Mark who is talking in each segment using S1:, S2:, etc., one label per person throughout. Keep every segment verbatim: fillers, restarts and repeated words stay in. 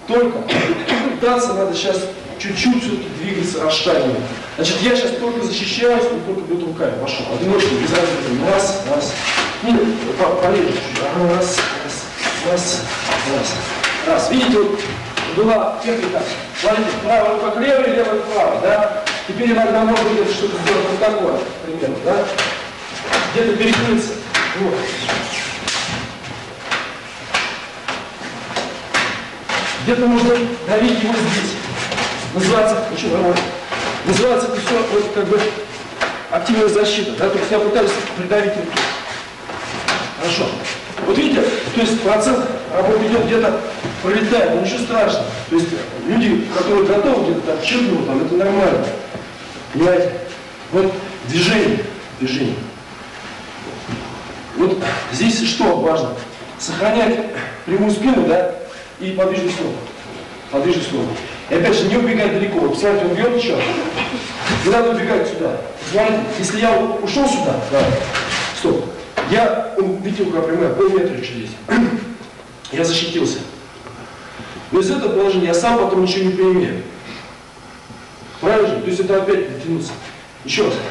S1: только пытаться надо сейчас чуть-чуть все-таки двигаться, расшагивать. Значит, я сейчас только защищаюсь, но только бьет руками. Пошел. Одиночный, без разницы. Раз, раз. И полежу чуть-чуть. Раз, раз, раз, раз. Раз. Видите, вот была техника. Смотрите, правая рука к левой, левая к правой, да? Теперь иногда можно где-то что-то сделать вот такое, примерно, да? Где-то перекрыться. Вот. Где-то можно давить его здесь. Называется, ну что, нормально. Называется это все вот, как бы активная защита. Да? То есть я пытаюсь придавить руку. Хорошо. Вот видите, то есть процент работы идет где-то пролетает, но ничего страшного. То есть люди, которые готовы где-то там чиркнут, там, это нормально. Понимаете? Вот движение. Движение. Вот здесь что важно? Сохранять прямую спину, да, и подвижность ног. Подвижность ног. И опять же, не убегать далеко. Вот, смотрите, он бьет еще. Не надо убегать сюда. Смотрите, если я ушел сюда, да, стоп. Я, видите, рука прямая, полметра еще здесь. Я защитился. Но из этого положения я сам потом ничего не поимею. Правильно? То есть это опять дотянуться. Еще раз.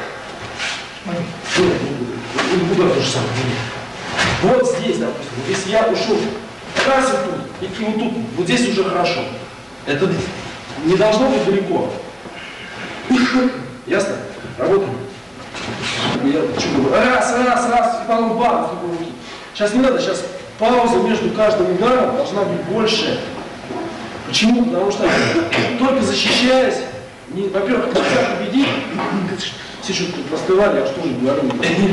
S1: Куда то же самое? Вот здесь, допустим, вот если я ушел раз и тут, и вот тут, вот здесь уже хорошо. Это не должно быть далеко. Ясно? Работаем. Раз, раз, раз, и потом бам, с другой руки. Сейчас не надо, сейчас пауза между каждым ударом должна быть больше. Почему? Потому что только защищаясь, во-первых, нельзя победить. Все что-то тут расплывали, я что же говорю.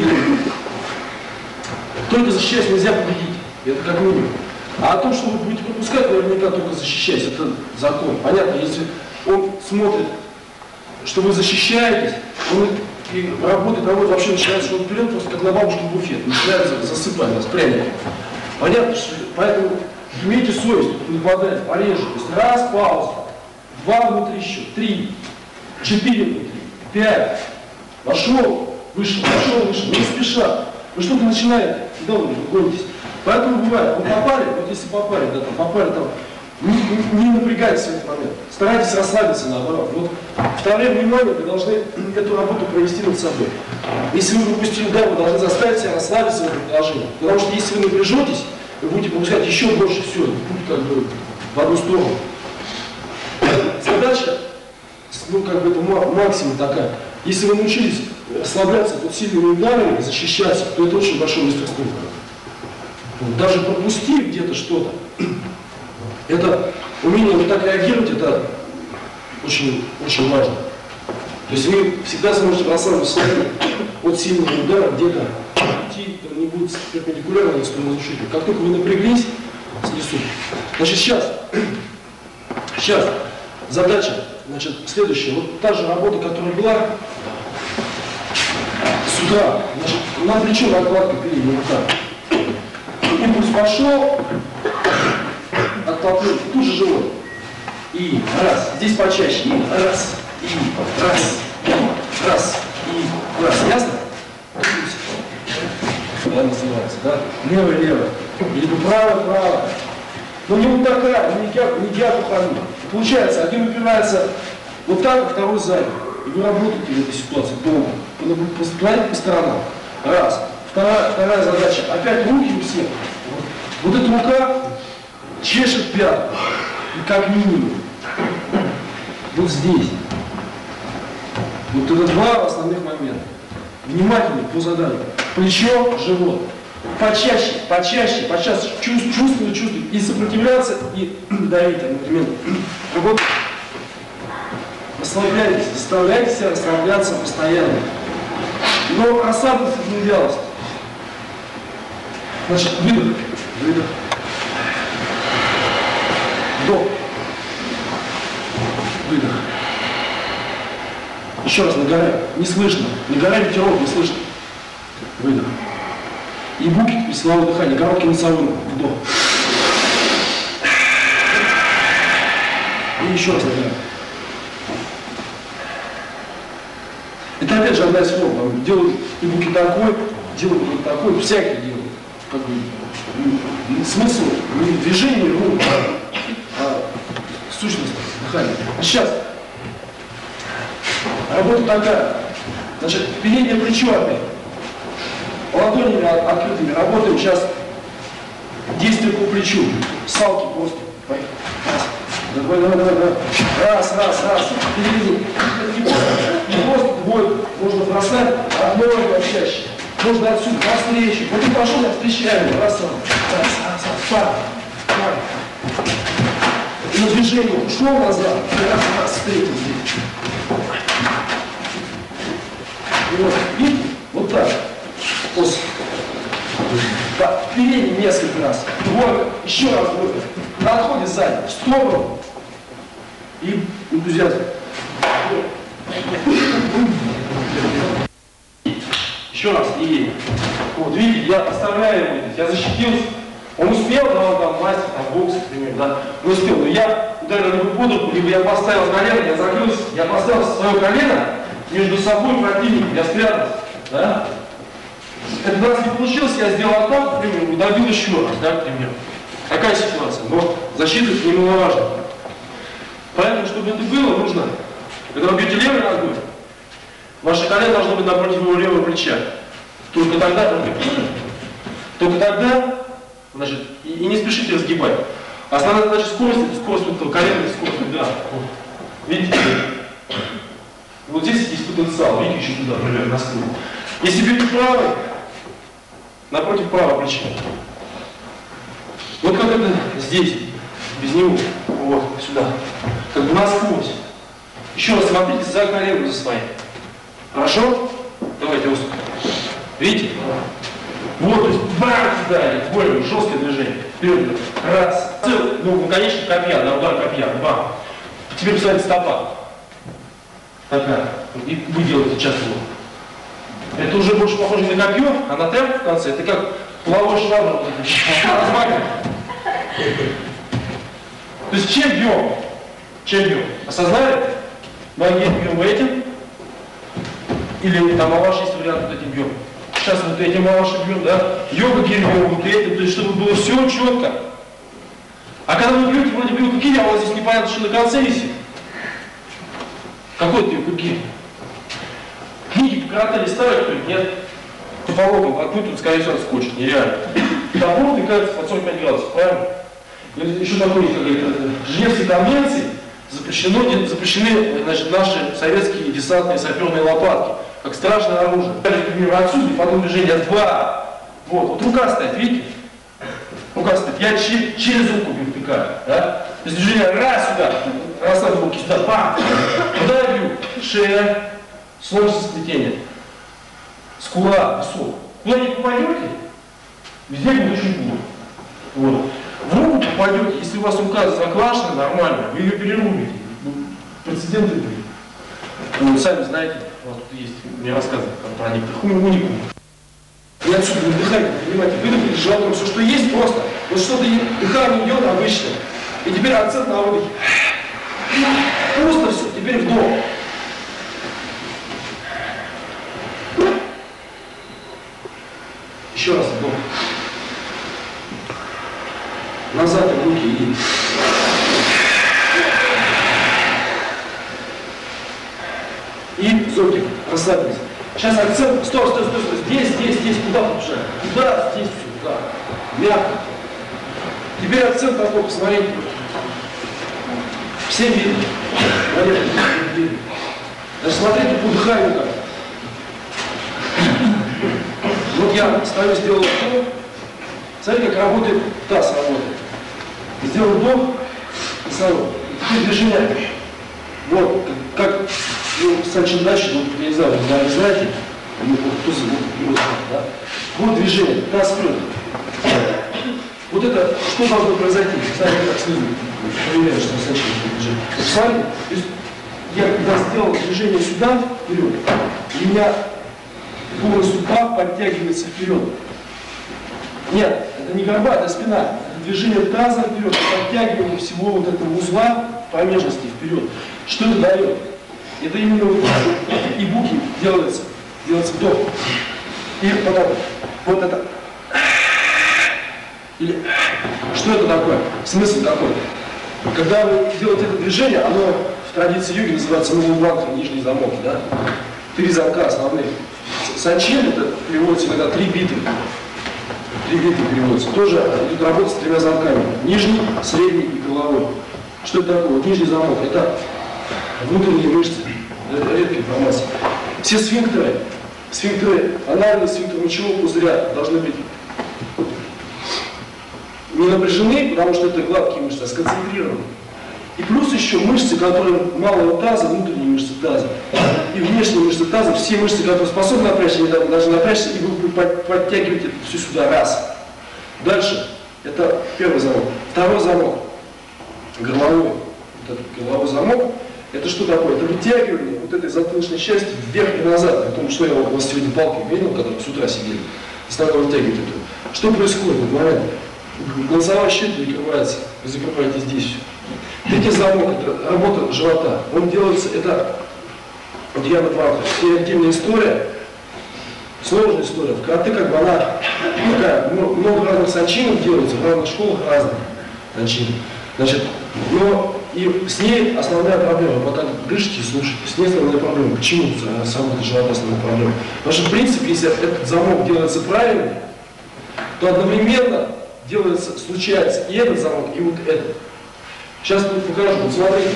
S1: Только защищаясь нельзя победить. Это как минимум. А о том, что вы будете пропускать, наверняка только защищаясь, это закон. Понятно, если он смотрит, что вы защищаетесь, он и работает, работает, вообще начинается, что он вперед, просто как на бабушке буфет, начинает засыпать вас пряниками. Понятно, что поэтому имейте совесть, не хватает, пореже. То есть раз, пауза, два внутри еще, три, четыре внутри, пять, пошел, вышел, пошел, вышел, не спеша. Вы что-то начинаете, долго гонитесь. Поэтому бывает, вы попали, вот если попали, да, там, попали там, не, не, не напрягайтесь в этот момент. Старайтесь расслабиться наоборот. Вот в то время внимания вы должны эту работу провести над собой. Если вы выпустили удар, вы должны заставить себя расслабиться в этом положении. Потому что если вы напряжетесь, вы будете пропускать еще больше всего. Путь как бы в одну сторону. Задача, ну как бы это максимум такая. Если вы научились расслабляться под сильными ударами и защищаться, то это очень большое мастерство. Вот, даже пропустив где-то что-то, это умение вот так реагировать, это очень, очень важно. То есть вы всегда сможете расслабиться от сильного удара где-то идти, не будет перпендикулярно инструментозащиту. Как только вы напряглись, снесут. Значит, сейчас, сейчас задача, значит, следующая. Вот та же работа, которая была с утра. Значит, на плечо накладка переднего рука. Импульс пошел, оттолкнул, тут же живот. И раз, здесь почаще, и раз, и раз, и раз, и раз. Ясно? Да, называется, да? Левое, левое. Либо правое, правое. Но не вот такая, не дьяку, не дьяку храню. Получается, один упирается вот так, а второй сзади. И вы работаете в этой ситуации долго. Посмотрите по сторонам. Раз. Вторая, вторая задача. Опять руки у всех. Вот, вот эта рука чешет пятку. И как минимум. Вот здесь. Вот это два основных момента. Внимательно по заданию. Плечо, живот. Почаще, почаще, почаще. Чувствую, чувствую. И сопротивляться, и давить одновременно. Вот. Расслабляйтесь, заставляйте себя расслабляться постоянно. Но расслабиться не вялость. Значит, выдох, выдох, вдох, выдох. Еще раз, на горе, не слышно, на горе ветерок, не слышно. Выдох. И буки, силовое дыхание, короткий носовой вдох. И еще раз на горе. Это опять же одна из форм. Там делают и буки такой, делают вот такой, всякие делают. Как бы, смысл не в движении рук, а сущность дыхания. Сейчас. Работа такая. Значит, переднее плечо опять. Ладонями открытыми. Работаем сейчас. Действие по плечу. Салки просто. Давай, давай, давай, давай. Раз, раз, раз. Переведи. Не просто, не просто двойку. Можно бросать одной чаще. Можно отсюда, навстречу. Вот ты пошел, я встречаю. Раз, раз, раз, раз, раз. Пар, пар. И на движение ушел назад. Раз, раз, встретил здесь. И вот, видите? Вот так. После. Да, передний несколько раз. Двойка. Еще раз двойка. На отходе сзади. В сторону. И энтузиазм. Еще раз. И вот видите, я оставляю его здесь. Я защитился. Он успел, да, он там мастер, там бокс, например, да. Не успел. Но я ударил либо под руку, либо я поставил колено, я закрылся. Я поставил свое колено между собой и противником. Я спрятался. Да? Этот раз не получилось, я сделал атаку, например, и добил еще раз, да, к примеру. Такая ситуация, но защита немаловажна. Поэтому, чтобы это было, нужно, когда вы бьете левой ногой, ваше колено должно быть напротив его левого плеча. Только тогда, только, только тогда, значит, и, и не спешите разгибать. Основная задача скорости, это скорость вот этого колена, это скорость, да. Вот. Видите? Вот здесь есть потенциал, видите, еще туда, например, на спину. Если бьете правой, напротив правого плеча. Вот как это здесь, без него, вот, сюда, как бы насквозь. Еще раз смотрите за колено, за своим. Хорошо? Давайте вот. Видите? Вот, то есть, бам, сюда, больно, жесткое движение. Вперед, раз. Ну, наконечник копья, на удар копья, бам. Теперь представьте стопа. Такая. И вы делаете часто вот. Это уже больше похоже на копье, а на темп в конце это как половой швабр. То есть чем бьем? Чем бьем? Осознали? Ноги бьем этим? Или там Алаш есть вариант вот этим бьем? Сейчас вот этим Алашем бьем, да? Йога бьем вот этим, то есть чтобы было все четко. А когда вы бьете вроде бы йога кири, а у вас здесь непонятно, что на конце висит. Какой-то йога кири? Книги по карате листают, кто-нибудь нет? Топологом воткнуть, тут, скорее всего, отскочит, нереально. Топор втыкается под сорок пять градусов, правильно? Еще такой, как Женевской конвенции запрещено, запрещены, значит, наши советские десантные саперные лопатки, как страшное оружие. Например, отсюда, потом движение два. Вот, вот рука стоит, видите? Рука стоит. Я через, через руку втыкаю, да? То есть движение раз сюда, расставлю руки сюда, пам! Куда я бью? Шея. Сложное сплетение. Скула, висок. Куда не попадете, везде будет очень плохо. Вот. В руку попадете, если у вас рука заклашена нормально, вы ее перерубите. Ну, прецеденты были. Вы сами знаете, у вас тут есть, мне рассказывают про некоторых уникумов. И отсюда выдыхайте, понимаете, выдохните желудком, все, что есть просто. Вот что-то дыхание идет обычно. И теперь акцент на выдохе. Просто все, теперь вдох. Еще раз вдох. Назад руки и... И зоки, расслабились. Сейчас акцент, стой, стой, стой, стой, здесь, здесь, здесь, куда побежали? Куда, здесь, сюда. Мягко. Теперь акцент такой, посмотрите. Все видно. Даже смотрите по дыханию как. Вот я стою, сделал вдох. Смотрите, как работает таз, работает. Сделал вдох и сорок. Теперь движение. Вот, как, ну, сначала дальше, ну, я не знаю, вы не знаете, ну, кто вот, да? Вот движение, таз вперед. Вот это, что должно произойти? Смотрите, как следует. Проверяю, что сначала движение. Смотрите, то есть я когда сделал движение сюда, вперед, у меня полностью пах подтягивается вперед. Нет, это не голова, это спина. Это движение таза вперед, подтягивание всего вот этого узла промежности вперед. Что это дает? Это именно вот и буки делается. Делается вдох. И потом вот это. Или что это такое? Смысл какой? Когда вы делаете это движение, оно в традиции йоги называется мулабандха, нижний замок, да? Три замка основных. Санчин это переводится иногда три битвы. Три битвы переводится. Тоже идет работа с тремя замками. Нижний, средний и головой. Что это такое? Вот нижний замок это внутренние мышцы. Это редкая информация. Все сфинктеры, сфинктеры анальные, сфинктеры мочевого пузыря должны быть не напряжены, потому что это гладкие мышцы, а сконцентрированы. И плюс еще мышцы, которые малого таза, внутренние мышцы таза, и внешние мышцы таза, все мышцы, которые способны напрячься, они должны напрячься, и вы подтягиваете это все сюда. Раз. Дальше. Это первый замок. Второй замок. Горловой. Вот этот горловой замок. Это что такое? Это вытягивание вот этой затылочной части вверх и назад. При том, что я у вас сегодня палкой видел, когда вы с утра сидели. Снова вытягивать это. Что происходит в этот момент? Голосовая щель перекрывается. Вы закрываете здесь все. Третий замок, это работа живота. Он делается, это Дьяна Дварта. Это отдельная история, сложная история. В карате как бы она такая, много разных санчинов делается, в разных школах разных санчинов. Значит, но и с ней основная проблема, вот так дышите и слушайте, с ней основная проблема. Почему с работой живота основная проблема? Потому что в принципе, если этот замок делается правильно, то одновременно делается, случается и этот замок, и вот этот. Сейчас я покажу. Вот смотрите.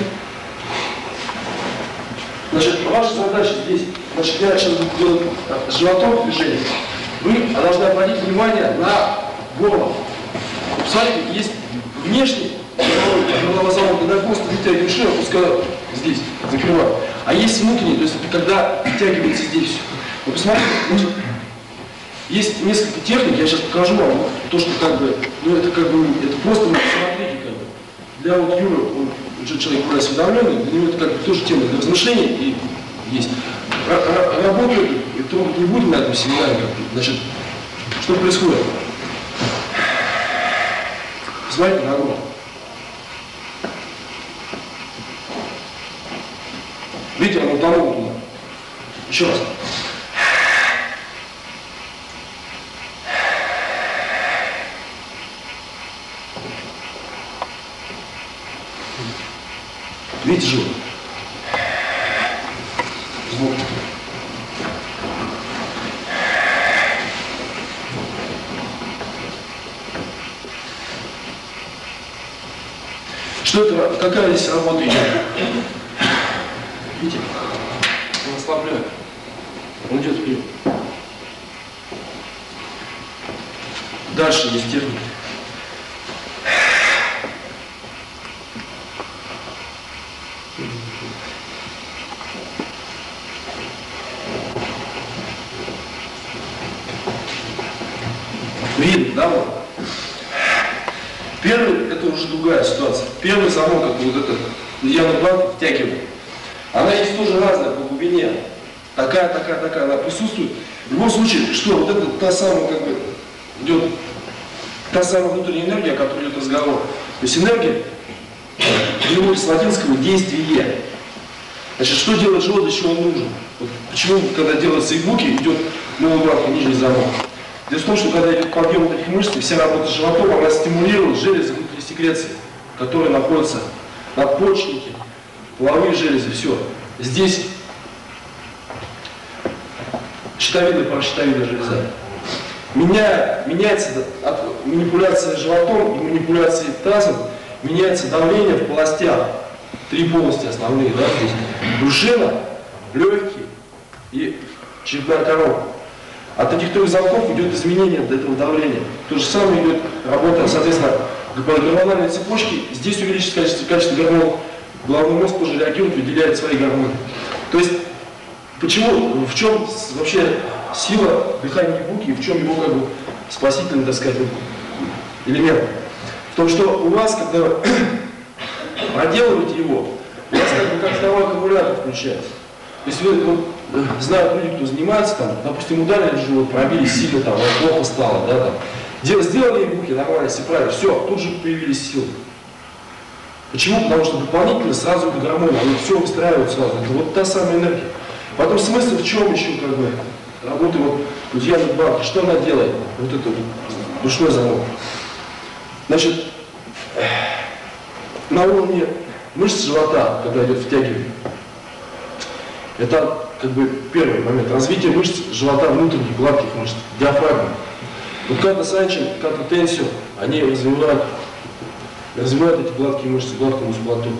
S1: Значит, ваша задача здесь, значит, я сейчас буду делать с животом движение. Вы должны обратить внимание на горло. Смотрите, есть внешний горловой замок, когда я просто вытягиваю шею, опускаю здесь, закрываю. А есть внутренний, то есть когда вытягивается здесь все. Вы посмотрите, значит, есть несколько техник, я сейчас покажу вам то, что как бы, ну это как бы, это просто смотрите как бы. Для вот Юры, он уже человек более осведомленный, для него это как бы тоже тема для размышлений и есть. Работаю, и трогать не будем на этом семинаре, как бы. Значит, что происходит? Смотрите на грудь. Видите, он утонул туда. Еще раз. Видите живот? Звук. Что это? Какая здесь работа идет? Видите? Он ослабляет. Он идет вперед. Дальше есть техника. Видно, да, вот? Первый, это уже другая ситуация. Первый замок, это вот этот Дьяна Дварта втягивает. Она есть тоже разная по глубине. Такая, такая, такая, она присутствует. В любом случае, что вот это та самая, как бы, идет, та самая внутренняя энергия, о которой идет разговор. То есть энергия, переводится с латинского действие. Значит, что делает живот, для чего он нужен? Вот почему, когда делается игуки, идет мулабандха, нижний замок? Дело в том, что когда идет подъем вот этих мышц, вся работа с животом, она стимулирует железы внутри секреции, которые находятся на надпочечнике, половые железы, все. Здесь щитовидная, паращитовидная железа. Меня, меняется от манипуляции животом и манипуляции тазом, меняется давление в полостях. Три полости основные, да, то есть брюшина, легкие и черепная коробка. От этих трех замков идет изменение до этого давления. То же самое идет работа, соответственно, гормональной цепочки. Здесь увеличится количество, количество гормонов. Головной мозг тоже реагирует, выделяет свои гормоны. То есть, почему, в чем вообще сила дыхания игуки, в чем его как бы спасительный, так сказать, элемент? В том, что у вас, когда вы проделываете его, у вас как бы как второй аккумулятор включается. То есть вы, вот, знают люди, кто занимается, там, допустим, ударили живот, пробили сильно, там, плохо стало, да, там. Дел, сделали игуки, нормально, все правильно, все, тут же появились силы. Почему? Потому что дополнительно сразу это гормоны, они все выстраивают сразу. Это вот та самая энергия. Потом смысл в чем еще, как бы, работа вот у Дьяны Дварты, что она делает? Вот это вот, душной замок. Значит, на уровне мышц живота, когда идет втягивание. Это как бы первый момент. Развитие мышц живота, внутренних гладких мышц, диафрагмы. Вот ката санчин, ката тенсио, они развивают, развивают эти гладкие мышцы, гладкую мускулатуру.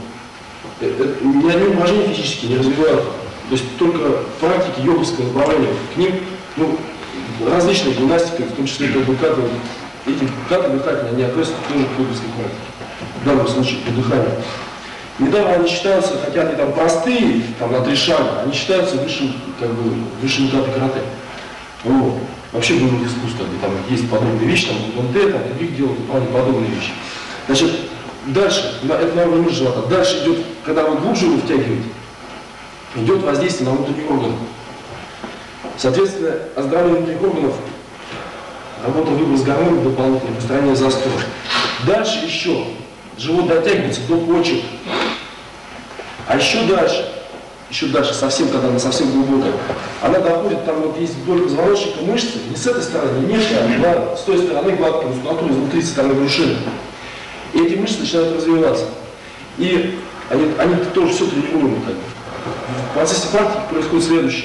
S1: Ни одни упражнения физически не развивают. То есть только практики йоговского направления. К ним ну, различная гимнастика, в том числе как бы ката, эти ката дыхательные, они относятся тоже к йоговской практике. В данном случае по дыханию. Недавно они считаются, хотя они там простые, там на три шага, они считаются высшим, как бы, высшим ката карате. Вот. Вообще боевых искусств, где там есть подобные вещи, там УНТ, там других делают вполне подобные вещи. Значит, дальше, это на уровне живота. Дальше идет, когда вы глубже его втягиваете, идет воздействие на внутренние органы. Соответственно, оздоровление внутренних органов, работа выброс гормонов дополнительно, устранение застора. Дальше еще живот дотягивается до почек. А еще дальше, еще дальше, совсем, когда она совсем глубокая, она доходит, там вот есть вдоль позвоночника мышцы, не с этой стороны, не внешне, а с той стороны гладкая мускулатура, изнутри, со стороны брюшины. И эти мышцы начинают развиваться. И они, они тоже все тренируемы. Как бы. В процессе практики происходит следующее.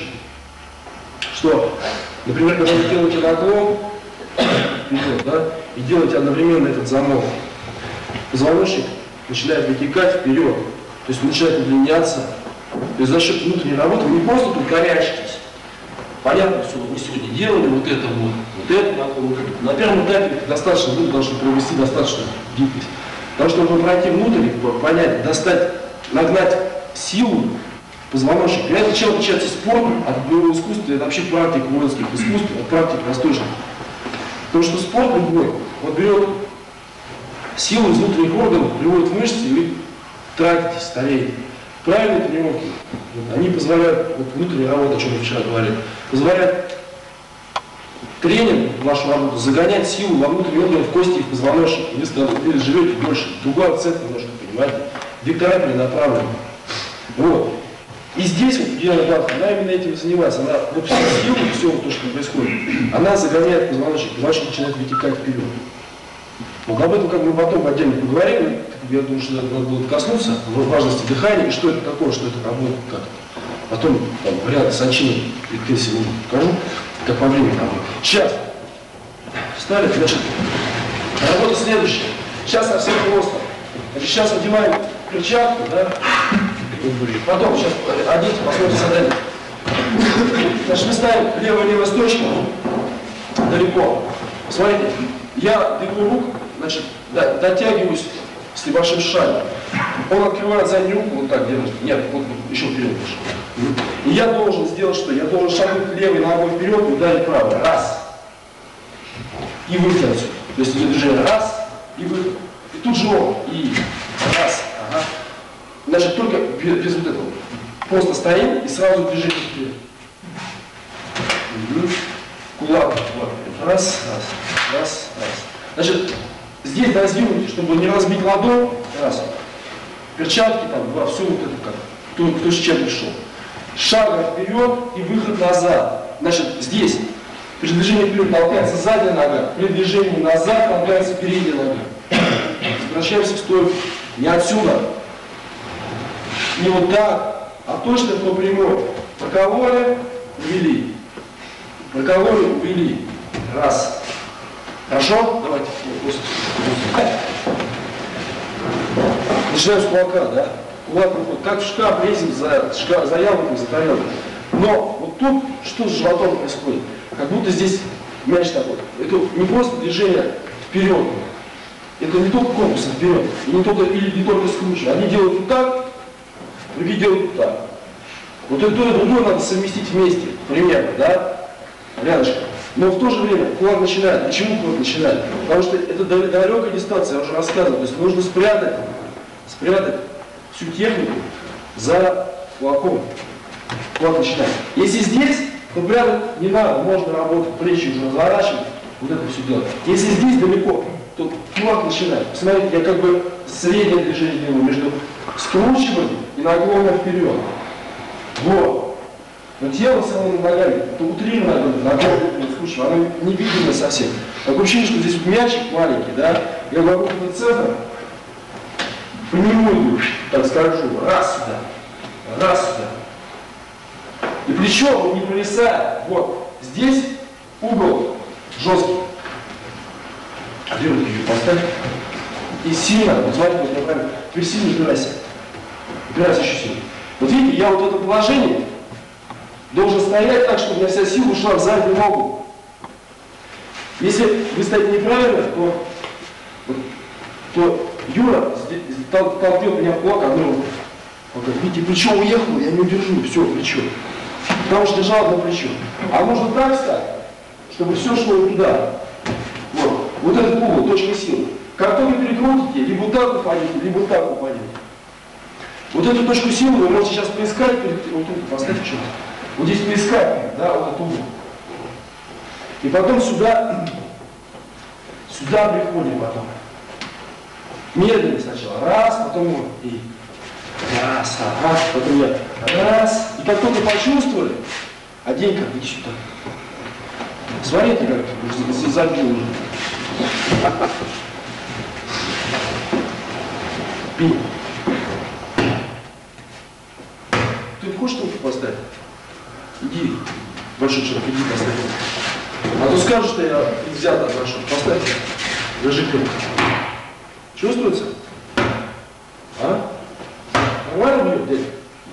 S1: Что, например, когда вы делаете наклон вперед, да, и делаете одновременно этот замок, позвоночник начинает вытекать вперед, то есть начинает удлиняться. То есть за счет внутренней работы вы не просто тут горячитесь. Понятно, что вы сегодня делали вот это вот, вот это, наклон, вот это. На первом этапе достаточно, вы должны провести достаточно гибкость. Потому что нужно пройти внутрь, понять, достать, нагнать силу позвоночник. Понимаете, чем отличается спорт от боевого искусства, это вообще практика воинских искусств, от практики восточных. Потому что спорт любой, он берет силу из внутренних органов, приводит в мышцы, и вы тратитесь, стареете. Правильные тренировки, вот, они позволяют, вот внутренняя работа, о чем мы вчера говорили, позволяют тренинг в вашу работу загонять силу во внутренние органы, в кости и в позвоночник. Если вы живете дольше, другой акцент немножко, понимаете, вектора перенаправлены. Вот. И здесь вот Диана Батова, она именно этим занимается. Она вот всю силу, все вот то, что происходит, она загоняет позвоночник, позвоночник начинает вытекать вперед. Вот об этом как мы потом отдельно поговорим. Я думаю, что надо было коснуться важности дыхания и что это такое, что это работает, как. Потом там, варианты санчина и тенси покажу, как по времени работает. Сейчас. Встали, значит, работа следующая. Сейчас совсем просто. Значит, сейчас одеваем перчатку, да? Потом сейчас оденьте, посмотрите задание. Значит, мы ставим левая-левая строчка далеко. Смотрите, я двигаю рук, значит, дотягиваюсь с небольшим шагом. Он открывает заднюю руку, вот так делает. Нет, вот еще вперед пошел. И я должен сделать что? Я должен шагнуть левой ногой вперед и ударить правой. Раз. И выход отсюда. То есть идет движение раз и выход. И тут же он. И раз. Ага. Значит, только без, без вот этого. Просто стоим и сразу движение вперед. Угу. Кулак. Вот. Раз, раз, раз, раз. Значит, здесь дозируйте, чтобы не разбить ладонь. Раз. Перчатки там, два, все вот это как. Кто, кто с чем пришел. Шагом вперед и выход назад. Значит, здесь при движении вперед толкается задняя нога, при движении назад толкается передняя нога. Возвращаемся в стойку. Не отсюда. Не вот так, а точно по прямой. Боковое ввели. Боковое ввели. Раз. Хорошо? Давайте. Начинаем с кулака, да? Кулак выходит. Как в шкаф лезем за, за яблоком, за тарелкой. Но вот тут что с животом происходит? Как будто здесь мяч такой. Это не просто движение вперед. Это не только корпусом вперед. И не только, или не только скручивание. Они делают вот так, другие делают вот так. Вот и то, и другое надо совместить вместе. Примерно, да? Рядышком. Но в то же время кулак начинает. Почему кулак начинает? Потому что это далекая дистанция, я уже рассказывал. То есть нужно спрятать, спрятать всю технику за кулаком. Кулак начинает. Если здесь, то прятать не надо. Можно работать, плечи уже разворачивать, вот это все делать. Если здесь далеко, то кулак начинает. Посмотрите, я как бы среднее движение делаю между скручиванием и наклоном вперед. Вот. Но тело с самыми ногами, это утрированное наклон, скручивание, оно не видно совсем. Такое ощущение, что здесь вот мячик маленький, да, я могу на центр, прямую, так скажу, раз сюда, раз сюда. И плечо не провисает. Вот, здесь угол жесткий. А две руки ее поставь. И сильно, вот смотрите, вот я правильно, теперь сильно упирайся. Упирайся еще сильно. Вот видите, я вот в это положение должен стоять так, чтобы у меня вся сила ушла в заднюю ногу. Если вы стоите неправильно, то, то Юра тол толкнет меня в кулак одной рукой. Он говорит, видите, плечо уехало, я не удержу, все, плечо. Потому что держал одно плечо. А нужно так стать, чтобы все шло туда. Вот, вот этот угол, точка силы. Как только перекрутите, либо вот так упадете, либо вот так упадете. Вот эту точку силы вы можете сейчас поискать, вот тут поставьте что-то. Вот здесь поискать, да, вот этот угол. И потом сюда, сюда приходим потом. Медленно сначала. Раз, потом вот. И раз, раз, потом я. Раз. И как только почувствовали, а Денька, иди сюда. Смотрите, как забил уже. Пи. Ты не хочешь руки поставить? Иди, большой шаг, иди поставь. А то скажешь, что я взят от большого. Поставьте. Держи крепко. Чувствуется? А? Нормально бьет, дядя?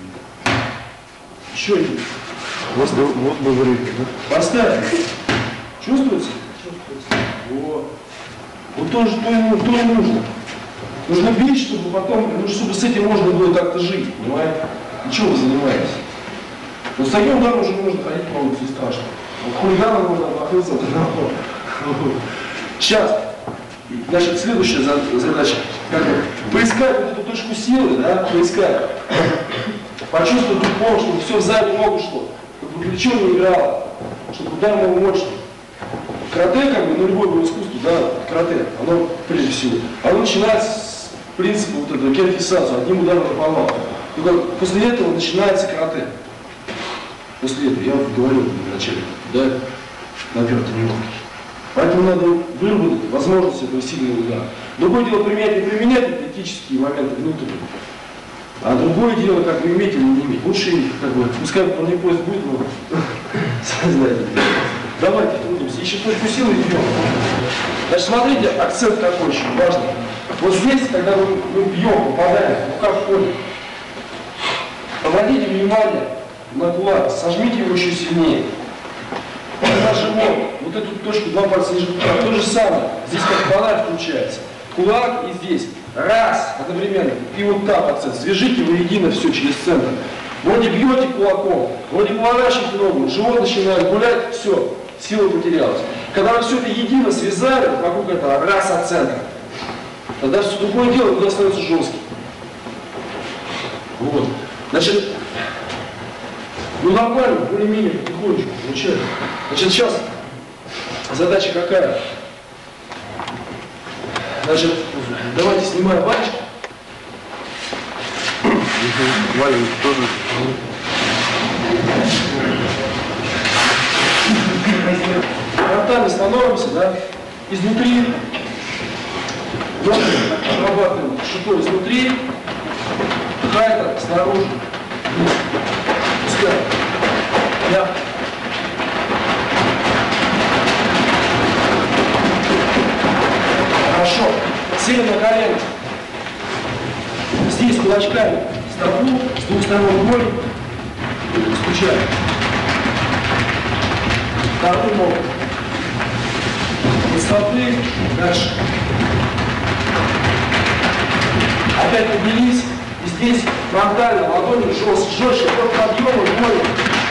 S1: Еще один.
S2: Вот бы, вот бы время, да?
S1: Поставь. Чувствуется? Чувствуется. Вот. Вот тоже, то ему, то ему нужно. Нужно бить, чтобы потом, ну, чтобы с этим можно было как-то жить, понимаете? И чем вы занимаетесь? Но с таким ударом уже можно ходить по улице, страшно. Вот хулиганом можно обмахнуться. Сейчас. Значит, следующая задача. Как бы поискать вот эту точку силы, да, поискать. Почувствовать тут пол, чтобы все в заднюю ногу шло. Чтобы плечо не играло. Чтобы удар был мощный. Карате, как бы, ну любое было искусство, да, карате, оно прежде всего. Оно начинается с принципа вот этого кенфисацию, одним ударом наповал. Только после этого начинается карате. После этого, я вот говорил вначале, да, например, тренировки. Поэтому надо выработать возможность этого сильного удара. Другое дело применять и применять этические моменты внутренние. А другое дело, как бы иметь или не иметь. Лучше, как бы, пускай бронепоезд будет, но сознательно. Давайте трудимся. Ищем точку силы и бьем. Значит, смотрите, акцент такой очень важный. Вот здесь, когда мы, мы бьем, попадаем, ну как ходит. Обратите внимание на кулак, сожмите его еще сильнее. Нажимом, вот эту точку, два пальца ниже кулака. То же самое. Здесь как фонарь включается. Кулак и здесь. Раз, одновременно. И вот так акцент. Свяжите воедино все через центр. Вроде бьете кулаком, вроде поворачиваете ногу, живот начинает гулять, все, сила потерялась. Когда вы все это едино связали, вокруг этого раз от центра, тогда все другое дело, куда становится жестким. Вот. Значит, ну нормально, более-менее, потихонечку получается. Значит, сейчас задача какая? Значит, давайте снимаем валечку.
S2: Валенки тоже.
S1: Фронтально становимся, да, изнутри, обрабатываем шипой изнутри, хайтер снаружи, пускай, я. Хорошо, сели на колено, здесь кулачками стопу, с двух сторон голень, стучаем. Вторую ногу. Из стопы, дальше. Опять поднялись, и здесь фронтально, ладонью жестче, жестче, под подъемом, голень.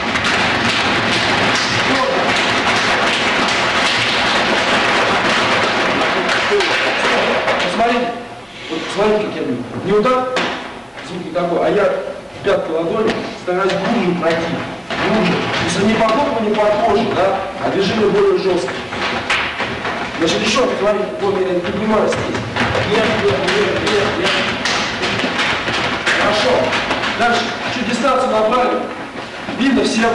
S1: Посмотрите, вот посмотрите, как я бью. Не вот так, звук не такой, а я пяткой ладони стараюсь глубже пройти. Глубже. То есть не поход, не похоже, да, а движение более жесткое. Значит, еще раз говорите, вот я поднимаюсь здесь. Нет, нет, нет, нет, нет. Хорошо. Дальше. Чуть дистанцию направили. Видно всем.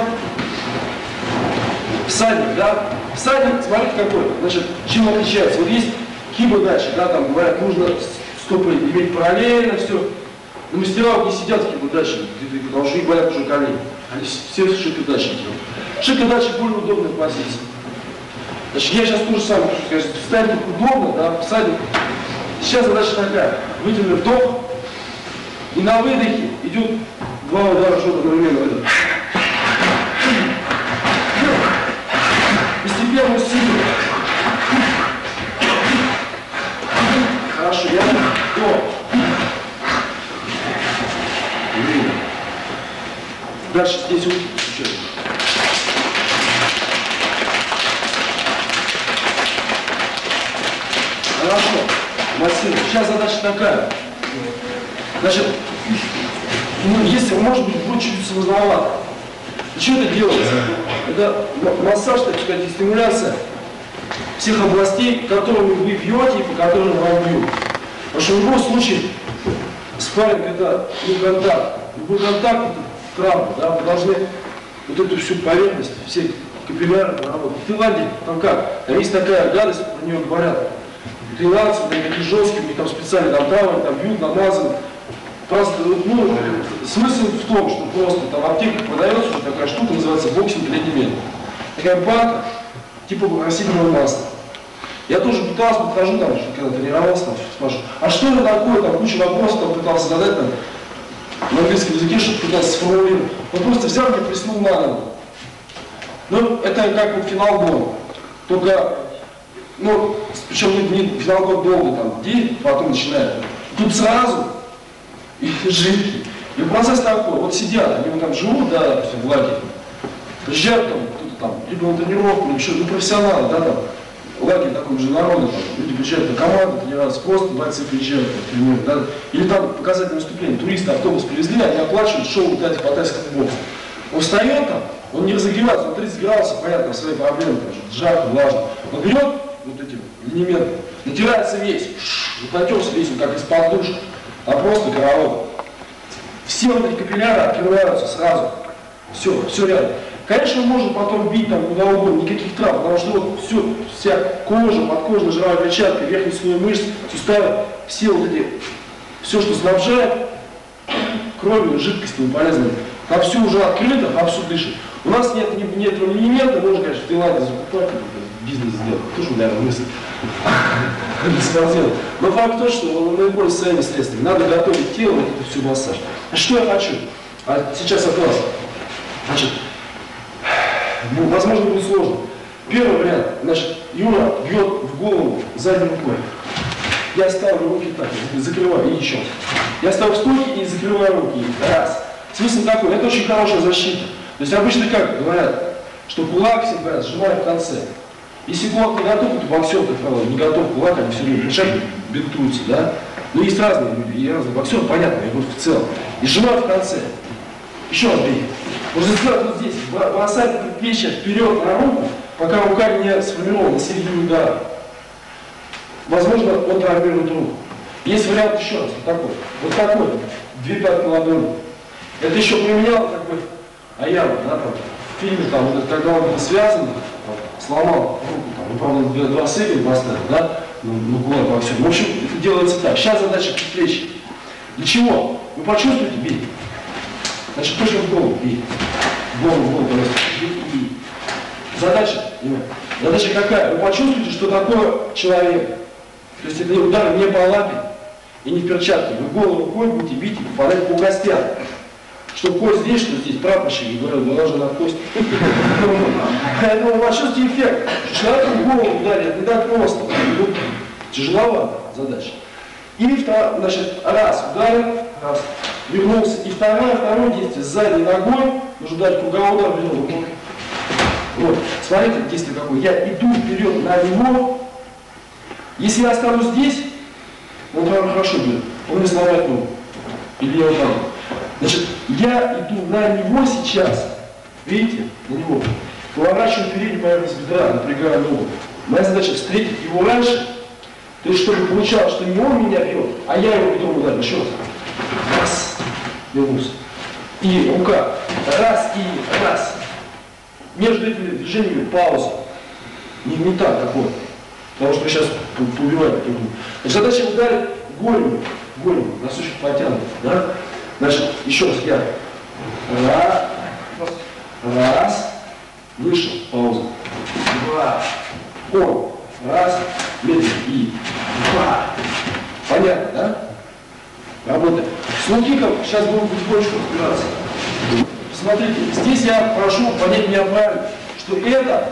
S1: Всадник, да? Всадник, смотрите какой. Значит, чем отличается. Вот есть киба дальше, да, там говорят, нужно стопы иметь параллельно, все. Но мастера вот не сидят такие удачи, потому что их болят уже колени. Они все шик-удачи делают. Шик-удачи более удобная позиция. Значит, я сейчас тоже самое хочу сказать, встать тут удобно, да, всадник. Сейчас задача такая, вытянули вдох, и на выдохе идет два удара живота одновременно. Выдох. Постепенно усиливаем. Хорошо, я вдох. Дальше здесь вот еще. Хорошо, массируем. Сейчас задача такая. Значит, ну, если, может быть, будет чуть-чуть сложновато. Что это делается? Это массаж, так сказать, и стимуляция всех областей, которыми вы бьете и по которым вам бьют. Потому что в любом случае спарринг это не контакт. Любой контакт это травма. Да? Вы должны вот эту всю поверхность, все капилляры проработать. В Таиланде там как? Там есть такая гадость, про нее говорят. Таиландцы, они такие жесткие, у них там специально там травы, там бьют, намазаны. Просто, ну, смысл в том, что просто там в аптеках продается уже такая штука, называется боксинг-редимент. Такая банка, типа растительного масла. Я тоже пытался, подхожу там, когда тренировался, там, спрашиваю, а что это такое, там куча вопросов там пытался задать, там, на английском языке что-то пытался сформулировать. Он просто взял меня, плеснул на ногу. Ну, это как вот финал года. Только, ну, причем не, не финал года долго, там, день, потом начинает. Тут сразу и жидкий. И процесс такой, вот сидят, они вот там живут, да, допустим, в лагере, приезжают там, кто-то там, либо на тренировку, либо еще, ну, профессионалы, да, там, лагерь такой международный, там, люди приезжают на команду, тренироваться, просто бойцы приезжают, тренируют, да, или там показательное выступление, туристы автобус привезли, они оплачивают шоу вот эти по тайскому боксу. Он встает там, он не разогревается, он тридцать градусов, понятно, свои проблемы, потому что жарко, влажно. Он берет вот эти линементы, натирается весь, затотерся весь, как из-под душа. А просто караул. Все вот эти капилляры открываются сразу. Все, все рядом. Конечно, можно потом бить там куда угодно, никаких травм, потому что вот все, вся кожа, подкожная жировая клетчатка, верхний слой мышц, суставы, все вот эти, все, что снабжает кровью, жидкостями полезными, там все уже открыто, там все дышит. У нас нет, нет, нет элемента, можно, конечно, в Таиланде закупать, бизнес сделать, тоже, наверное, мысль. Но факт то, что он наиболее своими средствами. Надо готовить тело, вот это все массаж. А что я хочу? А сейчас от вас. Значит, ну, возможно, будет сложно. Первый вариант. Значит, Юра бьет в голову задней рукой. Я ставлю руки так, закрываю, и еще. Я ставлю стойки и закрываю руки. Раз. Смысл такой, это очень хорошая защита. То есть обычно как говорят, что кулак всегда сжимают в конце. Если кулак не готов, то боксер, как правило, не готов кулак, они все время мешают, бинтуются, да? Но есть разные люди, и разные боксеры, понятно, я говорю в целом. И сжимают в конце. Еще раз бей. Можно сделать вот здесь, бросать предплечье вперед на руку, пока рука не сформирована на середине удара. Возможно, он травмирует руку. Есть вариант еще раз, вот такой. Вот такой, две пятки ладони. Это еще применял, как бы, Аяма, да, там, в фильме, там, вот, когда он был связан, сломал руку, там, он, правда, два сыгры поставил, да, ну, ну, кулак во всем. В общем, это делается так. Сейчас задача предплечья. Для чего? Вы почувствуете, бей. Значит, точно в голову бей. В голову, в голову, просто бей и бей. Задача, понимаете? Задача какая? Вы почувствуете, что такое человек. То есть это удар не по лапе и не в перчатке. Вы голову рукой будете бить и попадать по костям. Что кость здесь, что здесь, прапорщики говорят, мы должны на кость. Поэтому вы почувствуете эффект. Человеку в голову ударит не так просто. Тяжеловато задача. И значит, раз, ударил, раз, вернулся. И второе, второе действие, с задней ногой, нужно дать круговой удар, вернул. Вот, смотрите, действие какое. Я иду вперед на него. Если я останусь здесь, он прям хорошо будет. Он не сломает ногу. Или я ударю. Значит, я иду на него сейчас, видите, на него, поворачиваю переднюю поверхность бедра, напрягаю ногу. Моя задача встретить его раньше, то есть чтобы получалось, что не он меня бьет, а я его бедром ударю. Еще раз. Раз, вернулся. И рука. Раз и раз. Между этими движениями пауза. Не, не так такой. Потому что вы сейчас поубиваете друг друга. Задача ударить голень, голень, носочек потянут, да? Значит, еще раз я. Раз, раз, вышел, пауза. Два, он, раз, медленно, и два. Понятно, да? Работаем. С лоу-киком сейчас будем потихонечку разбираться. Смотрите, здесь я прошу понять меня правильно, что это,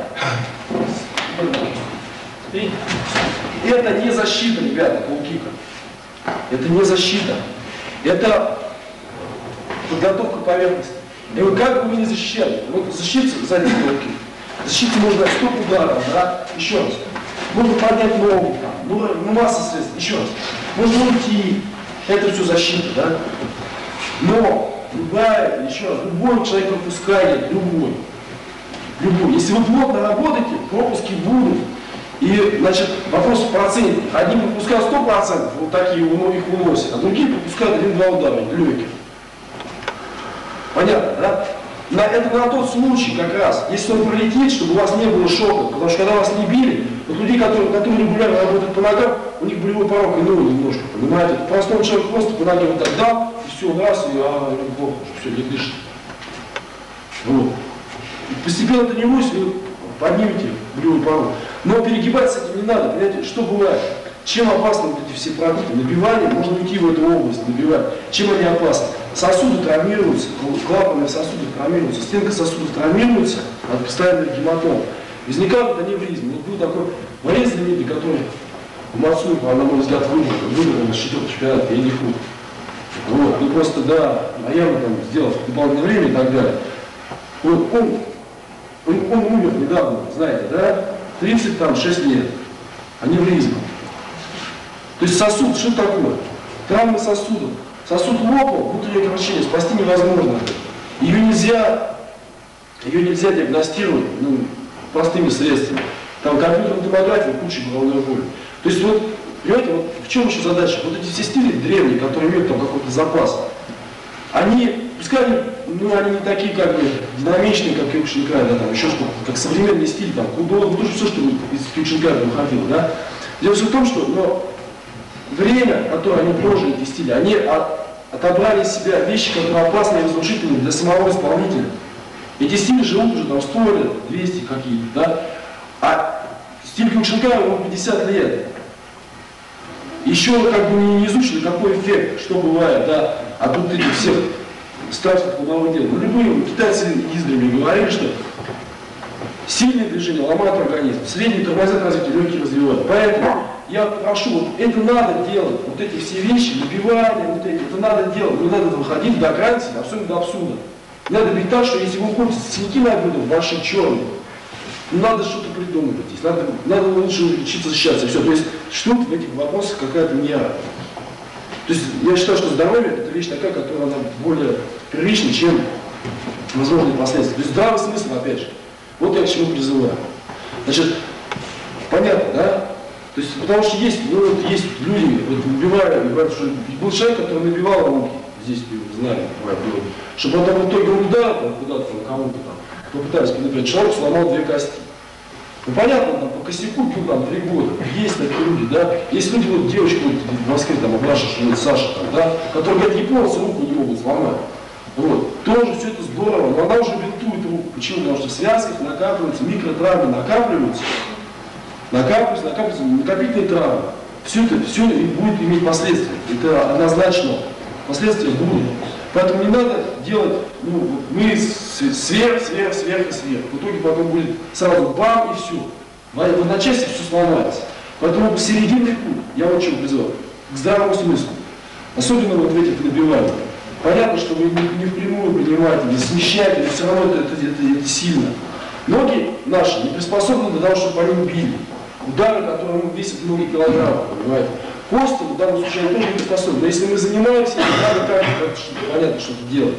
S1: это не защита, ребята, лоу-кика. Это не защита. Это подготовка поверхности. И вы как бы вы не защищали, вот защититься сзади лоу-кик. Защититься можно стоп ударов, да, еще раз. Можно поднять ногу, там, ну, ну масса средств, еще раз. Можно уйти, это все защита, да. Но любая, еще раз, любой человек пропускает, любой, любой. Если вы плотно работаете, пропуски будут. И, значит, вопрос в проценте. Одни пропускают сто процентов, вот такие их уносят, а другие пропускают один-два удара, легких. Понятно, да? На, это на тот случай как раз, если он пролетит, чтобы у вас не было шока, потому что когда вас не били, вот людей, которые, которые регулярно работают по ногам, у них болевой порог иной немножко, понимаете? Простому человеку просто по ноге вот так дал, и все, он раз, и а, плохо, все, не дышит. Вот. И постепенно тренируясь, вы поднимете болевой порог. Но перегибать с этим не надо, понимаете, что бывает? Чем опасны вот эти все продукты? Набивание, можно уйти в эту область, набивать. Чем они опасны? Сосуды травмируются, клапанные сосуды травмируются, стенка сосудов травмируется от постоянных гематом. Возникают аневризмы. Вот был такой борец знаменитый, который в Мацуеву, на мой взгляд, выиграл на четвертый чемпионат, я не фу. Вот, ну просто, да, наверное, там сделал дополнительное время и так далее. Вот, он, он, он умер недавно, знаете, да, тридцать шесть лет, аневризма. То есть сосуд, что такое? Травма сосудов. Сосуд лопал, внутреннее кровотечение, спасти невозможно. Ее нельзя, ее нельзя диагностировать ну, простыми средствами. Там компьютерная томография, куча головной боли. То есть вот, понимаете, вот в чем еще задача? Вот эти все стили древние, которые имеют там какой-то запас, они, пускай они, ну, они не такие как бы динамичные, как Кёкушинкай, да, там еще что-то, как современный стиль, там, худого, ну, все, что из Кёкушинкая выходило, да. Дело все в том, что, но время, которое они прожили, эти стили, они от, отобрали из себя вещи, которые опасны и разрушительны для самого исполнителя. Эти стили живут уже там сто лет, двести какие-то, да. А стиль Кёкушинкая, ему пятьдесят лет. Еще как бы не изучили, какой эффект, что бывает, да, от вот этих всех страшных волновых дел. Ну, любые китайцы издревле говорили, что сильные движения ломают организм, средние тормозят развитие, легкие развивают. Поэтому я прошу, вот это надо делать, вот эти все вещи, набивания, вот эти, это надо делать, не надо выходить до границы, особенно до абсурда. Не надо бить так, что если вы уходите, синяки на груди, ваши черные, ну, надо что-то придумывать здесь, надо, надо лучше учиться защищаться, все. То есть, что в этих вопросах какая-то мера. То есть, я считаю, что здоровье – это вещь такая, которая она более первична, чем возможные последствия. То есть, здравый смысл, опять же. Вот я к чему призываю. Значит, понятно, да? То есть, потому что есть, ну, вот есть люди, вот, набивают, говорят, что был человек, который набивал руки, здесь, знаю, бывает, было, чтобы он там в итоге ударил куда-то, кому-то там, попытались поднапрячь, человек сломал две кости. Ну, понятно, там, по косяку пил там три года, есть такие люди, да? Есть люди, вот девочка вот, в Москве, там, наша, что вот Саша, там, да? Которые говорят, японцы руку не могут сломать. Вот. Тоже все это здорово, но она уже бинтует руку. Почему? Потому что в связках накапливаются, микротравмы накапливаются, накапливаются, накапливаются, накопительные травмы. Все это, все это будет иметь последствия. Это однозначно. Последствия будут. Поэтому не надо делать, ну, мы сверх, сверх, сверх и сверх. В итоге потом будет сразу бам и все. В одночасье все сломается. Поэтому посерединный путь, я вот чего призываю, к здравому смыслу. Особенно вот в этих набиваниях. Понятно, что вы не, не впрямую принимаете, не смещаете, но все равно это, это, это, это сильно. Ноги наши не приспособлены для того, чтобы по ним били. Удары, которые весят много килограммов, понимаете. Кости в данном случае они тоже не приспособлены. Но если мы занимаемся, надо как-то, понятно, что-то делать.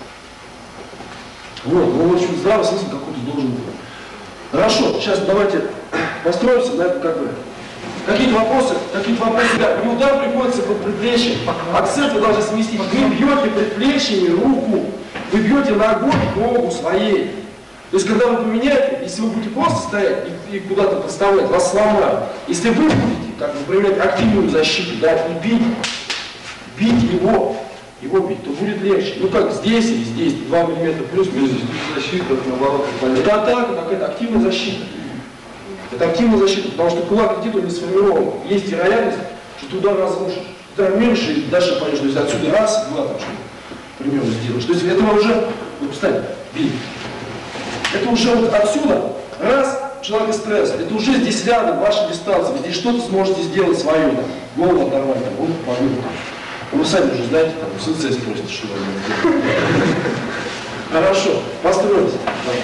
S1: Вот, ну, в общем, здравый смысл какой-то должен быть. Хорошо, сейчас давайте построимся на это как бы. Какие-то вопросы, какие-то вопросы, да, не удар приходится под предплечье, акцент вы должны сместить. Вы бьете предплечьями руку, вы бьете ногой ногу своей. То есть, когда вы поменяете, если вы будете просто стоять и, и куда-то подставлять, вас сломают. Если вы будете как бы применять активную защиту, да, и бить, бить его, его бить, то будет легче. Ну как здесь или здесь, два миллиметра плюс-минус.
S2: Защита, наоборот,
S1: это атака, так это активная защита. Это активная защита, потому что кулак летит, он не сформирован. Есть вероятность, что ты удар разрушишь. Удар меньше и дальше пойдешь. То есть отсюда раз, два, там, что, к примеру, сделаешь. То есть этого уже, вот, кстати, бей. Это уже вот отсюда, раз, человека стресс, это уже здесь рядом, ваша дистанция, здесь что-то сможете сделать свое, там, голову оторвать, там, вот, помимо. Вы сами уже знаете, там, в СЦ спросите, что вы делаете. Хорошо, постройтесь.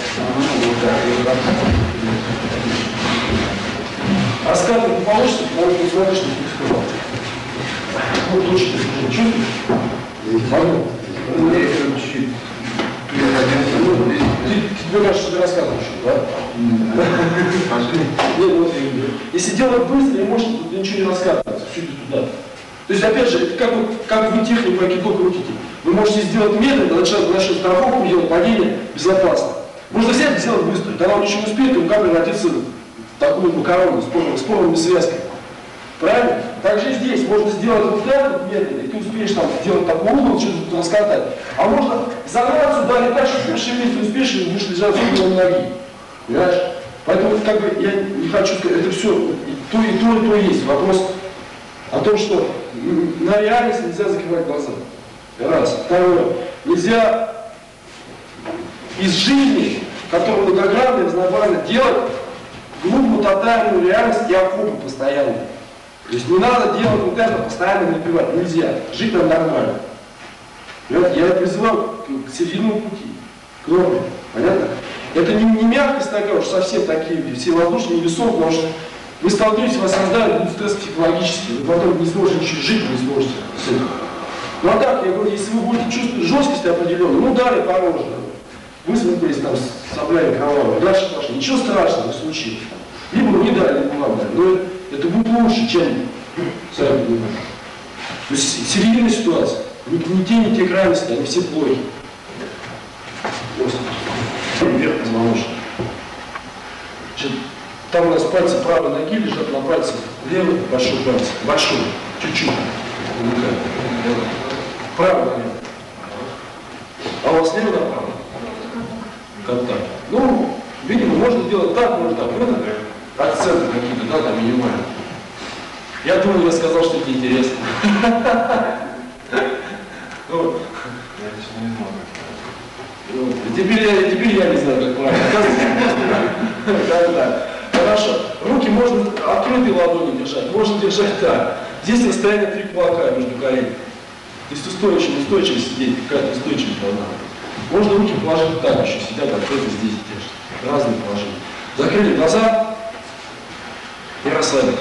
S1: А с картой не получится, потому что смотришь, что ты сказал. Вот лучше ты чувствуешь? Могу.
S2: чуть-чуть.
S1: Тебе кажется, что ты рассказываешь, да? Нет, вот, если делать быстро, не можешь ничего не рассказывать, все идет туда. То есть, опять же, как вы, как вы технику айкидо крутите. Вы можете сделать медленно, начать насчет страховку делать, падение безопасно. Можно взять и сделать быстро. Когда он ничего не успеет, то рука превратится в такую макарону с порванными связками. Правильно? Также и здесь можно сделать вот это вот медленно, и ты успеешь там сделать такой угол, что-то раскатать. А можно загнаться, ударить так, что ты шевелить не успеешь, и будешь лежать с углом ноги. Понимаешь? Поэтому, как бы, я не хочу сказать, это все, и то, и то, и то есть. Вопрос о том, что на реальность нельзя закрывать глаза. Раз. Второе. Нельзя из жизни, которая многогранная, разнообразная, делать глупую тотальную реальность и окопы постоянно. То есть не надо делать вот это, постоянно напевать. Нельзя. Жить нам нормально. Я призываю к серединному пути, к норме. Понятно? Это не, не мягкость такая уж совсем такие, все воздушные, невесомые, потому что вы столкнетесь, вас создают, будет стресс психологический, вы потом не сможете ничего жить, не сможете. Ну а так, я говорю, если вы будете чувствовать жесткость определенную, ну дали по роже, высмотрелись там с соплями кровавыми, дальше пошли, ничего страшного не случилось. Либо не дали, либо вам дали, но это, это будет лучше, чем сами думаете. То есть середина ситуация, не, не те, не те крайности, они все плохи. Вверх позвоночник. Там у нас пальцы правой ноги лежат на пальце левой, большой пальцы, большой, чуть-чуть. Правый ноги. А у вас левый направо? Как так? Ну, видимо, можно сделать так, можно так. Вот это акценты какие-то, да, там минимально. Я думаю, я сказал, что это интересно. Теперь я, теперь я не знаю, как правильно. Так, так. Хорошо. Руки можно открытые ладони держать, можно держать так. Здесь расстояние три кулака между коленями. То есть устойчиво, устойчиво сидеть, какая-то устойчивость должна быть. Можно руки положить так, еще сидят открыто здесь держат. Разные положения. Закрыли глаза и расслабились.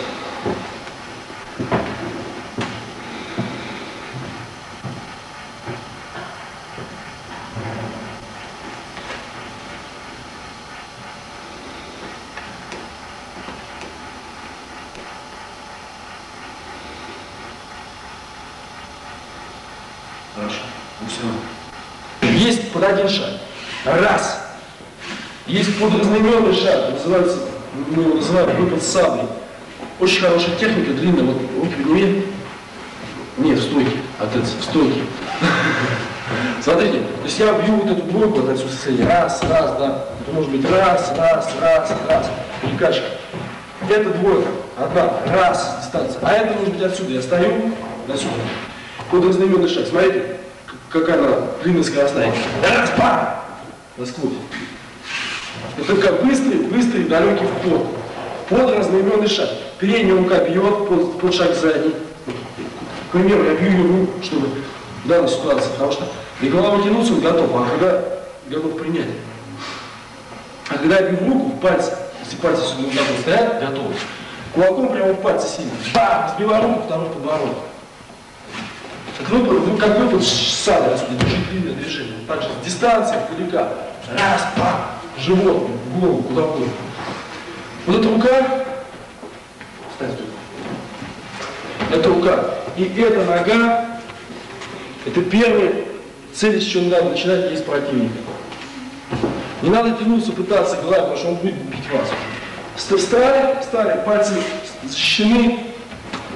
S1: Хорошо. Все. Есть под один шаг. Раз. Есть подразумевенный шаг. Называется, мы его называем выпад саблей. Очень хорошая техника, длинная. Вот руки подними. Нет, в стойке. Отец, в стойке. Смотрите, то есть я бью вот эту двойку, вот отсюда состояние. Раз, раз, да. Это может быть раз, раз, раз, раз. Перекачка. Это двойка. Одна. Раз, дистанция. А это может быть отсюда. Я стою, отсюда. Подразумевенный шаг. Смотрите, какая она длинная скоростная. Раз, пам! Насквозь. Это как быстрый, быстрый, далекий вход. Подразумевенный шаг. Передняя рука бьет, под, под шаг задний. К примеру, я бью ее руку, чтобы в данной ситуации, потому что для головы тянуться он готов, а когда готов принять. А когда я бью в руку, в пальцы, если пальцы сюда вот так вот стоят, готовы. Кулаком прямо в пальцы сильно. Бам! Сбиваю руку, второй подбородок. Как выпад, как выпад сада отсюда, очень длинное движение. Также с дистанции, далека. Раз, пам! Живот, в голову, кулаком. Вот эта рука, ставь тут. Это рука. И эта нога, это первая цель, с чего надо начинать, есть противника. Не надо тянуться, пытаться головой, потому что он будет бить вас. Встали, встали, пальцы защищены,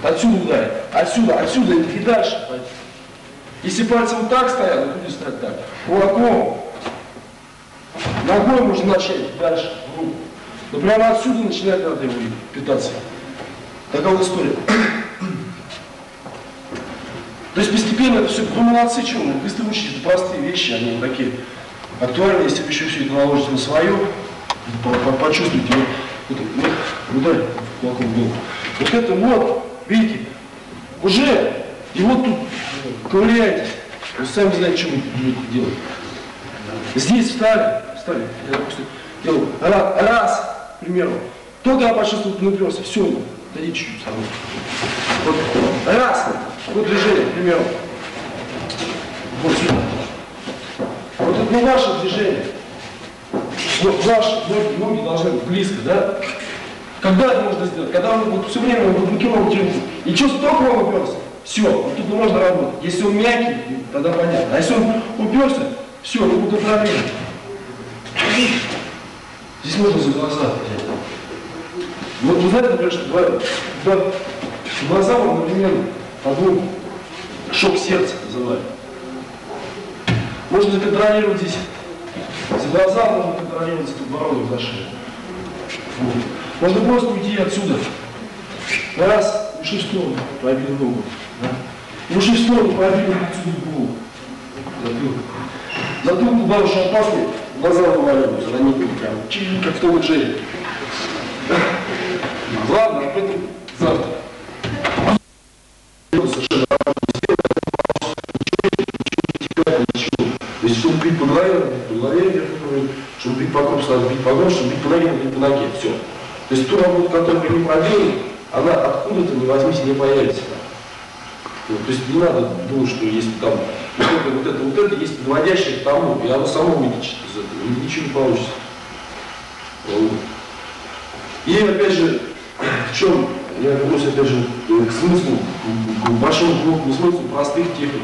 S1: Отсюда ударить. Отсюда, отсюда и дальше пойти. Если пальцы вот так стоят, то будешь стоять так. Кулаком. Ногой можно начать дальше, в руку. Но прямо отсюда начинать надо его питаться. Такая вот история. То есть постепенно это все, ну молодцы, чего, вы быстро учите, это простые вещи, они такие актуальные, если вы еще все это наложите на свое, почувствуйте, вот, вот, вот, ударь кулаком в голову. Вот это вот, видите, уже, и вот тут ковыряетесь, вы сами знаете, что вы будете делать. Здесь встали, встали, я, допустим, делаю раз, раз, к примеру, только я почувствовал, что наперся, все, дадите чуть-чуть со мной. Вот, раз, вот движение, к примеру, вот сюда. Вот это не ваше движение, вот ваши ноги, ноги должны быть близко, да? Когда это можно сделать? Когда вы вот все время вот блокировал телефон, и что, только он уперся, все, вот тут можно работать. Если он мягкий, тогда понятно. А если он уперся, все, ну будут проблемы. Здесь можно за глаза взять. Вот вы знаете, например, что два, два глаза, вот, например, одну шок сердца называют. Можно контролировать здесь за глаза, можно контролировать за подбородок, за шею. Вот. Можно просто уйти отсюда. Раз, уши в сторону, пробили ногу. Да? Уши в сторону, пробили отсюда голову. Затылок. Затылок удар очень опасный, глаза вываливаются, они прям, как в том Джерри. Ладно, об этом завтра. Совершенно то есть, чтобы бить по голове, по голове, чтобы бить по корпусу, надо бить по голове, чтобы бить по ноге, надо бить по ноге. Все. То есть ту работу, которую вы не проделали, она откуда-то, не возьмите, не появится. Вот, то есть не надо думать, что если там вот это, вот это, вот это есть подводящее к тому, и оно само вытечет из этого, ничего не получится. Вот. И опять же, в чем, я вернусь опять же к смыслу, к большому глубокому смыслу простых техник.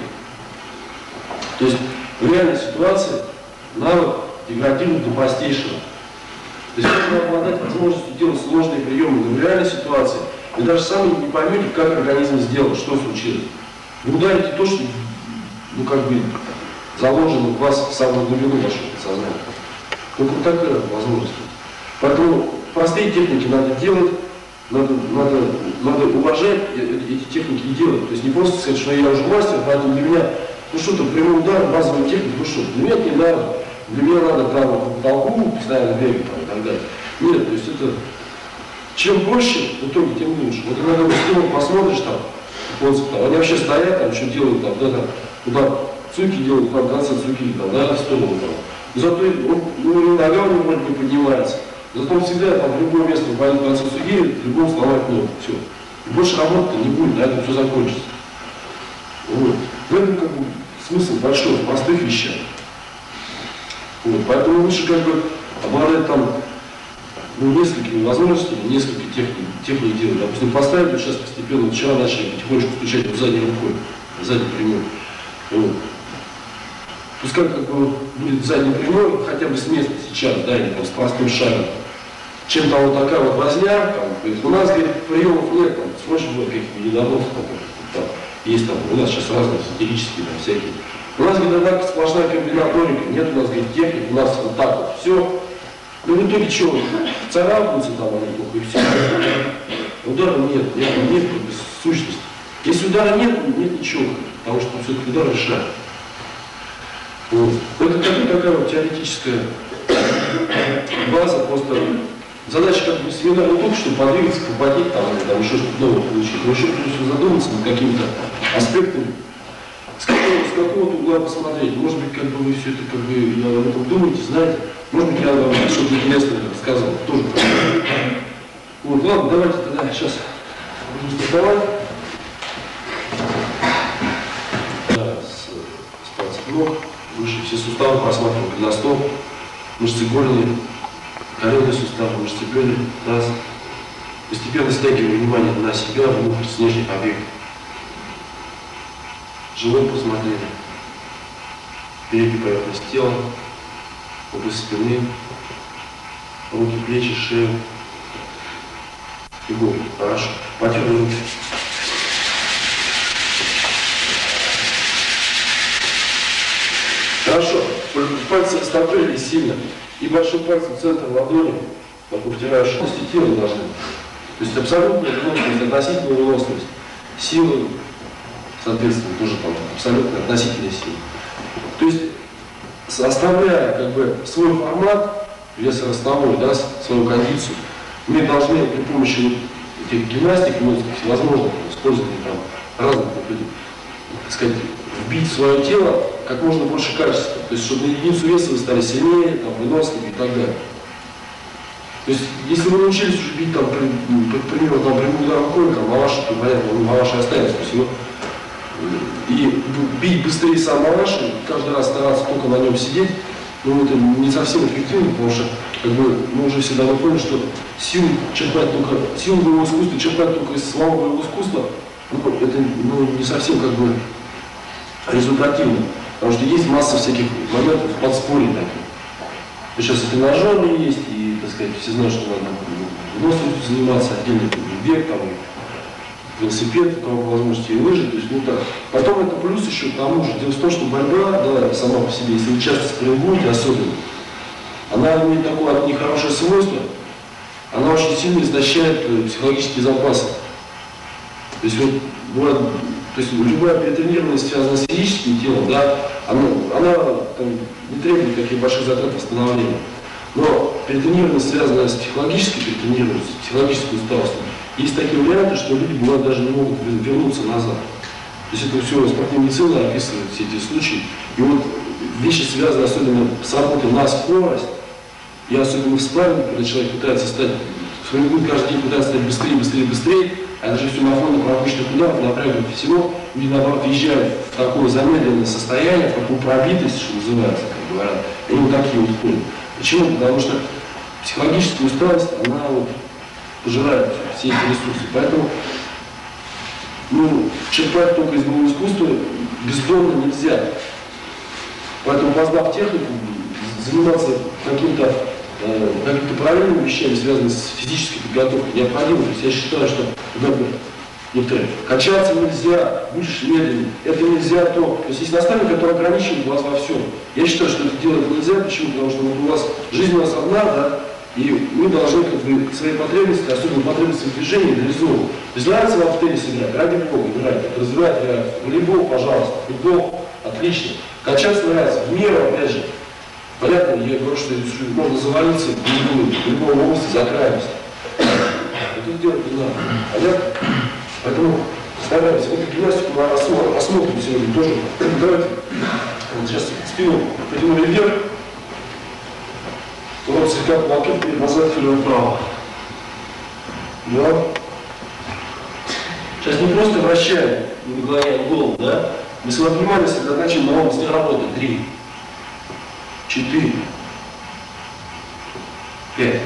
S1: То есть в реальной ситуации навык деградирует до простейшего. То есть можно обладать возможностью делать сложные приемы, но в реальной ситуации вы даже сами не поймете, как организм сделал, что случилось. Вы ударите то, что ну, как бы заложено в вас в самую глубину вашего подсознания. Только вот такая возможность. Поэтому простые техники надо делать, надо, надо, надо уважать эти техники и делать. То есть не просто сказать, что я уже мастер, поэтому для меня, ну что-то, прямой удар, базовая техника, ну что, для меня это не надо. Для меня надо там по потолку постоянно бегать там, и так далее. Нет, то есть это, чем проще, в итоге, тем лучше. Вот иногда в стену посмотришь там, там, они вообще стоят, там, что делают, там, да, там, куда цуки делают, там, концы цуки, там, да, в сторону, там. Зато он, ну, нога у него вроде не поднимается. Зато он всегда там в любое место пойдет концы цуки, в любом сломать ногу, все. И больше работы не будет, на этом все закончится. Вот. В этом как бы смысл большой, в простых вещах. Вот. Поэтому лучше как бы обладать там ну, несколькими возможностями, несколько техник, техник делать. Допустим, поставить вот сейчас постепенно, вот вчера начали потихонечку стучать вот задней рукой, задней прямой. Вот. Пускай как бы будет задней прямой, хотя бы с места сейчас, да, или там с простым шагом. Чем там вот такая вот возня, там, говорит, у нас, говорит, приемов нет, там, смотришь, вот каких-то недоносов, там, там, есть там, у нас сейчас разные сатирические, там, всякие. У нас, говорит, одна сплошная комбинаторика, нет у нас, говорит, техник, у нас вот так вот, все. Ну, в итоге что, царапаются там они плохо, и все. Удара нет, нет, нет, без сущности. Если удара нет, нет ничего, потому что все-таки удар решает. Вот. Это такая, такая вот теоретическая база, просто задача как бы семинара не только, чтобы подвигаться, попадить там, или там еще что-то новое получить, но еще придется задуматься над какими-то аспектами, с какого, с какого-то угла посмотреть. Может быть, как бы вы все это как бы об этом думаете, знаете, может быть, я вам что-то интересное рассказывал, тоже. Вот, ладно, давайте тогда сейчас будем стартовать. С пальцев ног, выше все суставы просматриваем голеностоп, мышцы голени, коленные суставы, мышцы бедер, таз. Постепенно стягиваем внимание на себя, внутрь снежных объектов. Живот посмотрели, переднюю поверхность тела, область спины, руки, плечи, шею и голову. Хорошо. Потерли руки. расставляли сильно. И большой палец в центр ладони, как втираешь, шерсти тела должны. То есть абсолютная выносливость, относительная выносливость. Сила, соответственно, тоже там абсолютно относительная сила. То есть, оставляя как бы свой формат, весоростовой, да, свою кондицию, мы должны при помощи вот этих гимнастик, ну, всевозможных, использования там разных, так сказать, вбить в свое тело как можно больше качества. То есть, чтобы на единицу веса вы стали сильнее, там, выносливее и так далее. То есть, если вы научились уже бить, там, при, к примеру, там, прямым ударом коньком, Маваши, то понятно, он Маваши останется. То есть, его, и бить быстрее сам Маваши, каждый раз стараться только на нем сидеть, ну, это не совсем эффективно, потому что, как бы, мы уже всегда поняли, что силу черпать только, силу боевого искусства черпать только из самого боевого искусства, ну, это, ну, не совсем, как бы, результативно. Потому что есть масса всяких моментов подспорий таких. Сейчас и тренажеры есть, и, так сказать, все знают, что надо выносливостью заниматься, отдельный бег, там, велосипед, у кого по возможности, и лыжи, то есть, ну так. Потом это плюс еще к тому же. Дело в том, что борьба, да, сама по себе, если вы часто спрингуете, особенно, она имеет такое нехорошее свойство, она очень сильно истощает психологические запасы. То есть, вот, бывает, то есть любая перетренированность, связанная с физическим телом, да, она, она там, не требует таких больших затрат восстановления. Но перетренированность, связанная с психологической перетренированностью, психологической усталостью, есть такие варианты, что люди, бывают, даже не могут вернуться назад. То есть это все спортивная медицина описывает все эти случаи. И вот вещи связаны особенно с работой на скорость, и особенно в спарринге, когда человек пытается стать, каждый день пытается стать быстрее, быстрее, быстрее, а это же все на фоне промышленных ударов, напрягают всего, люди, наоборот, въезжают в такое замедленное состояние, в такую пробитость, что называется, как говорят, и вот такие вот ходят. Почему? Потому что психологическая усталость, она вот пожирает все эти ресурсы. Поэтому, ну, черпать только из боевого искусства бездонно нельзя. Поэтому, познав технику, заниматься каким-то э, какими-то правильными вещами, связанными с физической подготовкой, необходимо. То есть я считаю, что некоторые качаться нельзя, будешь медленнее, это нельзя то. То есть есть наставник, который ограничивает вас во всем. Я считаю, что это делать нельзя. Почему? Потому что вот у вас жизнь у нас одна, да, и мы должны как бы свои потребности, особенно потребности в движении, реализовывать. То есть нравится вам в теннис играть, ради бога, играть, это развивает реальность. Волейбол, пожалуйста, футбол, отлично. Качаться нравится, в меру, опять же. Понятно, я говорю, что можно завалиться в любую, в любой области за крайность. Это делать не надо. Понятно? Поэтому стараемся. Вот гимнастику мы осмотрим, осмотрим сегодня тоже. Давайте. Вот сейчас спину потянули вверх. Вот слегка полки вперед, назад, вперед, вправо. Да. Сейчас не просто вращаем, не наклоняем голову, да? Мы свое внимание сосредотачиваем на области работы. Три. Четыре. Пять.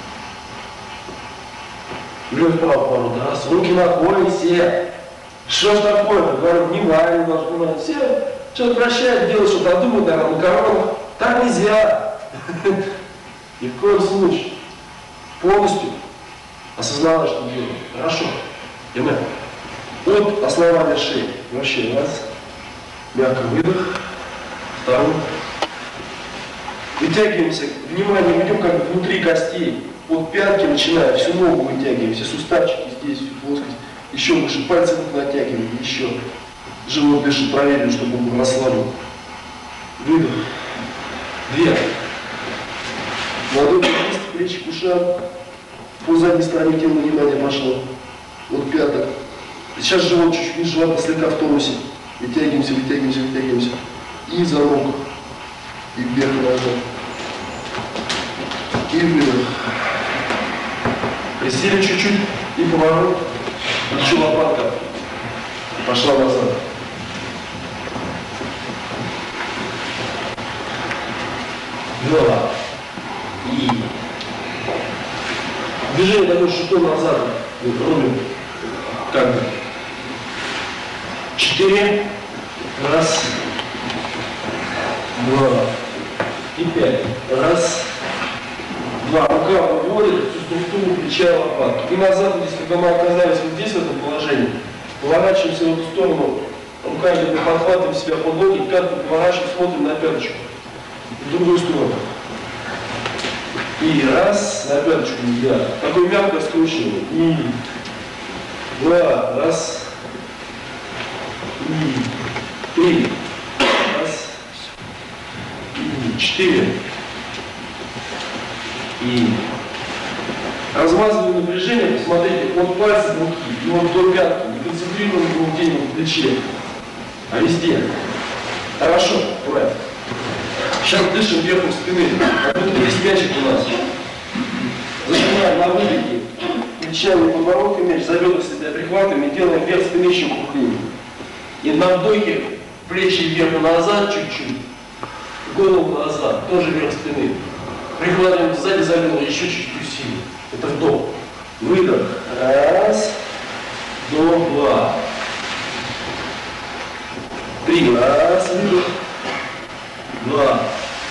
S1: Вперед, вправо, поворот. Раз. Руки на поясе. Что ж такое? Мы говорим, внимание должно быть. Все что-то вращают, делают, что-то додумают, наверное, на коронах. Так нельзя. Ни в коем случае. Полностью осознавая, что делаем. Хорошо. И мы от основания шеи. Вообще раз. Мягко выдох. Второй. Вытягиваемся. Внимание, идем как бы внутри костей. От пятки начинаем. Всю ногу вытягиваем. Все суставчики здесь, всю плоскость. Еще выше. Пальцы натягиваем. Еще. Живот дышит, проверим, чтобы он был расслаблен. Выдох. Две. Ладони вместе, плечи к ушам. По задней стороне тела внимание пошло. Вот пяток. Сейчас живот чуть-чуть ниже, живота слегка в тонусе. Вытягиваемся, вытягиваемся, вытягиваемся. И замок. И вверх назад. И выдох. Присели чуть-чуть. И поворот. Еще лопатка. Пошла назад. Два. И движение даешь что назад. Рубим. Как бы. Четыре. Раз. Два. И пять. Раз. Два. Рука выводит всю структуру плеча и лопатки. И назад, здесь, когда мы оказались вот здесь, в этом положении, поворачиваемся в эту сторону, руками подхватываем себя под ноги, пятку поворачиваем, смотрим на пяточку. в другую сторону. И раз, на пяточку нельзя. Такое мягкое скручивание. И два, раз. И три. Раз. И четыре. И размазываю напряжение, посмотрите, от пальца руки, и вот до пятки, не концентрированным где-нибудь в плече, а везде. Хорошо, аккуратно. Сейчас дышим верхом спины, как будто есть мячик у нас. Зажимаем на выдохе, плечами, подбородком мяч, за бедра себя прихватываем и делаем вверх спины еще крупнее. И на вдохе плечи вверх и назад чуть-чуть, голову назад, тоже вверх спины. Прихватываем сзади за бедра еще чуть-чуть усилие. Это вдох. Выдох. Раз. Вдох. Два. Три. Раз. Выдох. Два.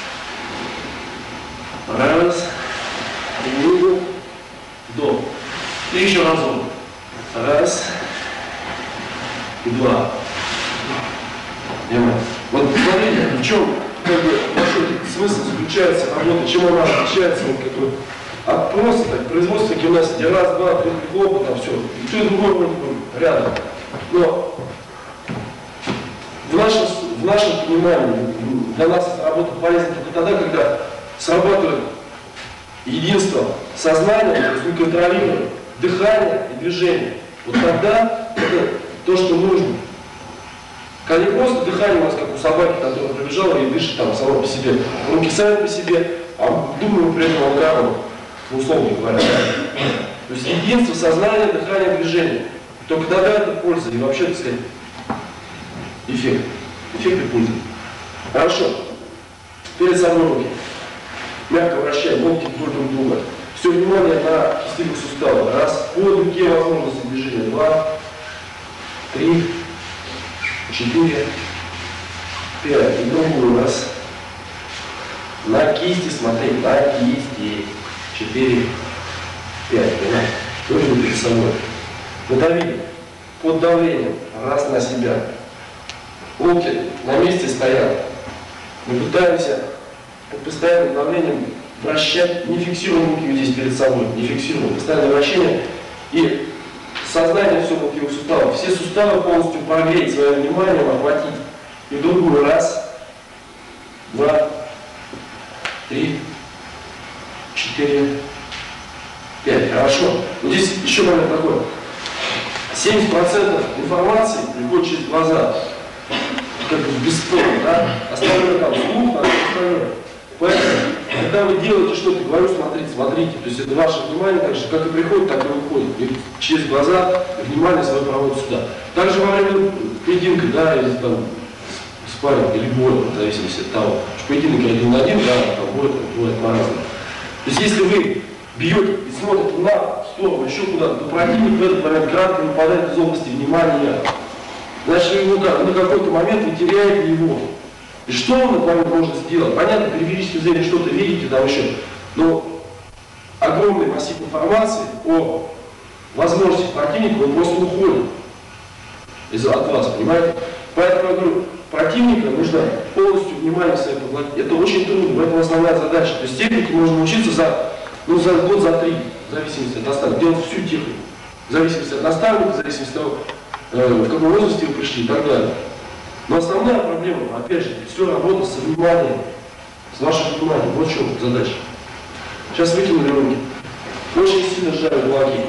S1: Раз. Выдох. Вдох. И еще разок. Раз. И два. Понимаете? Вот смотрите, в чем как бы, смысл заключается работы, чем она отличается вот, как бы, от просто так, производства гимнастики. Раз, два, три, хлопа, там все. И то и другое вроде бы рядом. Но в нашем, в нашем понимании для нас эта работа полезна только тогда, когда срабатывает единство сознания, то есть мы контролируем дыхание и движение. Вот тогда это то, что нужно. Когда не просто дыхание у нас, как у собаки, которая пробежала и дышит там сама по себе, руки сами по себе, а думаем при этом о гармонии, условно говоря. То есть единство сознания, дыхания, движения. Только тогда это польза и вообще, так сказать, эффект. Эффект и польза. Хорошо. Перед собой руки. Мягко вращаем, локти вдоль друг друга. Все внимание на кистевых суставах. Раз. По руке возможности движения. Два. Три. Четыре. Пять. И другую. Раз. На кисти смотреть. На кисти. Четыре. Пять. Понимаете? Тоже перед собой. Надавили. Под давлением. Раз на себя. Локти на месте стоят. Мы пытаемся под постоянным давлением вращать, не фиксируем руки здесь перед собой, не фиксируем, постоянное вращение и сознание все локтевых суставов. Все суставы полностью прогреть своим вниманием, охватить. И в другую. Раз, два, три, четыре, пять. Хорошо. Вот здесь еще момент такой. семьдесят процентов информации приходит через глаза. Как бы бесспорно, да? Остальное там слух, а остальное. Поэтому, когда вы делаете что-то, говорю, смотрите, смотрите. То есть это ваше внимание, так же, как и приходит, так и выходит. И через глаза внимание свое проводит сюда. Также во время поединка, да, или там спарринг, или боя, в зависимости от того. Что поединок один на один, да, там бой, там бывает по-разному. То есть если вы бьете и смотрите на сторону, еще куда-то, то противник в этот момент кратко выпадает из области внимания. Значит, вы его, на какой-то момент вы теряете его. И что он на момент может сделать? Понятно, периферическое зрение что-то видите, там еще, но огромный массив информации о возможности противника, он просто уходит из от вас, понимаете? Поэтому я говорю, противника нужно полностью внимание себе поглотить. Это очень трудно, это основная задача. То есть технику можно научиться за, ну, за год, за три, в зависимости от наставника, делать всю технику. В зависимости от наставника, в зависимости от того, в каком возрасте вы пришли и так далее. Но основная проблема, опять же, все работа со вниманием, с вашим вниманием. Вот в чем задача. Сейчас вытянули руки. Очень сильно сжали кулаки.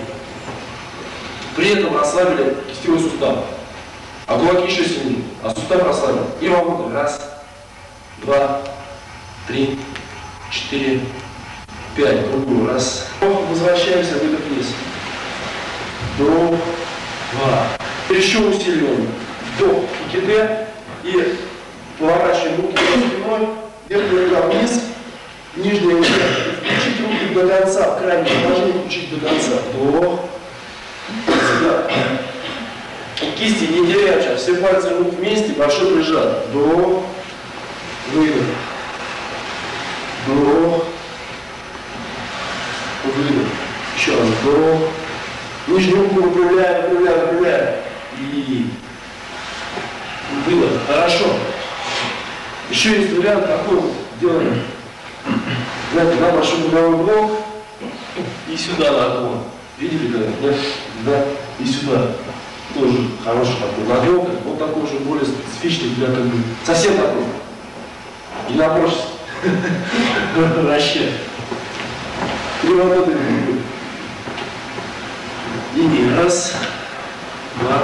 S1: При этом расслабили кистевой сустав. А кулаки еще сильнее. А сустав расслабили. И вовнутрь. Раз, два, три, четыре, пять. Другую. Раз. Возвращаемся, выдох вниз. Вдох. Два. Еще усиливаем. Вдох. Кикиде. И поворачиваем руки за спиной. Верхняя рука вниз. Нижняя рука. Включить руки до конца. В крайнем положении включить до конца. Вдох. Сюда. Кисти не теряем сейчас. Все пальцы рук вместе. Большой прижат. Вдох. Выдох. Вдох. Выдох. Еще раз. Вдох. Нижнюю руку выпрямляем, выпрямляем, выпрямляем. И выдох. Хорошо. Еще есть вариант такой. сделаем, знаете, на большой угловой блок и сюда на окно. Видели когда? Нет? Да, и сюда. Тоже хороший такой наклёк, вот такой уже более специфичный для как бы совсем такой. И напрочь. Вообще. Переворот и раз, два,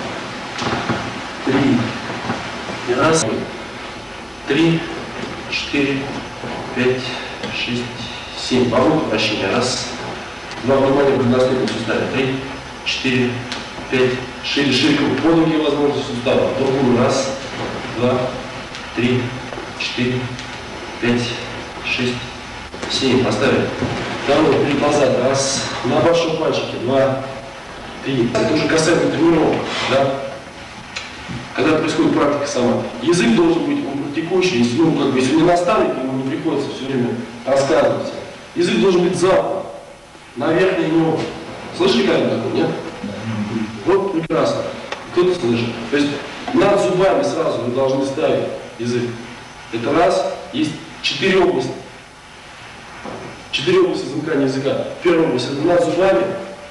S1: три. И раз, три, четыре, пять, шесть, семь. Поворот вращения. Раз, два, внимание в наследном суставе. Три, четыре, пять. Шире, шире, по ноги возможности сустава. Другую. Раз, два, три, четыре, пять, шесть, семь. Поставим. Второй, перед назад. Раз. На большом пальчике. Два, три. Это уже касаемо тренировок. Да? Когда происходит практика сама. Язык должен быть он практикующий. Если, ну, как бы, если не наставник, ему не приходится все время рассказывать. Язык должен быть запад. На верхней ногу. Слышали как-нибудь такое? Нет? Вот прекрасно. Кто-то слышит. То есть над зубами сразу вы должны ставить язык. Это раз. Есть четыре области. Четыре области замыкания языка. Первая область это над зубами.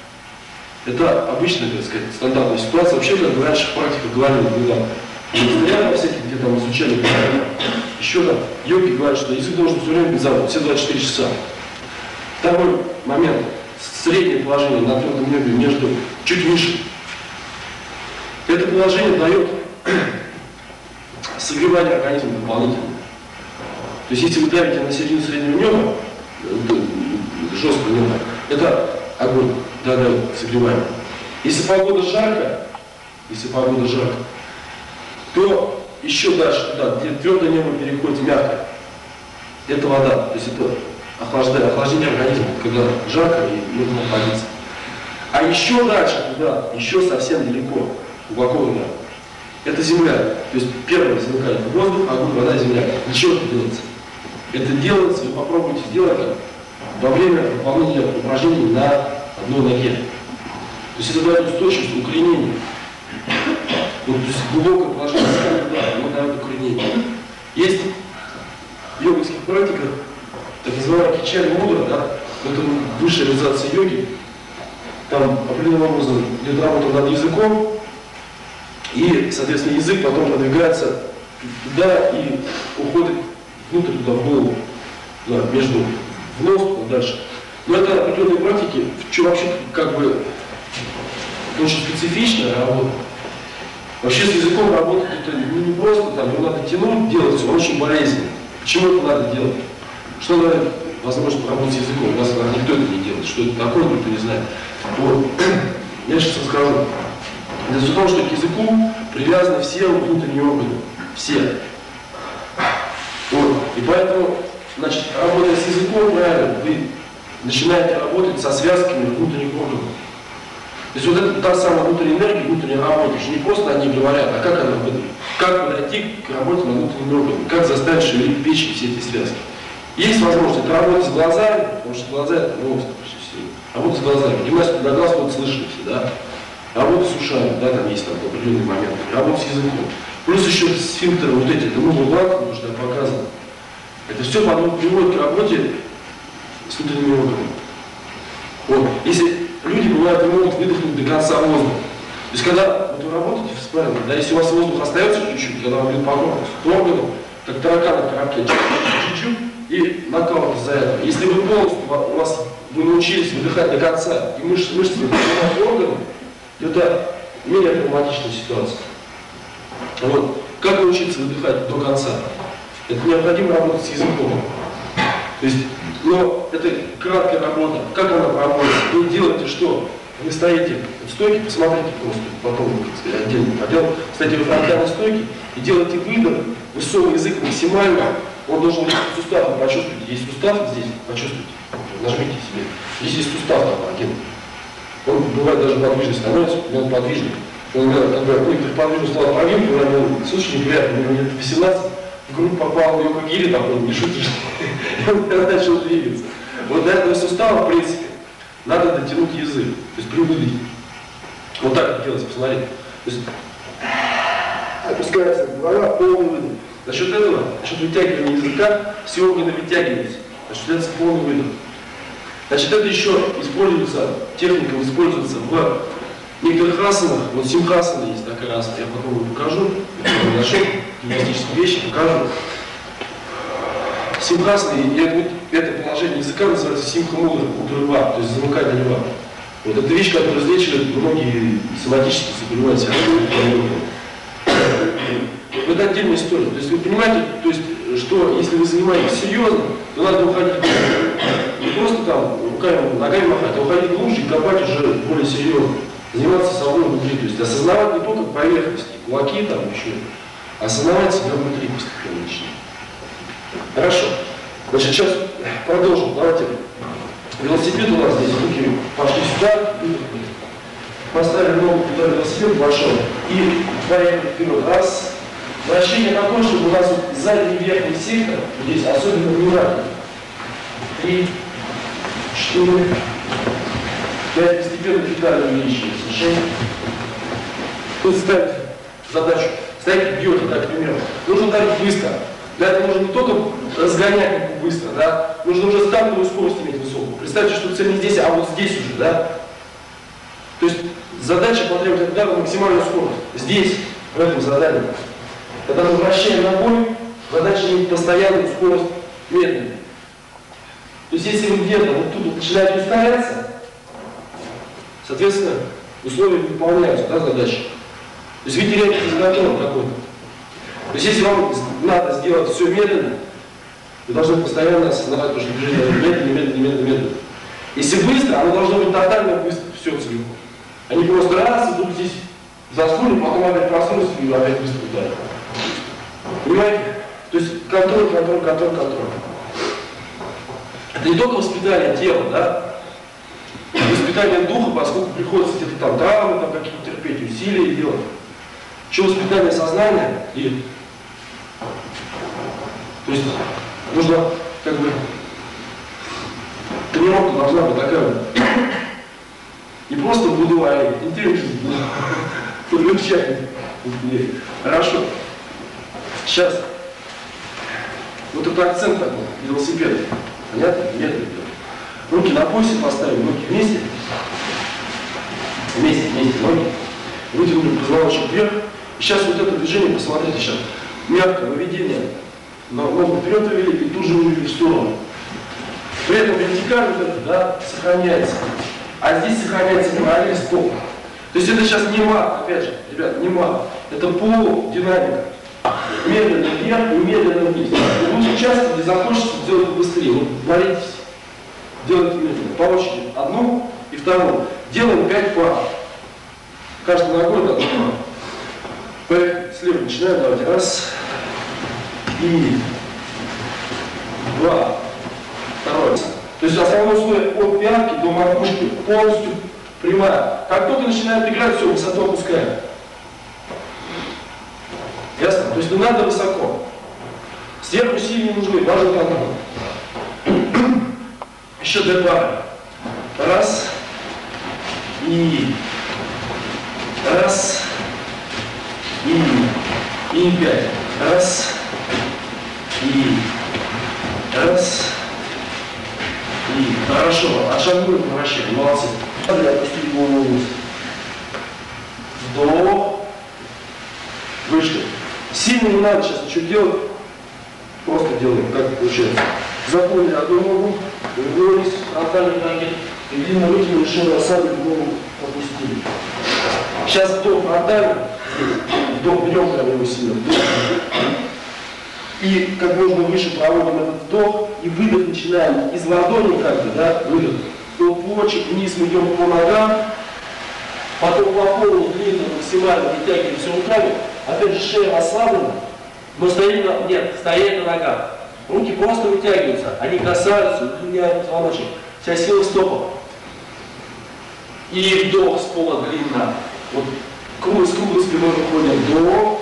S1: Это обычная, так сказать, стандартная ситуация. Вообще, как бы раньше в практике говорили, когда во всяких, где там изучали, еще там йоги говорят, что язык должен все время быть замкнут, все двадцать четыре часа. Второй момент. Среднее положение на твердом небе между чуть выше. Это положение дает согревание организма дополнительно. То есть, если вы давите на середину среднего неба, жестко неба, это огонь, да, да, согреваем. Если погода жаркая, если погода жаркая, то еще дальше туда, где твердое небо переходит в мягкое, это вода, то есть это охлаждение, охлаждение организма, когда жарко и нужно находиться. А еще дальше туда, еще совсем далеко, глубоко туда, это земля. То есть первое замыкание воздух, огонь, вода, земля. Для чего это делается? Это делается, вы попробуйте сделать это во время выполнения упражнений на одной ноге. То есть это дает устойчивость, укоренение. Вот, то есть глубокое положение туда, оно дает укоренение. Есть в йогинских практиках так называемая кичали мудра, да, это высшая реализация йоги. Там определенным образом идет работа над языком, и, соответственно, язык потом продвигается туда и уходит внутрь, туда, в голову, туда, между, в нос, туда, дальше. Но это определенные практики, что вообще как бы очень специфичная работа. Вообще с языком работать это не просто, там, его надо тянуть, делать все очень болезненно. Почему это надо делать? Что надо, возможно, работать с языком? У нас никто это не делает. Что это такое, никто не знает. Вот. Я сейчас расскажу. Дело в том, что к языку привязаны все внутренние органы. Все. Вот. И поэтому, значит, работая с языком, правильно, вы начинаете работать со связками внутренних органов. То есть вот это та самая внутренняя энергия, внутренняя работа, что не просто о ней говорят, а как она будет, как подойти к работе над внутренними органами, как заставить шевелить печень все эти связки. Есть возможность это работать с глазами, потому что глаза это мозг, работать с глазами, гимнастику на глаз вот слышали все, да, работа с ушами, да, там есть там определенный момент, работа с языком. Плюс еще сфинктеры вот эти, это много глаз, потому что я показывал. Это все потом приводит к работе с внутренними органами. Вот. Если люди, бывает, не могут выдохнуть до конца воздуха. То есть, когда вот вы работаете в спальне, да, если у вас воздух остается чуть-чуть, когда вам идет по корпусу, то органы, как тараканы в коробке, чуть-чуть, и нокаут из-за этого. Если вы полностью, у вас, вы научились выдыхать до конца, и мышцы, мышцы выдыхают органы, то это менее травматичная ситуация. Вот. Как научиться выдыхать до конца? Это необходимо работать с языком. То есть, но это краткая работа. Как она проводится? Вы делаете что? Вы стоите в стойке, посмотрите просто, потом, так сказать, отдельно подел, стоите в фронтальной стойке и делаете выдох, высокий язык максимально, он должен быть суставом почувствовать. Есть сустав здесь, почувствуйте, нажмите себе. Здесь есть сустав там один. Он бывает даже подвижный становится, он подвижный. Он, как бы, некоторых подвижных стал прогиб, когда он, слушай, неприятно, мне лет восемнадцать, в грудь попал в йога-гири, такой, не шутишь, и он начал двигаться. Вот до этого сустава, в принципе, надо дотянуть язык, то есть при выдохе. Вот так это делается, посмотрите. То есть опускается голова, полный выдох. За счет этого, за счет вытягивания языка, все органы вытягиваются. Осуществляется полный выдох. Значит, это еще используется, техника используется в некоторых асанах. Вот симхасана есть такая асана, я потом вам покажу. Я нашел гимнастические вещи, покажу. Симхасана, вот это положение языка называется симха-мудра, удра-льва, то есть замыкание льва. Вот это вещь, которая излечивает многие соматические заболевания. Это отдельная история. То есть вы понимаете, то есть, что если вы занимаетесь серьезно, то надо уходить не просто там руками, ногами махать, а уходить глубже и копать уже более серьезно. Заниматься собой внутри. То есть осознавать не только поверхности, кулаки там еще, а осознавать себя внутри постепенно начинать. Хорошо. Значит, сейчас продолжим. Давайте. Велосипед у нас здесь, руки пошли сюда. Поставили ногу туда велосипед большой и поехали вперед. Раз. Вращение такое, чтобы у нас вот задний и верхний сектор здесь особенно внимательно. Три, четыре, пять, постепенно педали увеличивается. Шесть. Тут ставить задачу. Ставить бьет, так, к примеру. Нужно ударить быстро. Для этого нужно не только разгонять ногу быстро, да, нужно уже стартовую скорость иметь высокую. Представьте, что цель не здесь, а вот здесь уже, да. То есть задача потребует от удара максимальную скорость. Здесь, в этом задании. Когда мы вращаем ногой, задача иметь постоянную скорость медленную. То есть если вы где-то вот тут вот начинаете ускоряться, соответственно, условия не выполняются, да, задачи. То есть вы теряете контроль какой-то. То есть если вам надо сделать все медленно, вы должны постоянно осознавать, что движение медленно, медленно, медленно, медленно. Если быстро, оно должно быть тотально быстро, все целиком. А не просто раз, и тут здесь заснули, потом опять проснулись и опять быстро ударили. Понимаете? То есть контроль, контроль, контроль, контроль. Это не только воспитание тела, да? Воспитание духа, поскольку приходится где-то там травмы, там какие-то терпеть, усилия делать. Еще воспитание сознания и... То есть нужно, как бы, тренировка должна быть такая вот. Не просто буду, а интересно. Хорошо. Сейчас. Вот это акцент такой, велосипед. Понятно? Медленно. Руки на поясе поставим, руки вместе. Вместе, вместе, ноги. Вытянули позвоночник вверх. И сейчас вот это движение, посмотрите сейчас. Мягкое выведение. Ногу вперед вывели и тут же вывели в сторону. При этом вертикаль вот это, да, сохраняется. А здесь сохраняется параллель стоп. То есть это сейчас не мат, опять же, ребят, не мат. Это полудинамика. Медленно вверх и медленно вниз. И будут участки, где захочется делать быстрее. Вот боритесь. Делайте медленно. По очереди. Одну и вторую. Делаем пять пар. Каждой ногой так. Поехали. Слева начинаем. Давайте. Раз. И два. Второй. То есть основное условие от пятки до макушки полностью прямая. Как только начинает играть, все, высоту опускаем. Ясно? То есть не надо высоко. Сверху сильно не нужны, важен контроль. Еще две пары. Раз. И. Раз. И. И пять. Раз. И. Раз. И. Хорошо. Отшагнули по вращению. Молодцы. Опустили голову вниз. Вдох. Вышли. Сильно не надо сейчас ничего делать. Просто делаем, как получается. Запомнили одну ногу, вернулись, отдали ноги, и длинно вытянули, шею оставили, ногу опустили. Сейчас вдох отдали, вдох берем прямо его сильно, вдох. И как можно выше проводим этот вдох, и выдох начинаем из ладони как бы, да, выдох. До почек, вниз мы идем по ногам, потом по полу длинно, максимально вытягиваемся руками. Опять же, шея расслаблена, но стоим на... Нет, стоять на ногах. Руки просто вытягиваются, они касаются, удлиняют позвоночник. Вся сила в стопах. И вдох с пола длинно. Вот круг, с круглой спиной выходим. Вдох.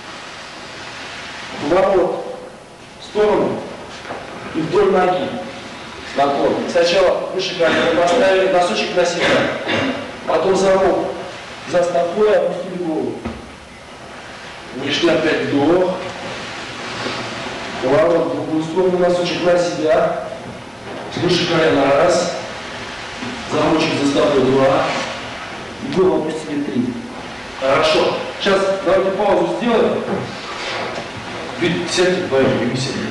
S1: Поворот в сторону и вдоль ноги. Наклон. Сначала выше колена поставили, носочек на себя. Потом замок за стопой, опустили голову. Вышли опять вдох. Поворот в другую сторону, носочек на себя. Выше колена раз. Замочек за стопой два. И голову опусти себе три. Хорошо. Сейчас давайте паузу сделаем. Сядьте вдвоем, и сядьте.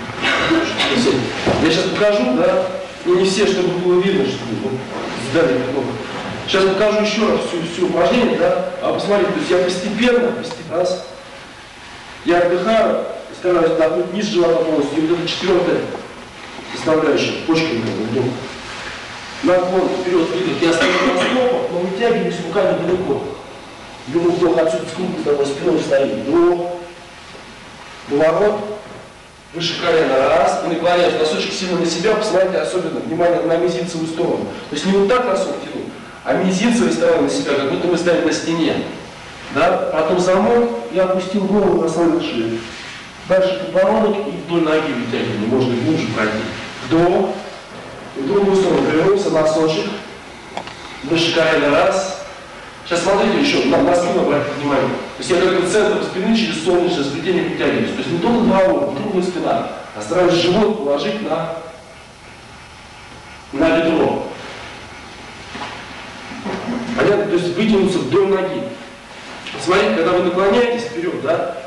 S1: Я сейчас покажу, да, и не все, чтобы было видно, что вот, сдали много. Сейчас покажу еще раз все, все упражнение, да, а посмотрите, то есть я постепенно, постепенно, раз, я отдыхаю, стараюсь отдохнуть низ живота полностью, и вот это четвертое составляющее, почками вдох. Наклон вперед, выдох, я стою на стопах, но вытягиваюсь руками далеко. Беру вдох отсюда, скрупно такой спиной стоит, вдох, поворот. Выше колена, раз, и наклоняюсь, носочек сильно на себя, посмотрите особенно внимание на мизинцевую сторону. То есть не вот так носок тяну, а мизинцевой стороной на себя, как будто мы стоим на стене. Да? Потом замок, я опустил голову на самую шею. Дальше подбородок и вдоль ноги вытягивание, можно глубже пройти. Вдох, и в другую сторону повернулся, носочек. Выше колена, раз. Сейчас смотрите еще, на, на спину обратите внимание. То есть я как бы центр спины через солнечное сплетение притягиваюсь. То есть не только голову, не только спина, а стараюсь живот положить на, на бедро. Понятно? То есть вытянуться вдоль ноги. Смотрите, когда вы наклоняетесь вперед, да,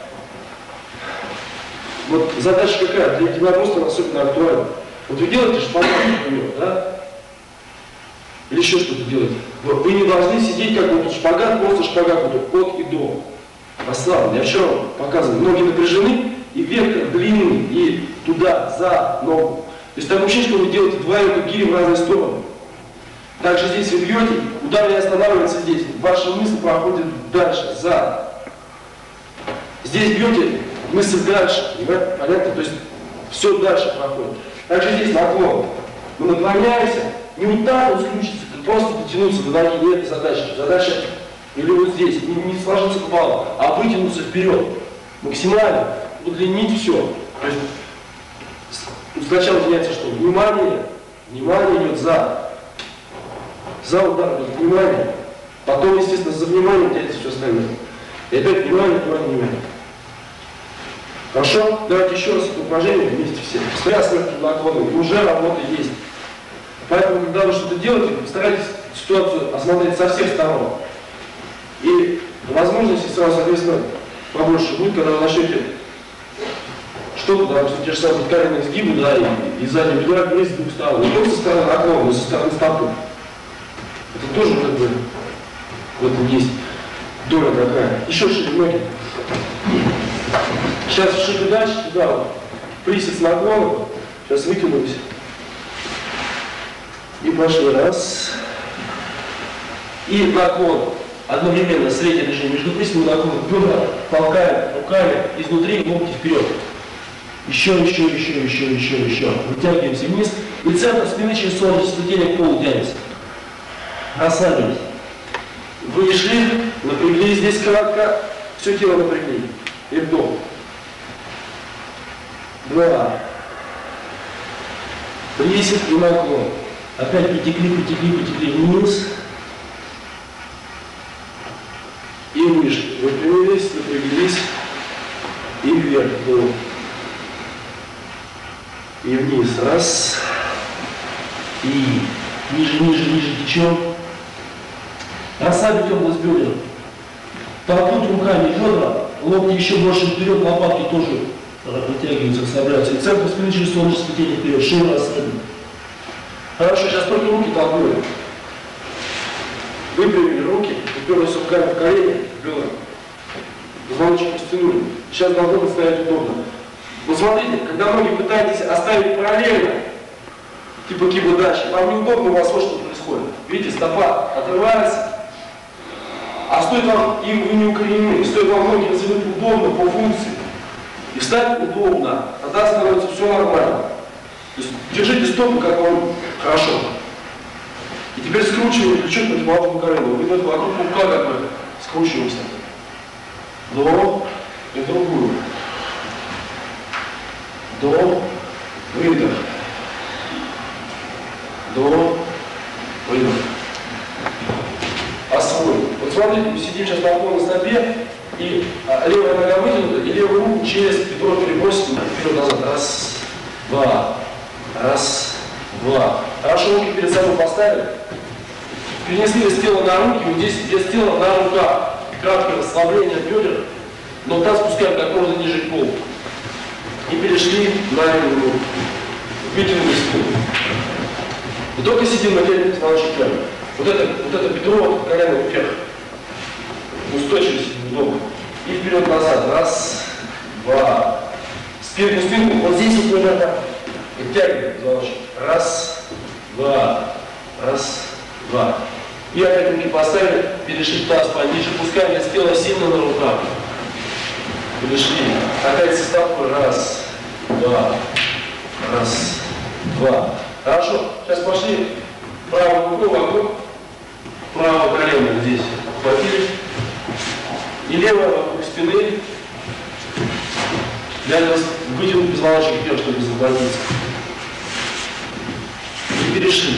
S1: вот задача какая? Для единороста особенно актуальна. Вот вы делаете шпагат, например, да? Или еще что-то делать. Вы не должны сидеть как вот шпагат, просто шпагат вот от и до. Расслаблен. Я вчера показывал, ноги напряжены, и вверх длинный, и туда, за ногу. То есть так ощущение, что вы делаете двоем гири в разные стороны. Также здесь вы бьете, удар не останавливается здесь. Ваша мысль проходит дальше, за. Здесь бьете, мысль дальше. Понятно? То есть все дальше проходит. Также здесь наклон. Мы наклоняемся. Не вот так вот включиться, просто дотянуться до ноги, не это задача. Задача или вот здесь, не, не сложиться к балу, а вытянуться вперед. Максимально удлинить все. То есть сначала меняется что? Внимание. Внимание идет за. За удар идет внимание. Потом, естественно, за внимание тянется все остальное. И опять внимание, внимание, внимание. Хорошо? Давайте еще раз это упражнение вместе все. Стоя с легким наклоном. И уже работа есть. Поэтому, когда вы что-то делаете, постарайтесь ситуацию осмотреть со всех сторон. И возможности сразу, соответственно, побольше будет, когда вы начнете что-то, допустим, те же самые коленные сгибы, да, и, и задние бедра вместе с двух сторон. Не только со стороны наклона, но и со стороны стопы. Это тоже как бы в этом есть доля такая. Еще шире ноги. Сейчас шире дальше, туда вот. Присед с наклоном. Сейчас вытянулись. И пошли раз. И наклон. Одновременно среднее движение между присядом и наклоном. Бедра толкаем руками изнутри, локти вперед. Еще, еще, еще, еще, еще, еще. Вытягиваемся вниз. И центр спины через солнечное сплетение к полу тянется. Расслабились. Вышли, напрягли здесь кратко. Все тело напрягли. И вдох. Два. Присед и наклон. Опять потекли, потекли, потекли вниз. И выше. Выпрямились, напряглись. И вверх. Вдох. И вниз. Раз. И ниже, ниже, ниже течем. Расслабить область бедер. Толкнуть руками бедра. Локти еще больше вперед, лопатки тоже вытягиваются, расслабляются. И центр спины через солнечное сплетение вперед. Шею расслабим. Хорошо, сейчас только руки толкнули. Выпрямили руки, уперлись руками в колени, бедра. Позвоночник растянули. Сейчас должно быть стоять удобно. Вот смотрите, когда ноги пытаетесь оставить параллельно, типа кибодачи, вам неудобно, у вас вот что происходит. Видите, стопа отрывается, а стоит вам, и вы не укоренены, стоит вам ноги развернуть удобно по функции, и встать удобно, тогда становится все нормально. То есть держите стопы, как вам хорошо. И теперь скручиваем плечо к противоположному колену. Вы вокруг пупка как бы скручиваемся. Вдох и другую. Вдох, выдох. Вдох, выдох. Освоим. Вот смотрите, мы сидим сейчас на полной стопе, И а, левая нога вытянута, и левую руку через бедро перебросить вперед-назад. Раз, два, раз, два. Хорошо, руки перед собой поставили. Перенесли вес тела на руки, вот здесь вес тела на руках. Краткое расслабление бедер, но таз спускаем как можно ниже к полу. И перешли на левую руку. Вытянули спину. И только сидим на переднем позвоночнике. Вот это, вот это бедро, колено вверх. Устойчивость, удобно. И вперед-назад. Раз, два. Спинку, спинку. Вот здесь вот примерно. Вытягиваем позвоночник. Раз, два. Раз, два. И опять руки поставили, перешли таз пониже. Пускай вес тела сильно на руках. Перешли. Опять со стопой. Раз, два. Раз, два. Хорошо. Сейчас пошли правую руку вокруг правого колена здесь. Хватили. И левая вокруг спины. Для нас вытянуть позвоночник вверх, чтобы захватиться. И перешли.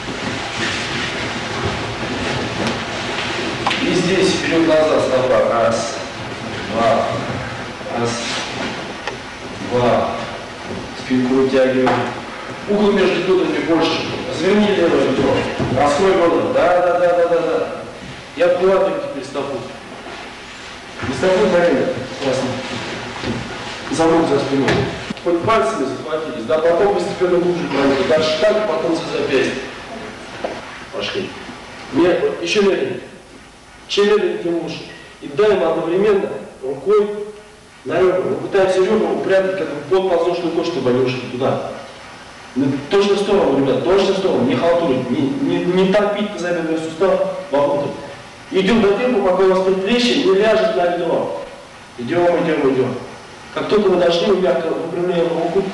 S1: И здесь вперед-назад стопа. Раз, два. Раз, два. Спинку вытягиваем. Угол между бедрами больше. Разверни левое бедро. Раскрой бедро. Да, да, да, да, да, да. И обхватывай теперь стопу. И стопу колено. Классно. Замок за спиной. Хоть пальцами захватились, да, потом постепенно глубже проникли. Дальше так, потом за запястье. Пошли. Медленно. Еще медленнее. Чем медленнее, тем лучше. И даем одновременно рукой на ребра. Мы пытаемся ребра упрятать как бы под подвздошную кость, чтобы они ушли туда. Точно в сторону, ребят, точно в сторону, не халтурить, не, не, не топить тазобедренный сустав вовнутрь. Идем до темпа, пока у вас предплечье не ляжет на бедро. Идем, идем, идем. Как только мы дошли, мы мягко выпрямляем руку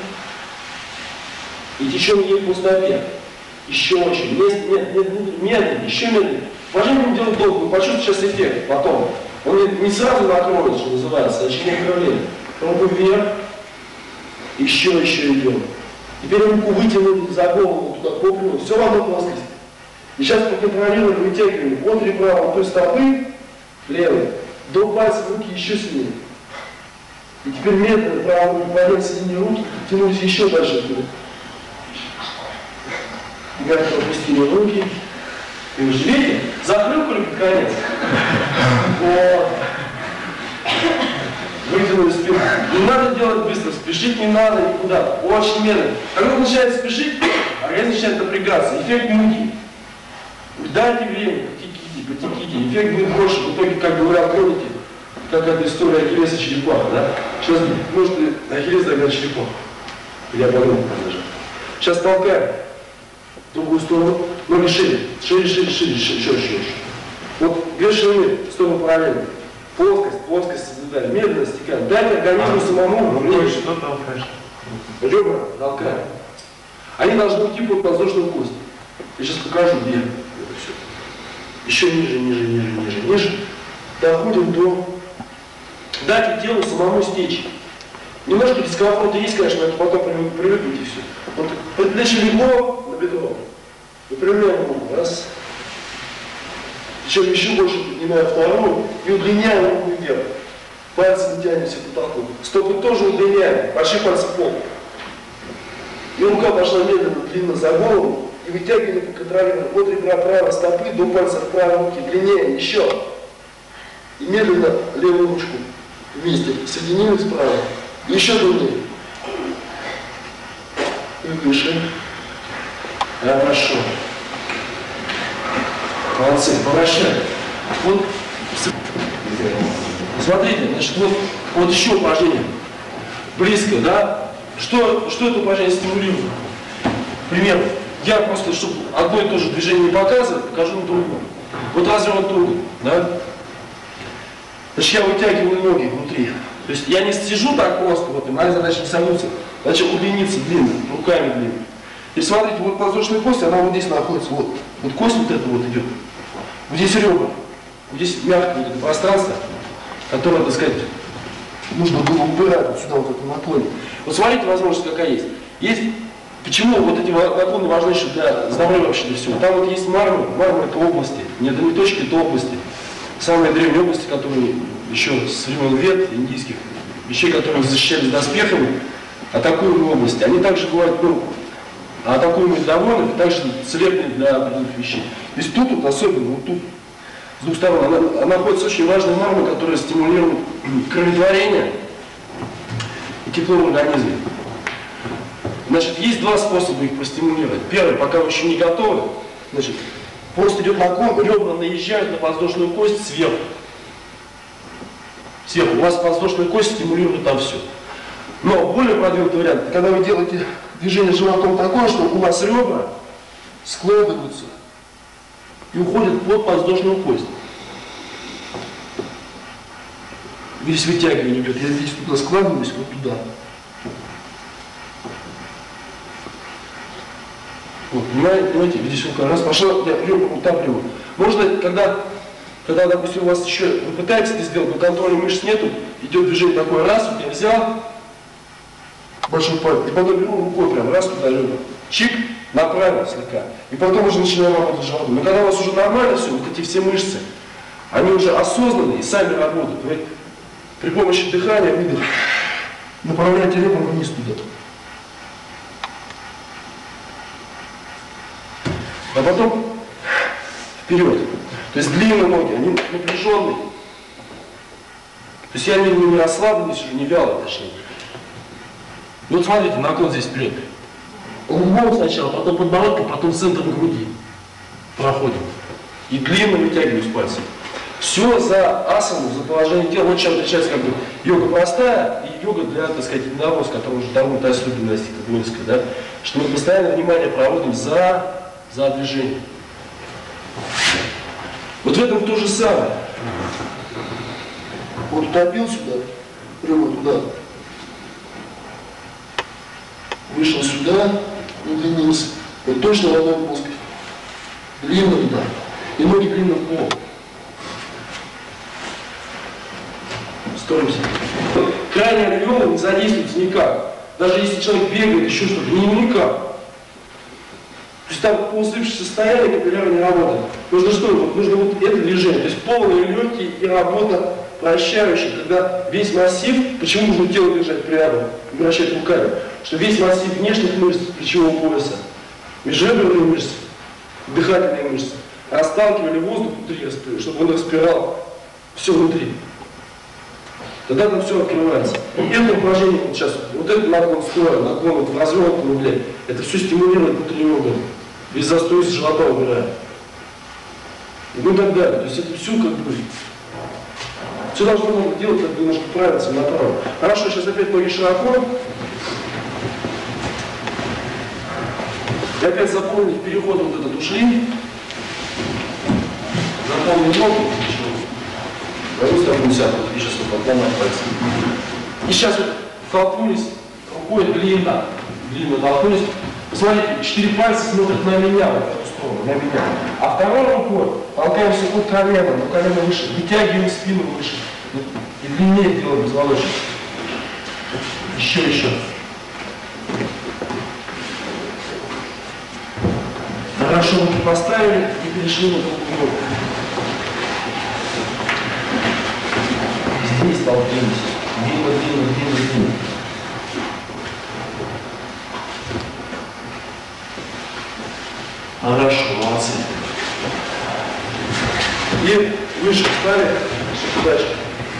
S1: и течем ей по стопе. Еще очень. Нет, нет, нет, медленно, еще медленно. Вложение будем делать долго, вы почувствуете сейчас эффект потом. Он не сразу накроет, что называется, а через некоторое время. Руку вверх, еще, еще идем. Теперь руку вытянули за голову, туда попрямую, все в одной плоскости. И сейчас поконтролируем вытягиваем от ребра, от той стопы, левой, до пальцев руки еще сильнее. И теперь медленно правую руку поднять в середине руки, тянулись еще дальше оттуда. Мягко опустили руки. И уже видите, захрюкали под конец. Вот. Вытянули спину. Не надо делать быстро, спешить не надо никуда. Очень медленно. Когда вы начинаете спешить, организм начинает напрягаться. Эффект муки. Дайте время, потеките, потеките. Эффект будет больше. В итоге, как говорят, помните, как эта история Ахиллеса черепаха, да? Сейчас, может, Ахиллес догнать черепаху. Я подумал даже. Сейчас толкаем. В другую сторону. Ноги шире. Шире, шире, шире, шире, еще, еще, еще. Вот две ширины в сторону параллельно. Плоскость, плоскость соблюдаем. Медленно стекаем. Дайте организму самому.
S2: Рукой что толкаешь?
S1: Ребра толкаем. Они должны уйти под подвздошную кость. Я сейчас покажу, где. Еще ниже, ниже, ниже, ниже, ниже. Доходим до... Дайте телу самому стечь. Немножко дискомфорта есть, конечно, но это потом привыкнете все. Вот предплечье легло на бедро. Выпрямляем руку. Раз. Причем еще больше поднимаем вторую и удлиняем руку вверх. Пальцами тянемся к потолку. Стопы тоже удлиняем. Большие пальцы в пол. И рука пошла медленно, длинно за голову. И вытягиваем по контролированию от ребра правой стопы до пальцев правой руки. Длиннее. Еще. И медленно левую ручку вместе соединили справа. Еще длиннее. И выше. Хорошо. Молодцы, поворачиваем. Вот, смотрите, значит, вот, вот еще упражнение. Близко, да? Что, что это упражнение стимулирует? Пример. Я просто, чтобы одно и то же движение не показывать, покажу на другом. Вот развернут руку, да? Значит, я вытягиваю ноги внутри. То есть я не сижу так просто, вот, и моя задача не согнуться. Значит, удлиниться длинно, руками длинно. И смотрите, вот подвздошная кость, она вот здесь находится, вот. Вот кость вот эта вот идет. Вот здесь ребра. Вот здесь мягкое вот это пространство, которое, так сказать, нужно было убирать вот сюда, вот это наклоне. Вот смотрите, возможность какая есть. Есть, почему вот эти наклоны важнейшие для здоровья вообще, для всего. Там вот есть мармур, мармур это области, не, это не точки, это области. Самые древние области, которые еще с времен вет индийских, вещей, которые защищались доспехами, атакуемые области. Они также бывают, ну, атакуемые для воинов, также целебные для определенных вещей. То есть тут, вот, особенно, вот тут, с двух сторон, она, она находится очень важная норма, которая стимулирует кроветворение и тепло в организме. Значит, есть два способа их простимулировать. Первый, пока вы еще не готовы, значит, просто идет наклон, ребра наезжают на подвздошную кость сверху. Сверху. У вас подвздошная кость стимулирует там все. Но более продвинутый вариант, когда вы делаете движение животом такое, что у вас ребра складываются и уходят под подвздошную кость. Весь вытягивание идет. Я здесь туда складываюсь, вот туда. Вот, понимаете, понимаете, видите, сколько раз пошла, я ребра утапливаю. Можно, когда, когда, допустим, у вас еще, вы пытаетесь это сделать, но контроля мышц нету, идет движение такое, раз, вот я взял, большой палец, и потом беру рукой прям, раз туда ребра, чик, направил слегка, и потом уже начинаем работать животом. Но когда у вас уже нормально все, вот эти все мышцы, они уже осознанные и сами работают. Вы при помощи дыхания, выдох, направляете ребра вниз туда. А потом вперед. То есть длинные ноги, они напряженные. То есть я не, не расслабленный, не вялый, точнее. И вот смотрите, наклон здесь вперед. Лбом сначала, потом подбородком, потом центром груди проходим. И длинно вытягиваюсь пальцем. Все за асану, за положение тела. Вот чем отличается как бы йога простая и йога для, так сказать, единоросс, который уже давно та особенность воинская, да? Что мы постоянно внимание проводим за, за движение. Вот в этом то же самое. Вот утопил сюда, прямо туда. Вышел сюда, удлинился. Вот точно в одной плоскости. Длинно туда. И ноги длинно в пол. Строимся. Крайняя рвела не задействуется никак. Даже если человек бегает, еще что-то, не никак. То есть там полуслившее состояние капилляры не работает. Нужно что? Вот, нужно вот это движение. То есть полные легкие и работа прощающая, когда весь массив, почему нужно тело держать прямо, вращать руками, что весь массив внешних мышц плечевого пояса, межреберные мышцы, дыхательные мышцы, расталкивали воздух внутри, чтобы он распирал все внутри. Тогда там все открывается. И это упражнение вот сейчас, вот это наклон строя, наклон вот в развернутом угле, это все стимулирует внутренний орган. Весь застой из живота убирает. И ну так далее. То есть это все как бы, все должно делать как бы немножко правильно, направо. Хорошо, сейчас опять ноги широко. И опять запомнить переход вот этот ушли. Запомнить ноги. Возьму сторону сяду, и сейчас вот подломать пальцы. И сейчас вот толкнулись, рукой длинно, длинно толкнулись. Посмотрите, четыре пальца смотрят на меня, в эту сторону, на меня. А второй рукой толкаемся под коленом, но колено выше, вытягиваем спину выше. И длиннее делаем позвоночник. Еще, еще. Хорошо руки поставили и перешли на другую ногу. Здесь толкнемся. Длинно, длинно, длинно, длинно. Хорошо, молодцы. И выше встали, все дальше.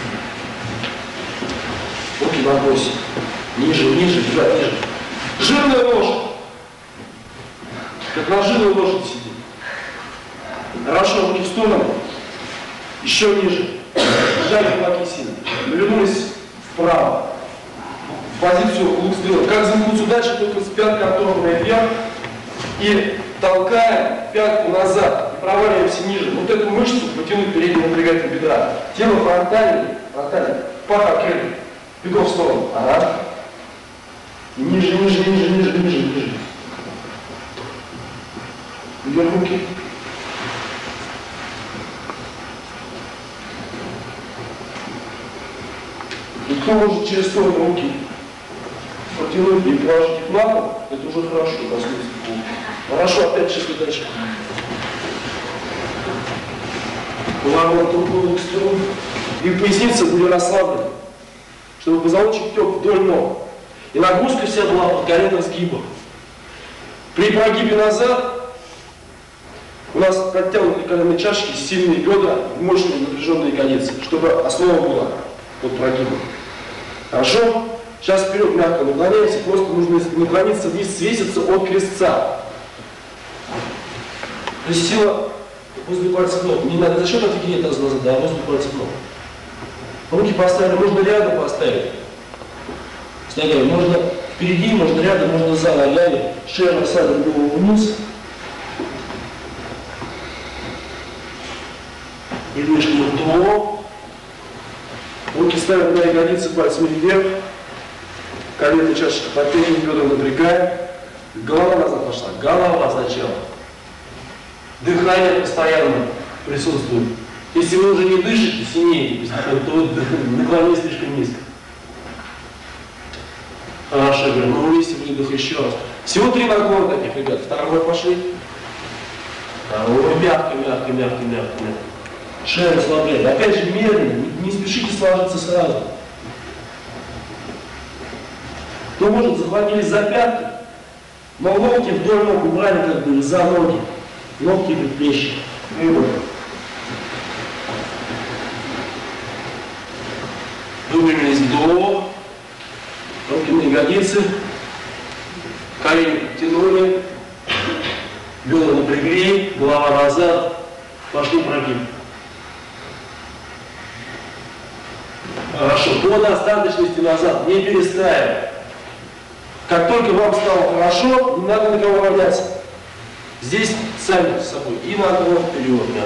S1: Руки на поясе. Ниже, ниже, бежать, ниже. Жирная лошадь. Как на жирной лошади сидит. Хорошо, руки в сторону. Еще ниже. Сжали кулаки сильно. Вернулись вправо. В позицию лук стрелы. Как замкнуться дальше, только с пятки оторванной вверх. И толкаем пятку назад. И проваливаемся ниже. Вот эту мышцу потянуть переднего напрягательного бедра. Тело фронтальное. Фронтальное. Пах открыт. Бегом в сторону. Ага. И ниже, ниже, ниже, ниже, ниже, ниже. Вверх руки. И кто может через сторону руки протянуть и положить их на пол, это уже хорошо. Хорошо, опять часы дальше. Поворот рукой к стороне. и поясницы были расслаблены, чтобы позвоночник тек вдоль ног. И нагрузка вся была под коленным сгибом. При прогибе назад у нас подтянуты коленные чашки, сильные бедра, мощные напряженные ягодицы, чтобы основа была под прогибом. Хорошо? Сейчас вперед мягко наклоняемся, просто нужно наклониться вниз, свеситься от крестца. То есть сила возле пальцев ног. Не надо за счет отведения таза назад, а возле пальцев ног. Руки поставили, можно рядом поставить. С ногами. Можно впереди, можно рядом, можно за ногами. Шея насадим голову вниз. И вышли вдох. Руки ставим на ягодицы пальцами вверх. Коленные чашечки подтягиваем, бедра напрягаем. Голова назад пошла. Голова сначала. Дыхание постоянно присутствует. Если вы уже не дышите, синее, то вы наклонились слишком низко. Хорошо, говорю, ну вывести выдох еще раз. Всего три наклона таких, ребят. Второй пошли. Второй, мягко, мягко, мягко, мягко, мягко. Шею расслабляет. Опять же, медленно, не, не спешите сложиться сразу. Кто может, захватились за пятки, но локти вдоль ног убрали как бы за ноги. Локти и предплечья. Выпрямились вдох. Руки на ягодицы. Колени подтянули. Бедра напрягли. Голова назад. Пошли прогиб. Хорошо. До достаточности назад. Не перестраивай. Как только вам стало хорошо, не надо на кого равняться. Здесь сами с собой. И наклон вперед. Да.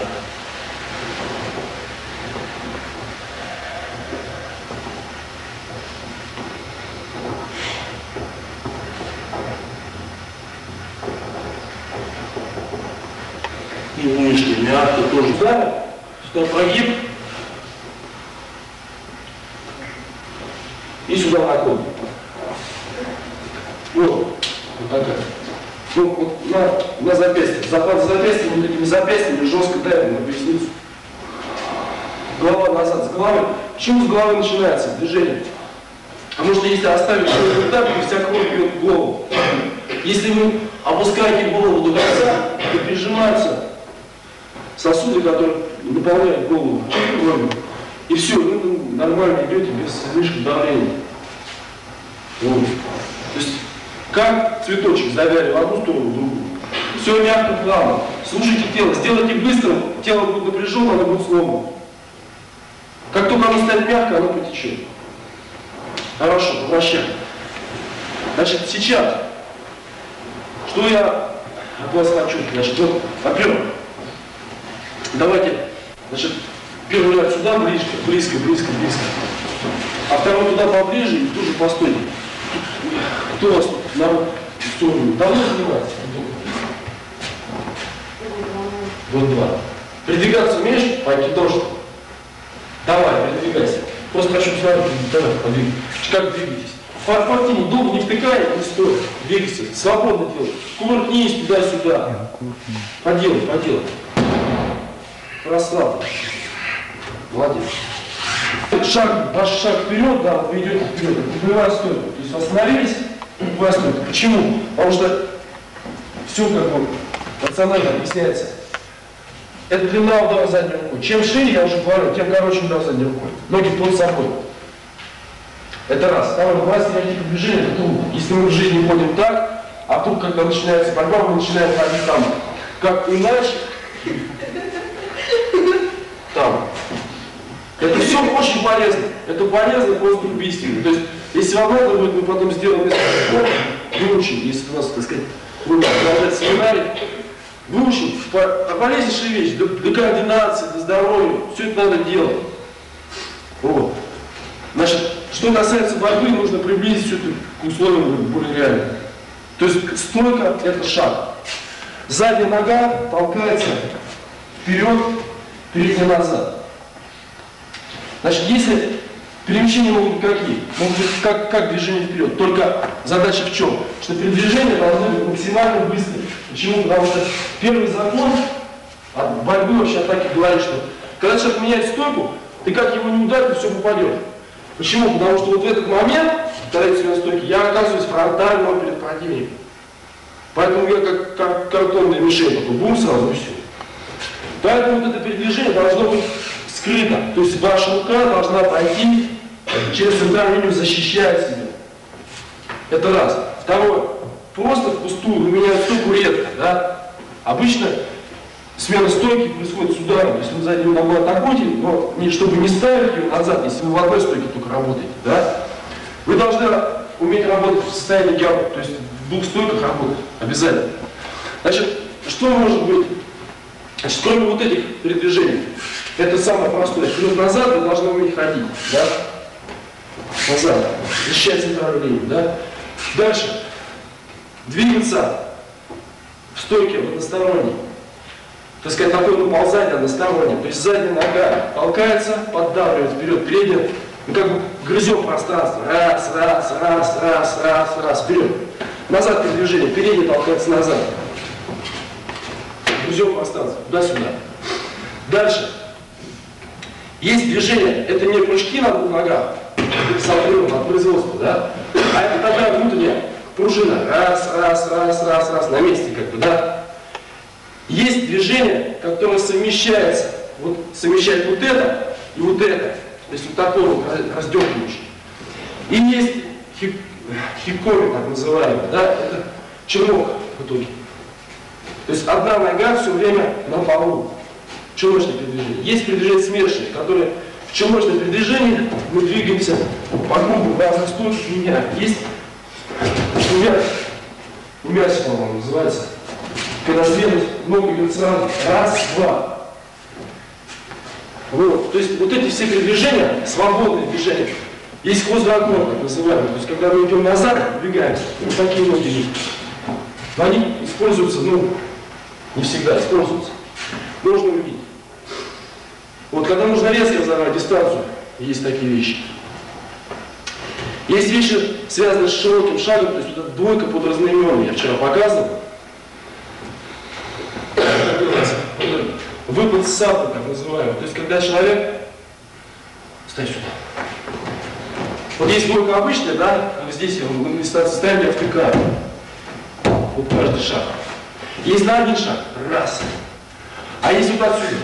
S1: И вышли. Мягко тоже. Да? Сюда прогиб. И сюда наклон. Вот. Вот такая. Ну, вот на, на запястье. Захват запястья, вот этими запястьями жестко давим на поясницу. Голова назад, с головы. Почему с головы начинается движение? Потому что если оставить шею вот так, то вся кровь бьет в голову. Если вы опускаете голову до конца, то прижимаются сосуды, которые наполняют голову кровью. И все, вы нормально идете без излишка давления. Вот. То есть, как цветочек завяли в одну сторону, в другую. Все мягко, плавно. Слушайте тело. Сделайте быстро, тело будет напряжено, оно будет сломано. Как только оно станет мягко, оно потечет. Хорошо, возвращаем. Значит, сейчас, что я от вас хочу? Значит, вот, во-первых, давайте, значит, первый ряд сюда близко, близко, близко, близко. А второй туда поближе и тоже постойте. Кто у вас тут народ сторону? Давно занимается? Вот два. Передвигаться умеешь? Пойти дождь. Давай, передвигайся. Просто хочу посмотреть. Давай, подвигай. Как двигаетесь? Фортини долго не втыкай, не стоит. Двигайся. Свободно делай. Кувыркнись туда-сюда. Поделай, поделай. Расслабь. Молодец. Шаг, ваш шаг вперед, да, вы идете вперед. Убивая стойку. То есть остановились, убивая стойку. Почему? Потому что все как бы рационально объясняется. Это длина удара задней рукой. Чем шире, я уже говорю, тем короче удар задней рукой. Ноги под собой. Это раз. Второе, власть реагирует движение, это трудно. Если мы в жизни ходим так, а тут, когда начинается борьба, мы начинаем ходить там, как иначе, там. Это все очень полезно. Это полезно, просто убийственно. То есть, если вам надо будет, мы потом сделаем несколько шагов, выучим, если у нас, так сказать, будет продолжать семинарий, выучим, а полезнейшая вещь, для, для координации, для здоровья, все это надо делать. Вот. Значит, что касается борьбы, нужно приблизить все это к условиям более реальным. То есть стойка – это шаг. Задняя нога толкается вперед, передняя назад. Значит, если перемещения могут быть какие? Могут быть как, как движение вперед. Только задача в чем? Что передвижение должно быть максимально быстрым. Почему? Потому что первый закон от борьбы вообще атаки говорит, что когда человек меняет стойку, Ты как его не ударил, все попадет. Почему? Потому что вот в этот момент, вторая смена стойки, я оказываюсь фронтально перед противником. Поэтому я как, как картонная мишень, такой бум сразу и все. Поэтому вот это передвижение должно быть скрыто. То есть ваша рука должна пройти через центральную линию, защищая себя. Это раз. Второе. Просто впустую выменяют стойку редко. Да? Обычно смена стойки происходит с ударом. Если вы заднюю ногу атакуете, но не, чтобы не ставить ее назад, если вы в одной стойке только работаете, да? Вы должны уметь работать в состоянии гяпа, то есть в двух стойках работать. Обязательно. Значит, что может быть? Значит, кроме вот этих передвижений, это самое простое. Вперед-назад вы должны уметь ходить. Да? Назад. Защищать центральную линию. Да? Дальше. Двигаться в стойке в односторонней. Так сказать, такое наползание одностороннее. То есть задняя нога толкается, поддавливает вперед, передняя. Мы как бы грызем пространство. Раз, раз, раз, раз, раз, раз, вперед. Назад передвижение, передняя толкается назад. Грызем пространство, туда-сюда. Дальше. Есть движение, это не прыжки на двух ногах, с отрывом от производства, да? А это такая внутренняя пружина. Раз, раз, раз, раз, раз, на месте как бы, да? Есть движение, которое совмещается, вот совмещает вот это и вот это. То есть вот такой вот раздергивающий. И есть хик, хикоми, так называемый, да? Это чернок в итоге. То есть одна нога все время на полу. Челночное передвижение. Есть передвижение смешанное, которое в челночном передвижении мы двигаемся по кругу в разных стойках, меня. Есть умясик, он называется. Когда следует ногу идет сразу. Раз, два. Вот. То есть вот эти все передвижения, свободные движения, есть хвост-дракон, так называемый. То есть когда мы идем назад, двигаемся, вот такие ноги есть. Но они используются, ну, не всегда используются. Нужно увидеть. Вот когда нужно резко разорвать дистанцию, есть такие вещи. Есть вещи, связанные с широким шагом, то есть вот эта двойка подразноименная, я вчера показывал. Выпад с сапы, так называемый. То есть когда человек... Ставь сюда. Вот есть двойка обычная, да, здесь я на дистанции ставим, я втыкаю. Вот каждый шаг. Есть на один шаг. Раз. А есть вот отсюда.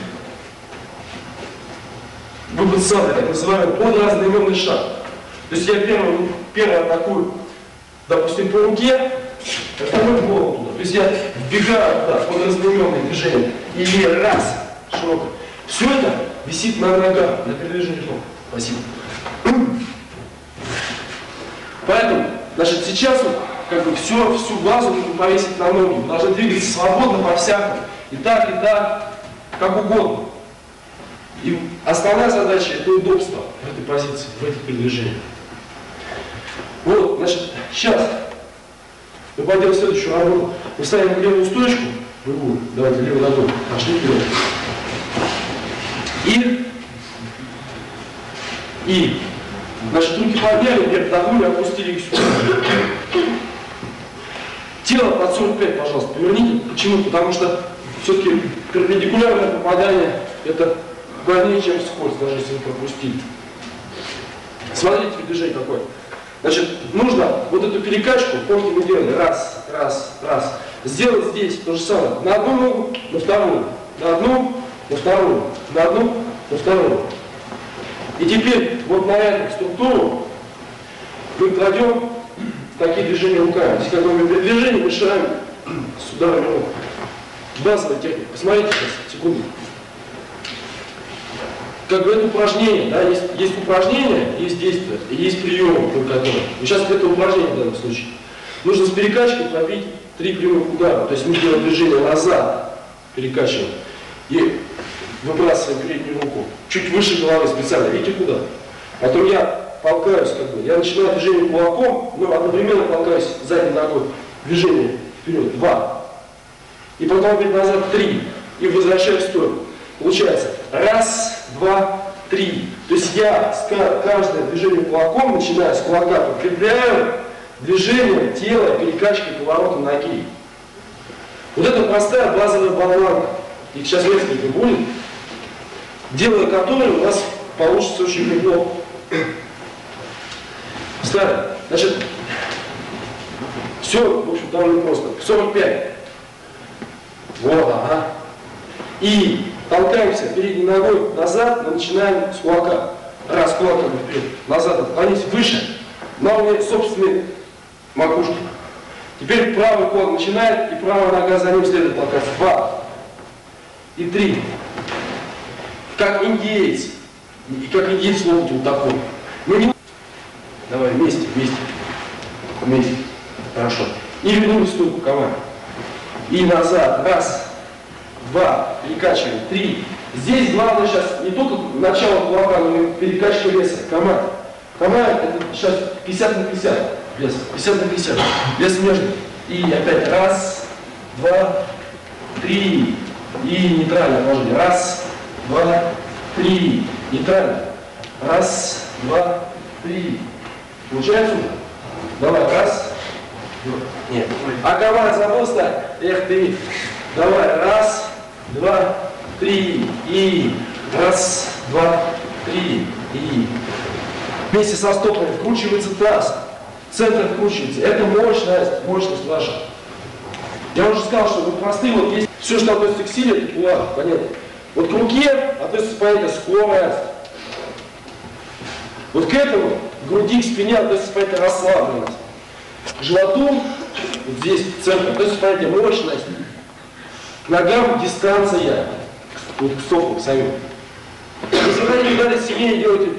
S1: Выпад с сапы, так называемый подразноименный шаг. То есть я первый, первый атакую, допустим, по руке, а второй голову туда. То есть я вбегаю туда, подразноименное движение. Или раз, широко. Все это висит на ногах, на передвижении ног. Спасибо. Поэтому, значит, сейчас вот, как бы все, всю базу нужно повесить на ноги. Вы должны двигаться свободно по-всякому. И так, и так, как угодно. И основная задача – это удобство в этой позиции, в этих передвижениях. Вот, значит, сейчас мы пойдем в следующую работу. Мы ставим левую стоечку в углу. Давайте левую ногу. Пошли вперед. И, и, значит, руки подняли, передохнули, опустили их сюда. Тело под сорок пять, пожалуйста, поверните. Почему? Потому что все-таки перпендикулярное попадание – это больнее, чем скорость, даже если вы пропустили. Смотрите, движение какое. Значит, нужно вот эту перекачку, помните, мы делали раз, раз, раз, сделать здесь то же самое. На одну ногу, на вторую, на одну, на вторую, на одну, на вторую. И теперь вот на эту структуру мы кладем такие движения руками. То есть, когда мы при движении мешаем с ударами рук. Базовая техника. Посмотрите сейчас, секунду. Как бы это упражнение, да, есть, есть упражнение, есть действие, и есть приемы, которые. Сейчас это упражнение в данном случае. Нужно с перекачкой пробить три прямых удара. То есть мы делаем движение назад, перекачиваем, и выбрасываем переднюю руку. Чуть выше головы специально, видите куда? Потом я толкаюсь, как бы. Я начинаю движение кулаком, но одновременно толкаюсь задней ногой. Движение вперед, два. И потом опять назад, три. И возвращаюсь в сторону. Получается, раз, два, три. То есть я каждое движение кулаком, начиная с кулака, подкрепляю движением тела, перекачкой, поворотом ноги. Вот это простая базовая болванка. Их сейчас несколько будет, делая которую у нас получится очень неплохо. Ставим. Значит, все, в общем, довольно просто. сорок пять. Вот, ага. И толкаемся передней ногой назад, мы начинаем с кулака. Раз, кулак как бы вперед, назад отклонись, выше, на уровне собственной макушки. Теперь правый кулак начинает, и правая нога за ним следует толкаться. Два. И три. Как индеец. И как индеец ловит вот такой. Мы не... Давай, вместе, вместе. Вместе. Хорошо. И вернули стойку команды. И назад. Раз, два, перекачиваем. Три. Здесь главное сейчас не только начало кулака, но и перекачивание веса. Команда. Команда это сейчас пятьдесят на пятьдесят. Вес. пятьдесят на пятьдесят. Вес между. И опять раз, два, три. И нейтральное положение. Раз, два, три. Нейтрально. Раз, два, три. Получается уже? Давай, раз. Нет. А команда забыл стать? Эх ты. Давай, раз, два, три. И раз, два, три. И вместе со стопами вкручивается таз. Центр вкручивается. Это мощность, мощность ваша. Я уже сказал, что вот простые вот есть. Все, что относится к силе, это кулак, понятно. Вот к руке относится понятие скорость. Вот к этому, к груди, к спине относится понятие расслабленность. К животу, вот здесь, к центру, относится понятие мощность. К ногам дистанция. Вот к стопам самим. Если вы хотите ударить сильнее, делайте,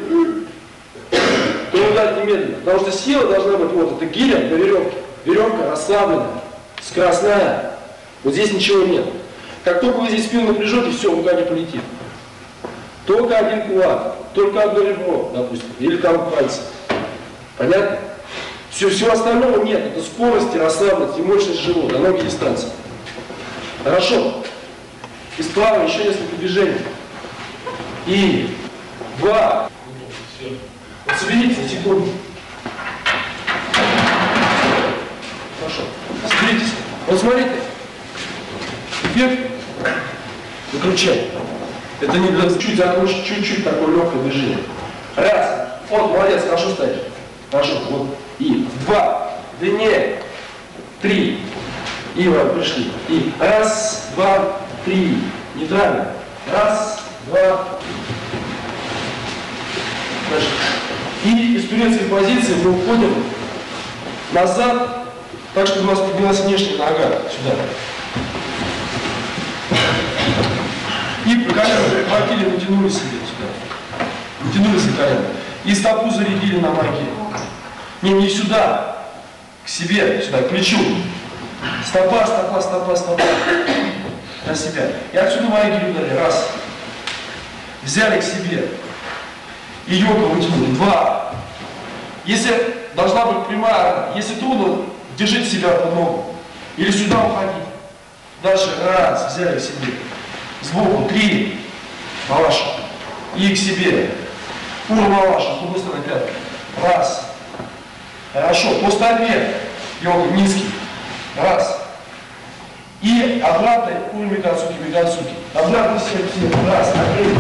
S1: то не ударите медленно. Потому что сила должна быть, вот, это гиря на веревке. Веревка расслабленная, скоростная. Вот здесь ничего нет. Как только вы здесь спину напряжете, все, рука не полетит. Только один кулак, только одно ребро, допустим, или там пальцы. Понятно? Все, всего остального нет. Это скорость, расслабленность и мощность живота, ноги дистанции. Хорошо. И справа еще несколько движений. И два. Вот соберитесь на секунду. Хорошо. Соберитесь. Вот смотрите. Теперь выключай. Это не для чуть закончить, чуть-чуть такое легкое движение. Раз. Вот, молодец, хорошо стоишь. Хорошо. Вот. И два. Длиннее. Три. И вот пришли. И раз, два, три. Нейтрально. Раз, два. Дальше. И из турецкой позиции мы уходим назад, так, чтобы у нас поднялась внешняя нога. Сюда. И по колену хватили, натянули себе сюда. Натянули за колено. И стопу зарядили на ноги. Не, не сюда. К себе, сюда, к плечу. Стопа, стопа, стопа, стопа. На себя. И отсюда ноги ударили. Раз. Взяли к себе. И йога вытянули. Два. Если должна быть прямая, если трудно, держите себя под ногу. Или сюда уходить. Дальше. Раз. Взяли к себе. Сбоку. Три. Малаша. И к себе. Ур малаша. С другой стороны пятки. Раз. Хорошо. По стопе. Йога низкий. Раз. И обратно ур мигацуки, мигацуки. Обратно себе к себе. Раз. Накрыть.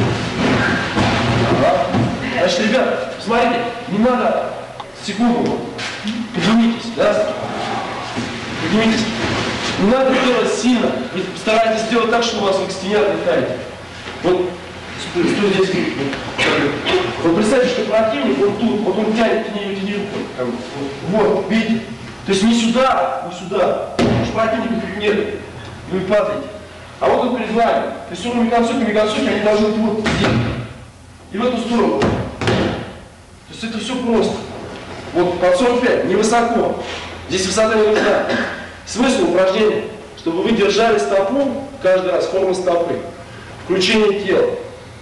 S1: Значит, ребята, смотрите, не надо секунду. Поднимитесь, да? Поднимитесь. Не надо делать сильно. Вы старайтесь сделать так, чтобы у вас вы к стене отлетаете. Вот, что здесь? Вот представьте, что противник, вот тут, вот он тянет, тяни, тяни руку. Вот, видите? То есть не сюда, не сюда. Потому что противника тут нет. И вы падаете. А вот он перед вами. То есть у мигацуки, мигацуки, они должны быть вот здесь. И в эту сторону. То есть это все просто. Вот под сорок пять, невысоко. Здесь высота не нужна. Смысл упражнения, чтобы вы держали стопу каждый раз, форму стопы, включение тела.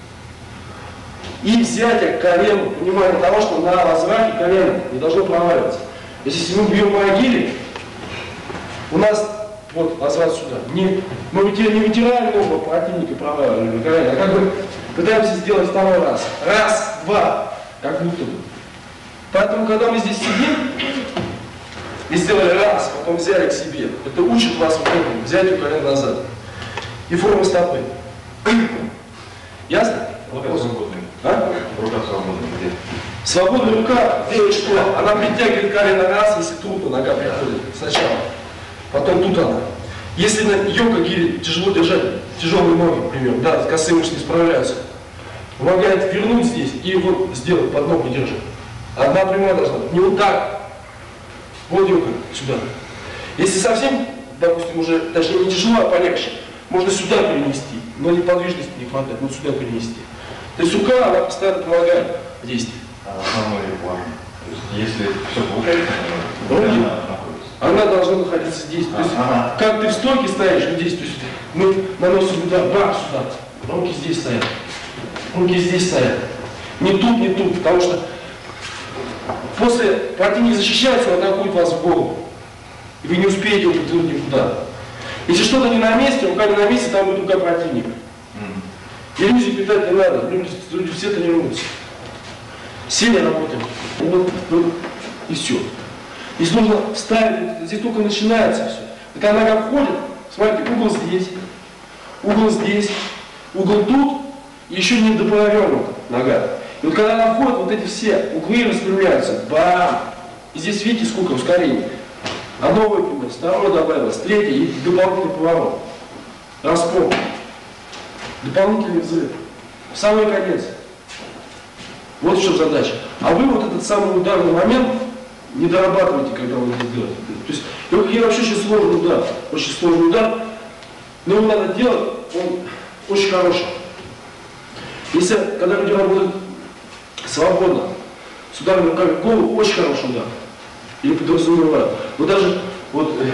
S1: И взятие колена, понимание того, что на возврате колено не должно проваливаться. То есть если мы бьем по могиле, у нас вот возврат сюда. Не, мы не вытираем ногу противника и проваливаем колено, а как бы пытаемся сделать второй раз. Раз, два, как будто бы. Поэтому, когда мы здесь сидим, и сделали раз, потом взяли к себе. Это учит вас вот этому, взять у колена назад. И форма стопы. Ясно?
S3: Вопрос.
S1: А?
S2: Рука свободная где?
S1: Свободная рука делает что? Она притягивает колено раз, если трудно, нога приходит сначала. Потом тут она. Если на йога гири тяжело держать тяжелые ноги, например, да, косые мышцы не справляются, помогает вернуть здесь и вот сделать под ногу держать. Одна прямая должна быть. Не вот так. Вот йога, сюда. Если совсем, допустим, уже, точнее не тяжело, а полегче, можно сюда перенести, но неподвижности не хватает, вот сюда перенести. То есть рука, она постоянно помогает в действии.
S2: А основной план. То есть, если все получается,
S1: Руки,
S2: она находится.
S1: она должна находиться здесь. То есть,
S2: Ага.
S1: как ты в стойке стоишь, вот здесь, то есть мы наносим удар, бах, сюда. Руки здесь стоят. Руки здесь стоят. Не тут, не тут, потому что после противник защищается, он атакует вас в голову. И вы не успеете его притянуть никуда. Если что-то не на месте, рука не на месте, там будет рука противника. Mm. Иллюзии питать не надо, люди, люди все тренируются. Сильно работаем. И, вот, вот, и все. Здесь нужно вставить, здесь только начинается все. И когда нога входит, смотрите, угол здесь, угол здесь, угол тут, и еще не дополовинка нога. И вот когда она входит, вот эти все углы распрямляются. Бам! И здесь видите, сколько ускорений. Одно выпрямилось, второе добавилось, третье и дополнительный поворот. Распор. Дополнительный взрыв. В самый конец. Вот в чем задача. А вы вот этот самый ударный момент не дорабатываете, когда вы это делаете. То есть, и вообще очень сложный удар. Очень сложный удар. Но его надо делать, он очень хороший. Если, когда люди работают свободно, с ударами руками в голову, очень хороший удар. Или подразумевают. Но даже вот, э,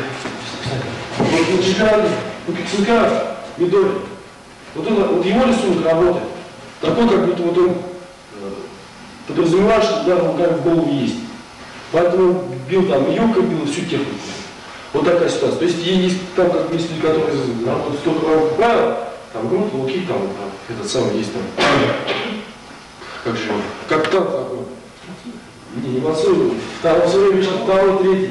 S1: вот на чемпионате, у Киценка, Мидори, вот, это, вот его рисунок работает. Такой, как будто вот он э, подразумевает, что удар руками в голову есть. Поэтому он бил там юбка, бил всю технику. Вот такая ситуация. То есть есть там, как есть люди, которые работают столько рамков правил, там грудь, луки, там, там этот самый есть там. Как же он? Как там такой? Не, не Мацуев, там все время второй, третий.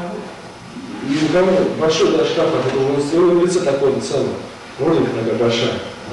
S1: Никому. Большой даже шкаф, это уже на своем лице такой, это самое. Родинка такая большая.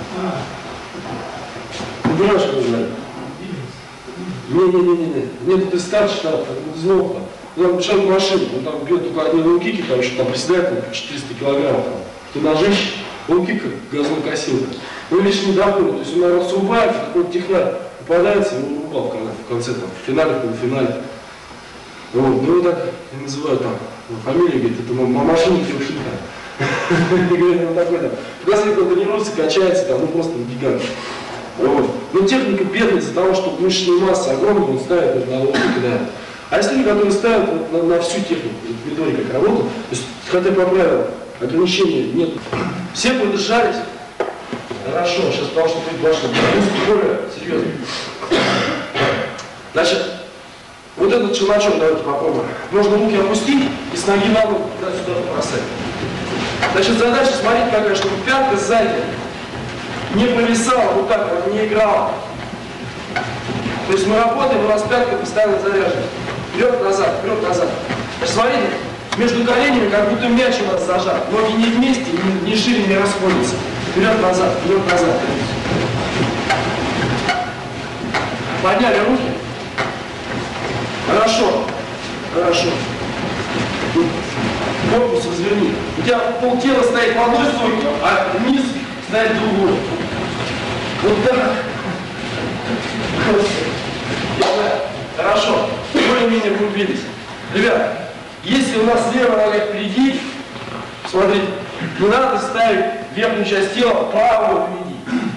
S1: Ты понимаешь, что знаю? Не-не-не-не. Нет, ты старше, там, злого. Он шаг машину, он там бьет только одни лукики, там еще там приседает там, четыреста килограммов. Там. Ты ножище, луки как газон косилка. Ну лишь не доходит. То есть он, наверное, срубается, какой-то технарь попадается, и он упал в конце, там, в финале, полуфинале. Вот. Ну и так я называю там, фамилию, говорит, это машина Кирушинка. И говорит, он такой там, когда он тренируется, качается, там, ну просто гигант. Вот. Но техника бедная из-за того, что мышечная масса огромная, он ставит на луки, да. А есть люди, которые ставят вот на, на всю технику, в Мидори как работу, то есть, хотя по правилам ограничений нет. Все подышались. Хорошо, сейчас потому что будет важно, более серьезно. Значит, вот этот челночок давайте попробуем. Можно руки опустить и с ноги на ногу туда-сюда бросать. Значит, задача смотреть такая, чтобы пятка сзади не провисала, вот так вот, не играла. То есть мы работаем, у нас пятка постоянно заряжена. Вперед-назад, вперед-назад. Значит, смотрите, между коленями как будто мяч у нас зажат. Ноги не вместе, ни, ни шире не расходятся. Вперед-назад, вперед-назад. Подняли руки. Хорошо, хорошо. Корпус разверни. У тебя полтела стоит в одной стойке, а вниз стоит в другой. Вот так. Хорошо. Более-менее врубились. Ребят, если у нас левая нога впереди, смотрите, не надо ставить верхнюю часть тела, правую впереди.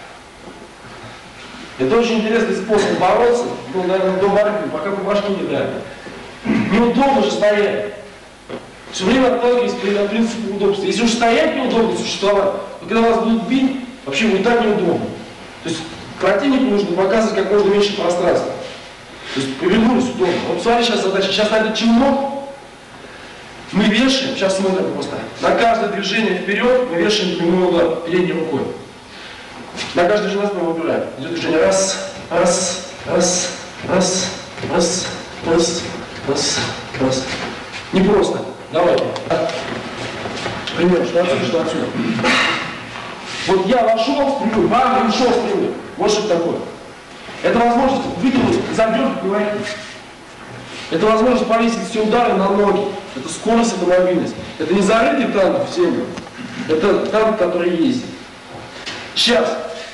S1: Это очень интересный способ бороться, ну, наверное, до борьбы, пока по башке не дали. Неудобно же стоять. Все время отталкиваясь на принципе удобства. Если уж стоять неудобно существовать, то когда вас будут бить, вообще будет так неудобно. То есть противнику нужно показывать как можно меньше пространства. То есть повернулись удобно. Вот смотри, сейчас задача. Сейчас на этот челнок мы вешаем, сейчас смотрим просто. На каждое движение вперед мы вешаем прямой удар передней рукой. На каждое движение мы выбираем. Идет движение раз, раз, раз, раз, раз, раз, раз, раз. Не просто. Давайте. Пример, что отсюда, что отсюда. Вот я вошел в прямую, бам, и ушел в прямую. Вот что это такое. Это возможность вытянуть из обдерки кулаки. Это возможность повесить все удары на ноги. Это скорость, это мобильность. Это не зарытый танк в землю. Это танк, который ездит. Сейчас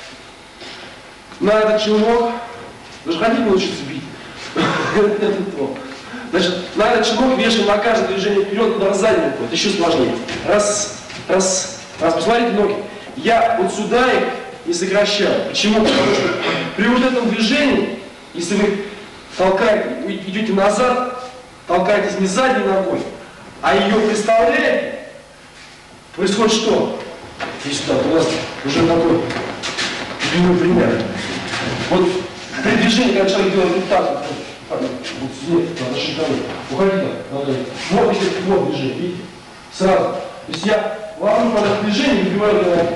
S1: на этот челнок, вы же хотите научиться бить? Это то. Значит, на этот челнок вешаем на каждое движение вперед, куда сзади уходит. Еще сложнее. Раз, раз, раз. Посмотрите ноги. Я вот сюда их не сокращаю. Почему? Потому что при вот этом движении, если вы толкаете, вы идете назад, толкаетесь не задней ногой, а ее представляете, происходит что? Здесь сюда, у нас уже такой любимый пример. Вот при движении, когда человек делает вот так, вот, вот здесь, надо шиковать, уходите, надо, вот еще вот движение, видите, сразу. То есть я ложу под это движение и выбиваю голову.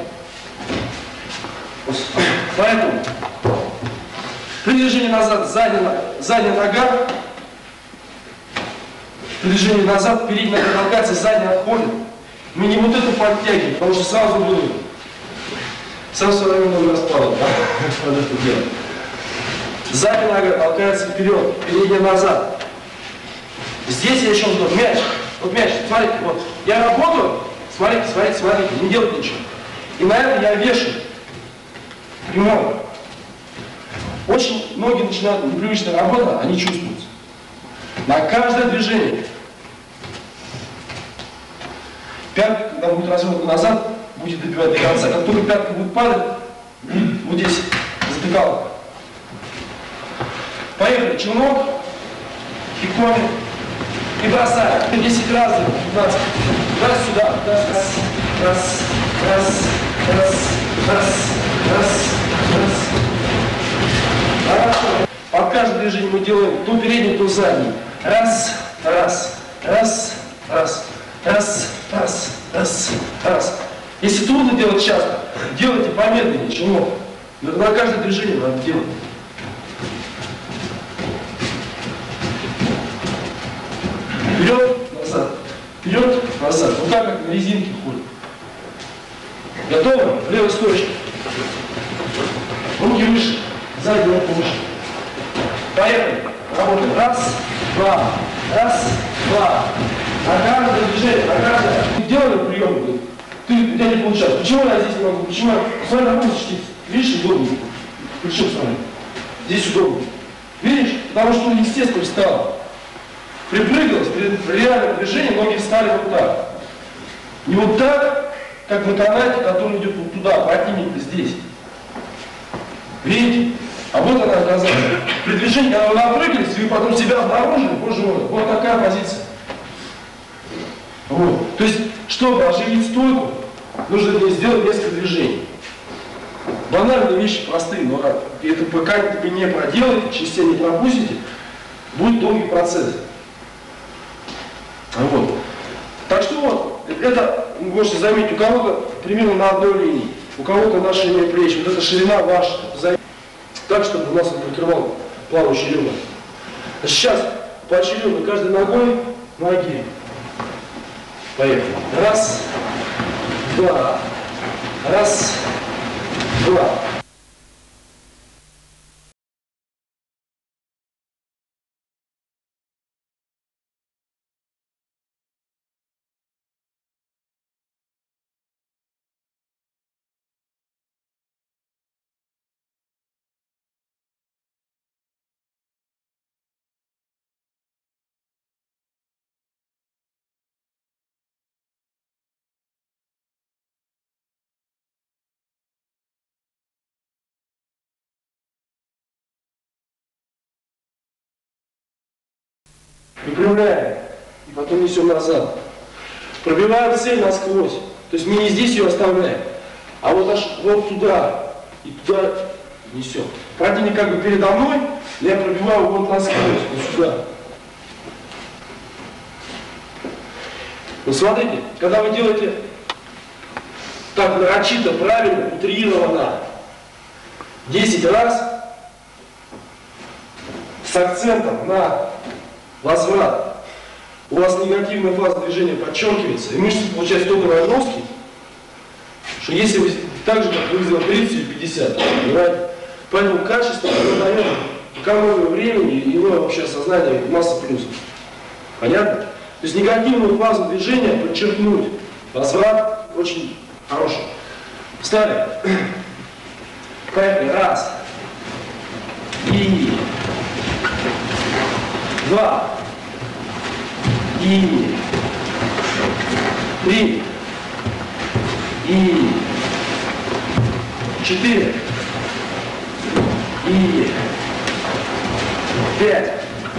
S1: Поэтому при движении назад задняя, задняя нога, при движении назад передняя нога толкается, задняя отходит. Мы не вот эту подтягиваем, потому что сразу было. Сразу со временем много распадок, да? Вот это дело. Задняя нога толкается вперед, передняя назад. Здесь я еще жду. Мяч. Вот мяч, смотрите, вот. Я работаю, смотрите, смотрите, смотрите, не делайте ничего. И на это я вешаю. Прямой. Очень многие начинают непривычная работа, они чувствуются. На каждое движение. Пятка, когда будет развернута назад, будет добивать до конца. Как только пятка будет падать, будет вот здесь затыкалка. Поехали. Челнок, пикоми и бросаем. десять раз, пятнадцать. Раз сюда. Раз, раз, раз, раз, раз, раз, раз. Хорошо. Под каждым движением мы делаем то передний, то задний. Раз, раз, раз, раз, раз, раз, раз, раз. Если трудно делать часто, делайте помедленнее, челнок. Но на каждое движение надо делать. Вперед, назад. Вперед, назад. Вот так, как на резинке ходит. Готово? В левой стоечке. Руки выше. Сзади руку выше. Поехали. Работаем. Раз, два. Раз, два. На каждое движение, на каждое. Ты делали прием? Ты, у тебя не получалось. Почему я здесь не могу? Почему? Смотри, на пульс чтить. Видишь, удобно. Причем смотри. Здесь удобно. Видишь? Потому что он естественно встал. Припрыгалось, при реальном движении ноги встали вот так. Не вот так, как в канате, который идет вот туда, противник здесь. Видите? А вот она оказалась. При движении, когда вы напрыгались, вы потом себя обнаружили, боже мой, вот такая позиция. Вот. То есть, чтобы оживить стойку, нужно сделать несколько движений. Банальные вещи простые, но это пока вы не проделаете, через себя не пропустите, будет долгий процесс. Вот. Так что вот, это, вы можете заметить, у кого-то примерно на одной линии, у кого-то на ширине плеч, вот эта ширина ваша, так, чтобы у нас не прикрывал плавающий ребра. Сейчас поочередно каждой ногой ноги. Поехали. Раз, два, раз, два. Выпрямляем. И потом несем назад. Пробиваем цель насквозь. То есть мы не здесь ее оставляем, а вот аж вот туда и туда несем. Противник как бы передо мной, но я пробиваю вот насквозь, вот сюда. Вот смотрите, когда вы делаете так нарочито, правильно, утрированно, десять раз с акцентом на возврат, у вас негативная фаза движения подчеркивается, и мышцы получаются только нагрузки, что если вы так же, как вы сделали тридцать и пятьдесят, понимаете? Поэтому качество дает экономия времени и иное вообще сознание, масса плюсов. Понятно? То есть негативную фазу движения подчеркнуть. Возврат очень хороший. Встали. Поехали. Раз. И. Два. И. Три. И. Четыре. И. Пять.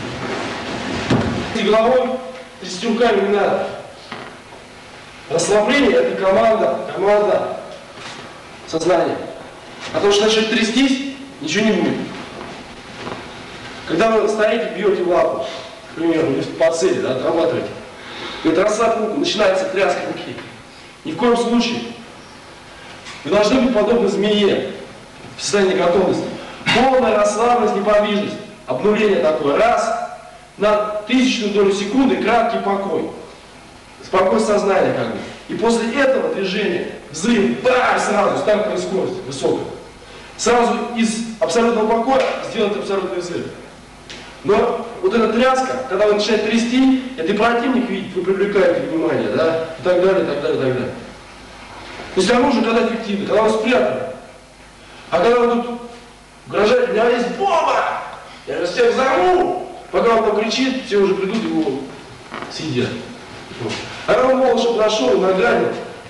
S1: И головой, трясти руками не надо. Расслабление — это команда, команда сознания. А то, что начнет трястись, ничего не будет. Когда вы стоите, бьете в лапу, к примеру, или по цели, да, отрабатываете, это расслабь руку, начинается тряска руки. Ни в коем случае. Вы должны быть подобны змее в состоянии готовности. Полная расслабленность, неподвижность. Обнуление такое. Раз. На тысячную долю секунды краткий покой. Спокойствие сознания как бы. И после этого движения взрыв, да, сразу, стартовая скорость высокая. Сразу из абсолютного покоя сделать абсолютный взрыв. Но вот эта тряска, когда вы начинаете трясти, это и противник видит, вы привлекаете внимание, да, и так далее, и так далее, и так далее. То есть оружие когда эффективно, когда вы спрятаны. А когда вы тут угрожаете, у меня есть бомба, я же всех взорву. Пока он там кричит, все уже придут и его съедят. А он молча подошел на грани.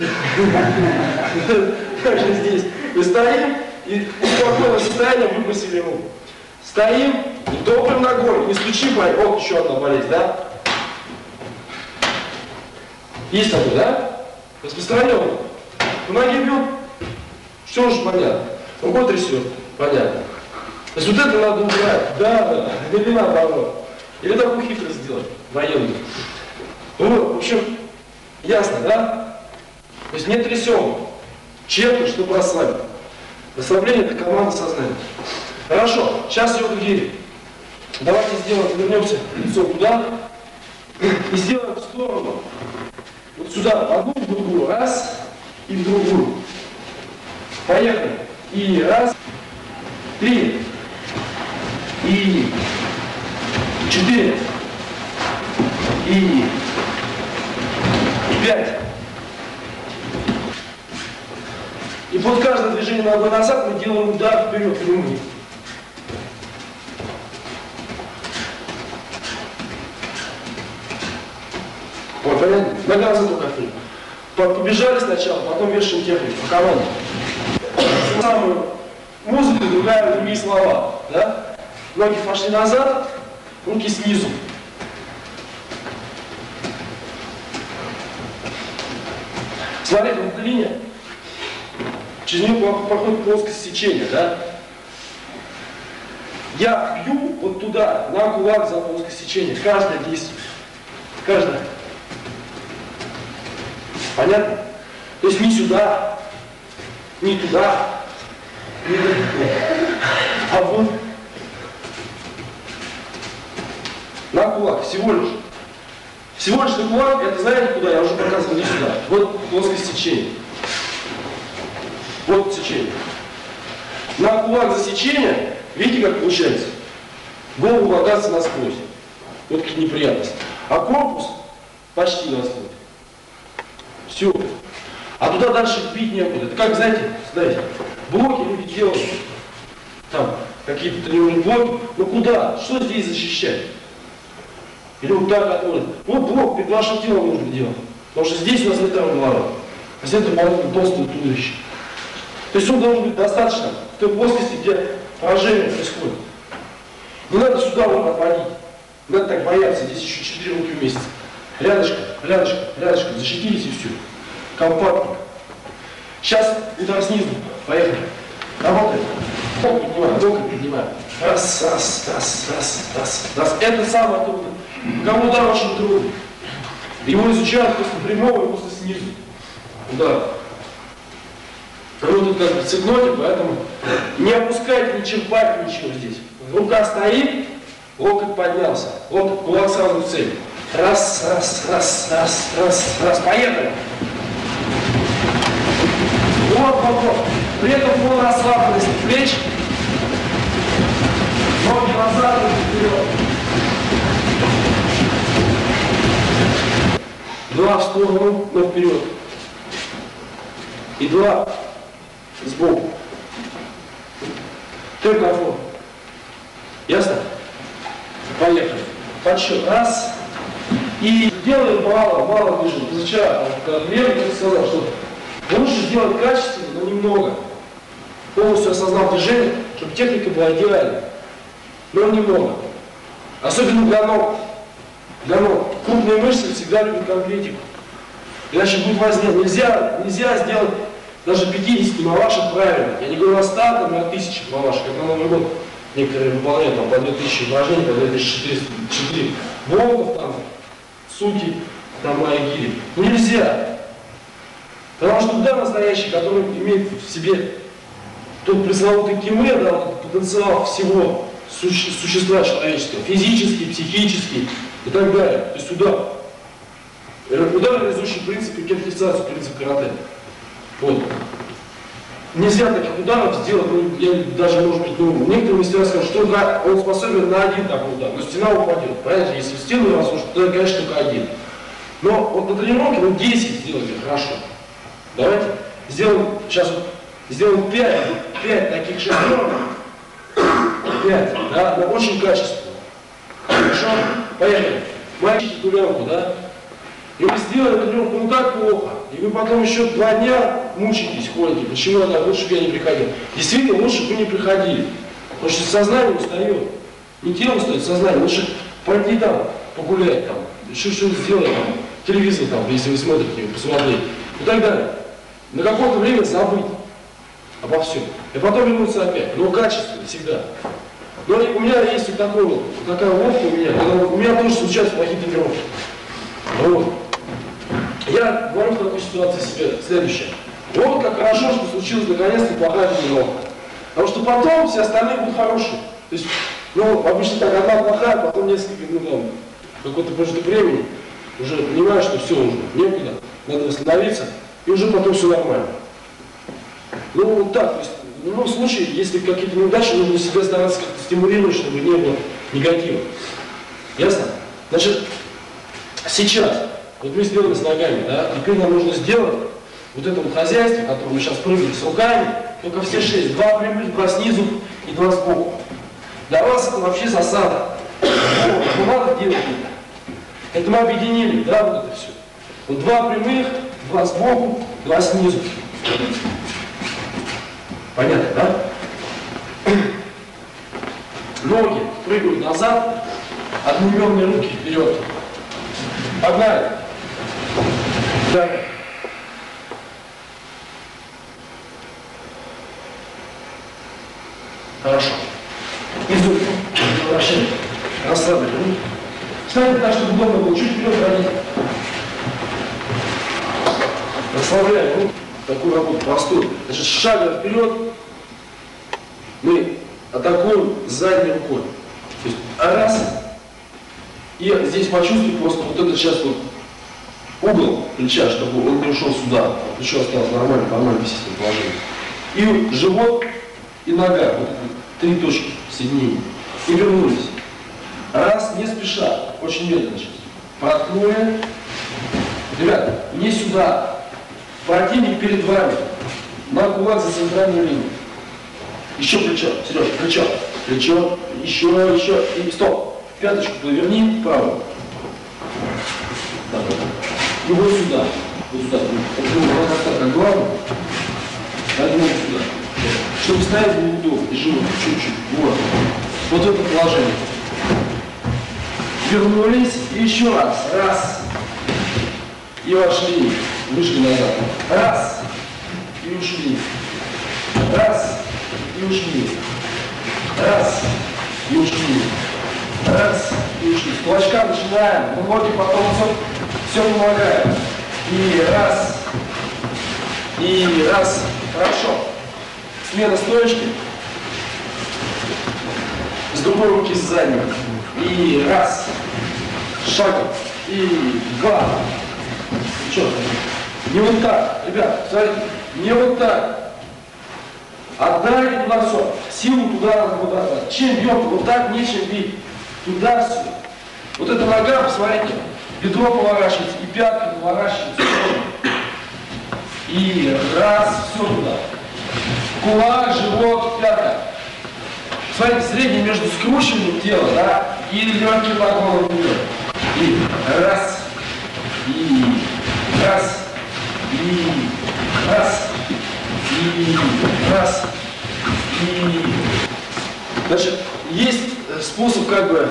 S1: Как же здесь. Мы стоим, и спокойное состояние выбросили ему. Стоим, и добрым ногой, не стучим, вот еще одна болезнь, да? Есть такой, да? Распространенный. По ноге бьет, все уже понятно. Рукой трясет, понятно. То есть вот это надо убирать. Да, да, или наоборот. Или такую хитрость сделать, военную. Ну, в общем, ясно, да? То есть не трясем чем-то, чтобы расслабить. Расслабление — это команда сознания. Хорошо, сейчас йога гири. Давайте сделаем, вернемся лицо туда и сделаем в сторону. Вот сюда, в одну, в другую. Раз и в другую. Поехали. И раз, три, и четыре, и пять. И под каждое движение ногой назад мы делаем удар вперед, прямой. Вот, понятно? Нога назад только вперед. Побежали сначала, потом вешаем технику, по команде. Самую музыку, другая, другие слова. Да? Ноги пошли назад, руки снизу. Смотрите, вот эта линия, через нее проходит плоскость сечения, да? Я бью вот туда, на кулак за плоскость сечения. Каждое действие. Каждое. Понятно? То есть не сюда, не туда, не туда, а вот на кулак, всего лишь. Всего лишь на кулак, это знаете куда? Я уже показывал, не сюда. Вот плоскость сечения. Вот сечение. На кулак за сечение, видите, как получается? Голову оказывается насквозь. Вот какие неприятности. А корпус почти насквозь. Все. А туда дальше бить некуда. Это как, знаете, знаете, блоки люди делают. Там какие-то тренировочные блоки. Ну куда? Что здесь защищать? Или вот так отводят. Вот блок перед вашим телом нужно делать. Потому что здесь у нас нет голова. А здесь это толстое туловище. То есть он должен быть достаточно в той плоскости, где поражение происходит. Не надо сюда вот отводить. Не надо так бояться. Здесь еще четыре руки вместе. Рядышком, рядышком, рядышком. Защитились и все. Компактно. Сейчас удар снизу. Поехали. Работаем. Ногу поднимаем, ногу поднимаем. Раз, раз, раз, раз, раз, раз. Это самое трудное. Кому удар очень трудный. Его изучают после прямого и после снизу. Удар. Вы тут как бы цепноте, поэтому не опускайте, не черпайте ничего здесь. Рука стоит, локоть поднялся. Локоть, кулак сразу в цель. Раз, раз, раз, раз, раз, раз. Поехали. Вот, вот, вот. При этом полная расслабленность плеч. Ноги назад. Два в сторону, но вперед. И два сбоку. Темп конфорт. Ясно? Поехали. Подсчет. Раз. И делаем мало, мало движений. Позавчера, когда Лев сказал, что лучше сделать качественно, но немного. Полностью осознал движение, чтобы техника была идеальной. Но немного. Особенно для ног. Для ног. Крупные мышцы всегда любят конкретику. Иначе будет возня. Нельзя, нельзя сделать даже пятьдесят мавашек правильно. Я не говорю о ста, там, а о тысячах мавашек. Как на Новый год некоторые выполняют там, по две тысячи упражнений, по две тысячи четыреста, четыре волков, там, суки, там, айгири. Нельзя. Потому что удар настоящий, который имеет в себе тот пресловутый кимэ, да, вот потенциал всего суще, существа человеческого, физический, психический и так далее. То есть удар. Удар, реализующий принцип кентификации, принцип карате. Вот. Нельзя таких ударов сделать, ну, я даже, может быть, ну, некоторые мастера скажут, что он способен на один такой удар, но стена упадет. Понимаете, если в стену разрушить, то, конечно, только один. Но вот на тренировке, ну, десять сделайте хорошо. Давайте сделаем, сейчас вот, сделаем пять, пять таких шестерок. пять, да, но очень качественно. Хорошо? Поехали. Мальчики тулянку, да? И вы сделали тренировку ну так плохо, и вы потом еще два дня мучаетесь, ходите. Почему она лучше бы я не приходил? Действительно, лучше бы вы не приходили. Потому что сознание устает. Не тело устает, сознание. Лучше пойти там, погулять там, еще что-то сделать там, телевизор там, если вы смотрите, посмотреть. И так далее. На какое-то время забыть обо всем. И потом вернуться опять. Но качественно, всегда. Но у меня есть вот такой вот, вот такая ловка у меня, когда у меня тоже случаются плохие тренировки. Вот. Я говорю в такой ситуации себе следующее. Вот как хорошо, что случилась наконец-то плохая тренировка. Потому что потом все остальные будут хорошие. То есть, ну, обычно так, одна плохая, потом несколько, ну, там, какой-то промежуток времени, уже понимаю, что все уже, некуда, надо восстановиться, и уже потом все нормально. Ну, вот так, то есть, в любом случае, если какие-то неудачи, нужно себя стараться как-то стимулировать, чтобы не было негатива. Ясно? Значит, сейчас, вот мы сделали с ногами, да, теперь нам нужно сделать вот это вот хозяйство, которое мы сейчас прыгали с руками, только все шесть, два прямых, два снизу и два сбоку. Для вас это вообще засада. Ну, надо делать это. Это мы объединили, да, вот это все. Вот два прямых, два сбоку, два снизу. Понятно, да? Ноги прыгают назад, одноименные руки вперед. Погнали. Да. Хорошо. Изу. Возвращаем. Расслабили руки. Ставьте так, чтобы удобно было. Чуть вперед ходить. Расслабляем руки. Такую работу простую. Значит, шагом вперед мы атакуем задней рукой. То есть раз. И здесь почувствуй просто вот этот сейчас вот угол плеча, чтобы он не ушел сюда. Плечо осталось нормально, нормально висительное положение. И живот, и нога. Вот три точки соединения. И вернулись. Раз, не спеша. Очень медленно сейчас. Проткнули. Ребята, не сюда. Противник перед вами. На кулак за центральную линию. Еще плечо. Сереж, плечо. Плечо. Еще, еще. И стоп. Пяточку поверни вправо. Так, и вот сюда. Вот сюда. Вот так, как главное. Поднимем сюда. Чтобы стоять было удобно. И живот чуть-чуть. Вот. Вот в это положение. Вернулись. И еще раз. Раз. И вошли. Вышли назад. Раз. И ушли. Раз. И ушли. Раз. И ушли. Раз. И ушли. С кулачка начинаем. Мы ноги потом все, все помогаем. И раз. И раз. Хорошо. Смена стоечки. С другой руки сзади. И раз. Шагом. И два. Что? Не вот так. Ребят, смотрите. Не вот так. Отдали туда все. Силу туда надо куда Чем бьет? Вот так, нечем бить. Туда все. Вот эта нога, посмотрите. бедро поворачивается, и пятка поворачивается. И раз, все туда. Кулак, живот, пятка. Смотрите, средний между скручиванием тела, да, и легким наклоном вперед. И раз, и раз, и раз, и раз, и... Значит, есть способ как бы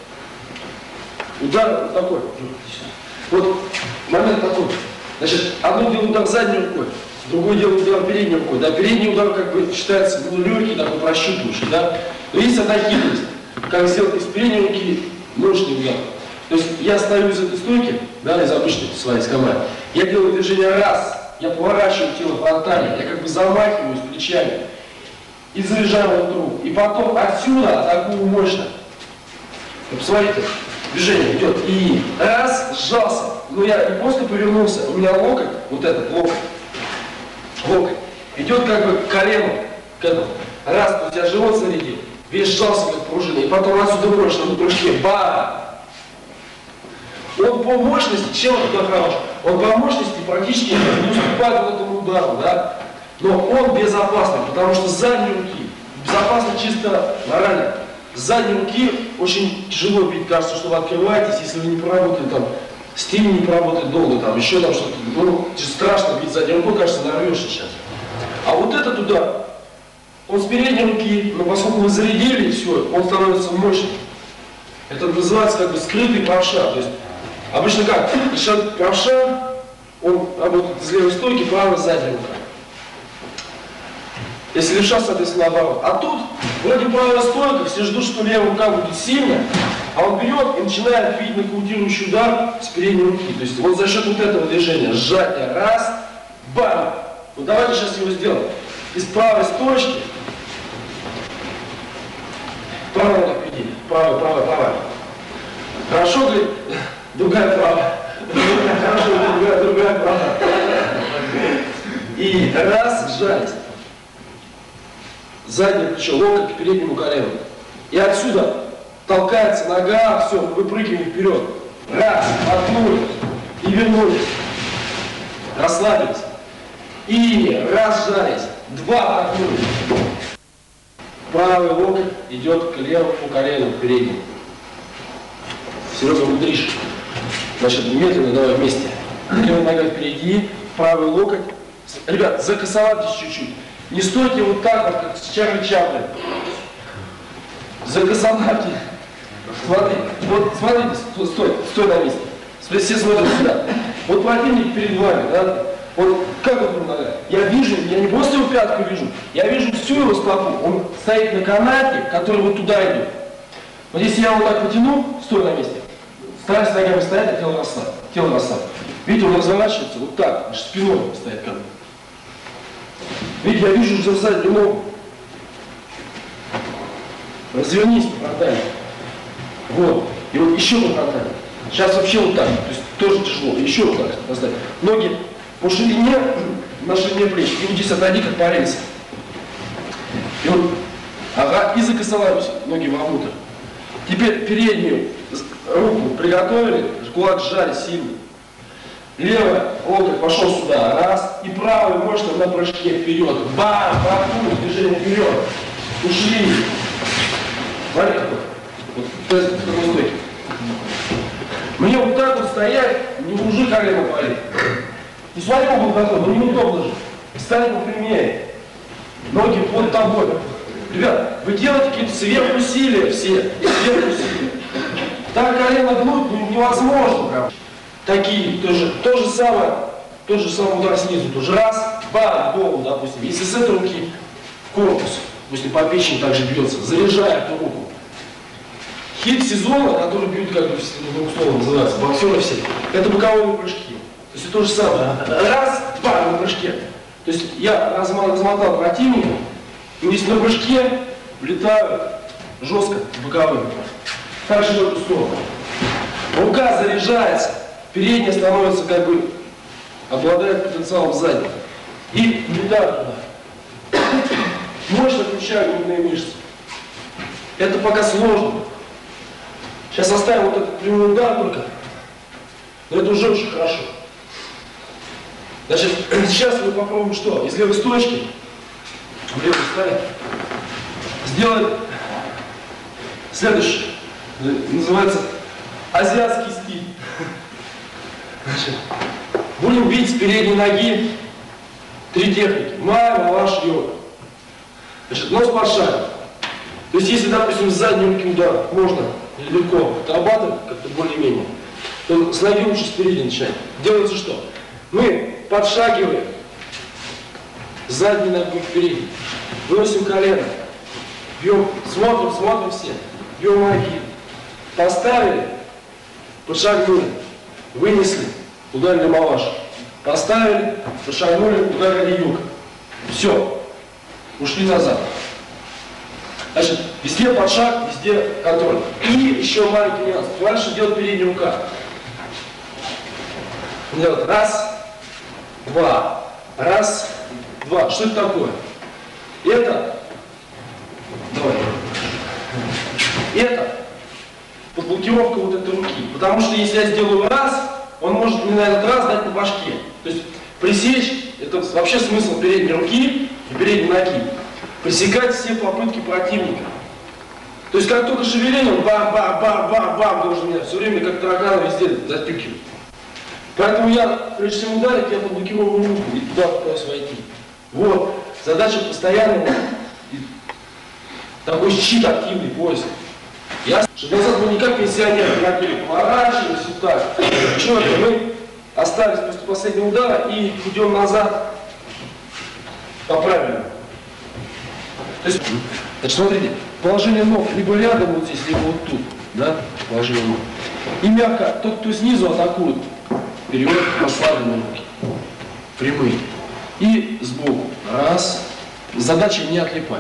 S1: удар вот такой. Вот момент такой. Значит, одно дело удар задней рукой, другое дело удар передней рукой. Да, передний удар как бы считается ну, легкий, такой прощупывающий, да. Но есть одна хитрость, как сделать из передней руки мощный удар. То есть я стою из этой стойки, да, из обычной своей скамьи, я делаю движение раз, я поворачиваю тело фронтально, я как бы замахиваюсь плечами и заряжаю эту руку. И потом отсюда атакую мощно. Посмотрите, движение идет. И раз, сжался. Но я не просто повернулся, у меня локоть, вот этот локоть, локоть, идет как бы к колену, к этому. Раз, то есть я живот зарядил, весь сжался как пружина, и потом отсюда мощно, на прыжке, бам! Он по мощности, чем он туда хорош? Он по мощности практически не уступает этому удару, да? Но он безопасный, потому что с задней руки, безопасно чисто морально. С задней руки очень тяжело бить, кажется, что вы открываетесь, если вы не поработали там, стиль не поработает долго, там, еще там что-то, ну, страшно бить задней рукой, кажется, нарвешься сейчас. А вот этот удар, он с передней руки, но поскольку вы зарядили, все, он становится мощным. Это называется как бы скрытый правша, то есть обычно как? Решает правша, он работает с левой стойки, правая задняя рука. Если левша, соответственно, наоборот. А тут, вроде правая стойка, все ждут, что левая рука будет сильная, а он берет и начинает бить нокаутирующий удар с передней руки. То есть вот за счет вот этого движения, сжатия, раз, бам. Ну давайте сейчас его сделаем. Из правой стойки, правая впереди, правая, правая, правая. Хорошо, говорит, другая правая. Хорошо, другая, другая правая. И раз, сжались. Заднее плечо, локоть к переднему колену. И отсюда толкается нога, все, выпрыгиваем вперед. Раз, отнули и вернулись. Расслабились. И раз, сжались. Два, отнули. Правый локоть идет к левому колену, к переднему. Серега, внутришь. Значит, медленно давай вместе. Левая нога впереди, правый локоть. Ребят, закосовайтесь чуть-чуть. Не стойте вот так вот, как с Чарли Чаплин. Закосовайте. Смотри, вот смотрите, стой, стой, стой на месте. Все смотрят сюда. Вот противник перед вами, да? Вот как вот его нога? Я вижу, я не просто его пятку вижу, я вижу всю его стопу. Он стоит на канате, который вот туда идет. Вот если я вот так потяну, стой на месте. Стараюсь ногами стоять, а тело расслабь. Тело расслабь. Видите, он разворачивается вот так, аж спиной стоит как бы. Видите, я вижу уже заднюю ногу. Развернись по фронтали. Вот. И вот еще по фронтали. Сейчас вообще вот так. То есть тоже тяжело. Еще вот так поставить. Ноги по ширине, на ширине плеч. И вот здесь отойди, как по рельсам. И вот, ага, и закосовались ноги вовнутрь. Теперь переднюю руку приготовили, кулак сжали сильно. Левая локоть пошел сюда, раз, и правый мощно на прыжке вперед. Бам, проткнул, движение вперед. Ушли. Смотри какой. Вот, то есть, в такой стойке. Мне вот так вот стоять, не уже колено болит. Не смотри, как он готов, но неудобно же. Встань попрямее. Ноги под тобой. Ребят, вы делаете какие-то сверхусилия все. Сверхусилия. Так колено гнуть ну, невозможно, короче. Такие, тоже, то же самое, тот же самый удар снизу, тоже раз, бам, голову, допустим. Если с этой руки в корпус, допустим, по печени также бьется, заряжая эту руку. Хит сезона, который бьют, как бы, ну, условно называется, боксеры все, это боковые прыжки. То есть это то же самое. Раз, бам, на прыжке. То есть я размотал противника, и здесь на прыжке влетаю жестко, боковым. Также в эту сторону. Рука заряжается. Передняя становится как бы, обладает потенциалом задней. И влетаю туда. Мощно включаю грудные мышцы. Это пока сложно. Сейчас оставим вот этот прямой удар только. Но это уже очень хорошо. Значит, сейчас мы попробуем что? Из левой стойки, в левой стороне, сделать следующее. Называется азиатский стиль. Значит, будем бить с передней ноги три техники. Май, малаш, йога. Значит, нос под шагом. То есть, если, допустим, с задней руки удар можно легко отрабатывать, как-то более-менее, то с ноги лучше с передней начинать. Делается что? Мы подшагиваем с задней ногой к передней, выносим колено, бьем, смотрим, смотрим все, бьем ноги, поставили, подшагнули, вынесли, ударили малаш, поставили, подшагнули, ударили юг. Все, ушли назад. Значит, везде подшаг, везде контроль. И еще маленький нюанс. Дальше делать передняя рука. Делать раз, два, раз, два. Что это такое? Это, давай, это подблокировка вот этой руки. Потому что если я сделаю раз, он может мне на этот раз дать по башке. То есть пресечь, это вообще смысл передней руки и передней ноги. Пресекать все попытки противника. То есть как только шевеление, он бам-бам-бам-бам-бам должен меня все время как таракана везде затюкивать. Поэтому я, прежде чем ударить, я подблокирую руку и туда пытаюсь войти. Вот. Задача постоянного такой щит активный, поиск. Ясно? Чтобы назад мы не как пенсионеры ходили, поворачивались вот так. Четко мы остались после последнего удара и идем назад по правильному. То есть, значит, смотрите, положение ног либо рядом вот здесь, либо вот тут, да, положение ног. И мягко, тот, кто снизу атакует, переводит расслабленные руки, прямые. И сбоку, раз, задача не отлипать.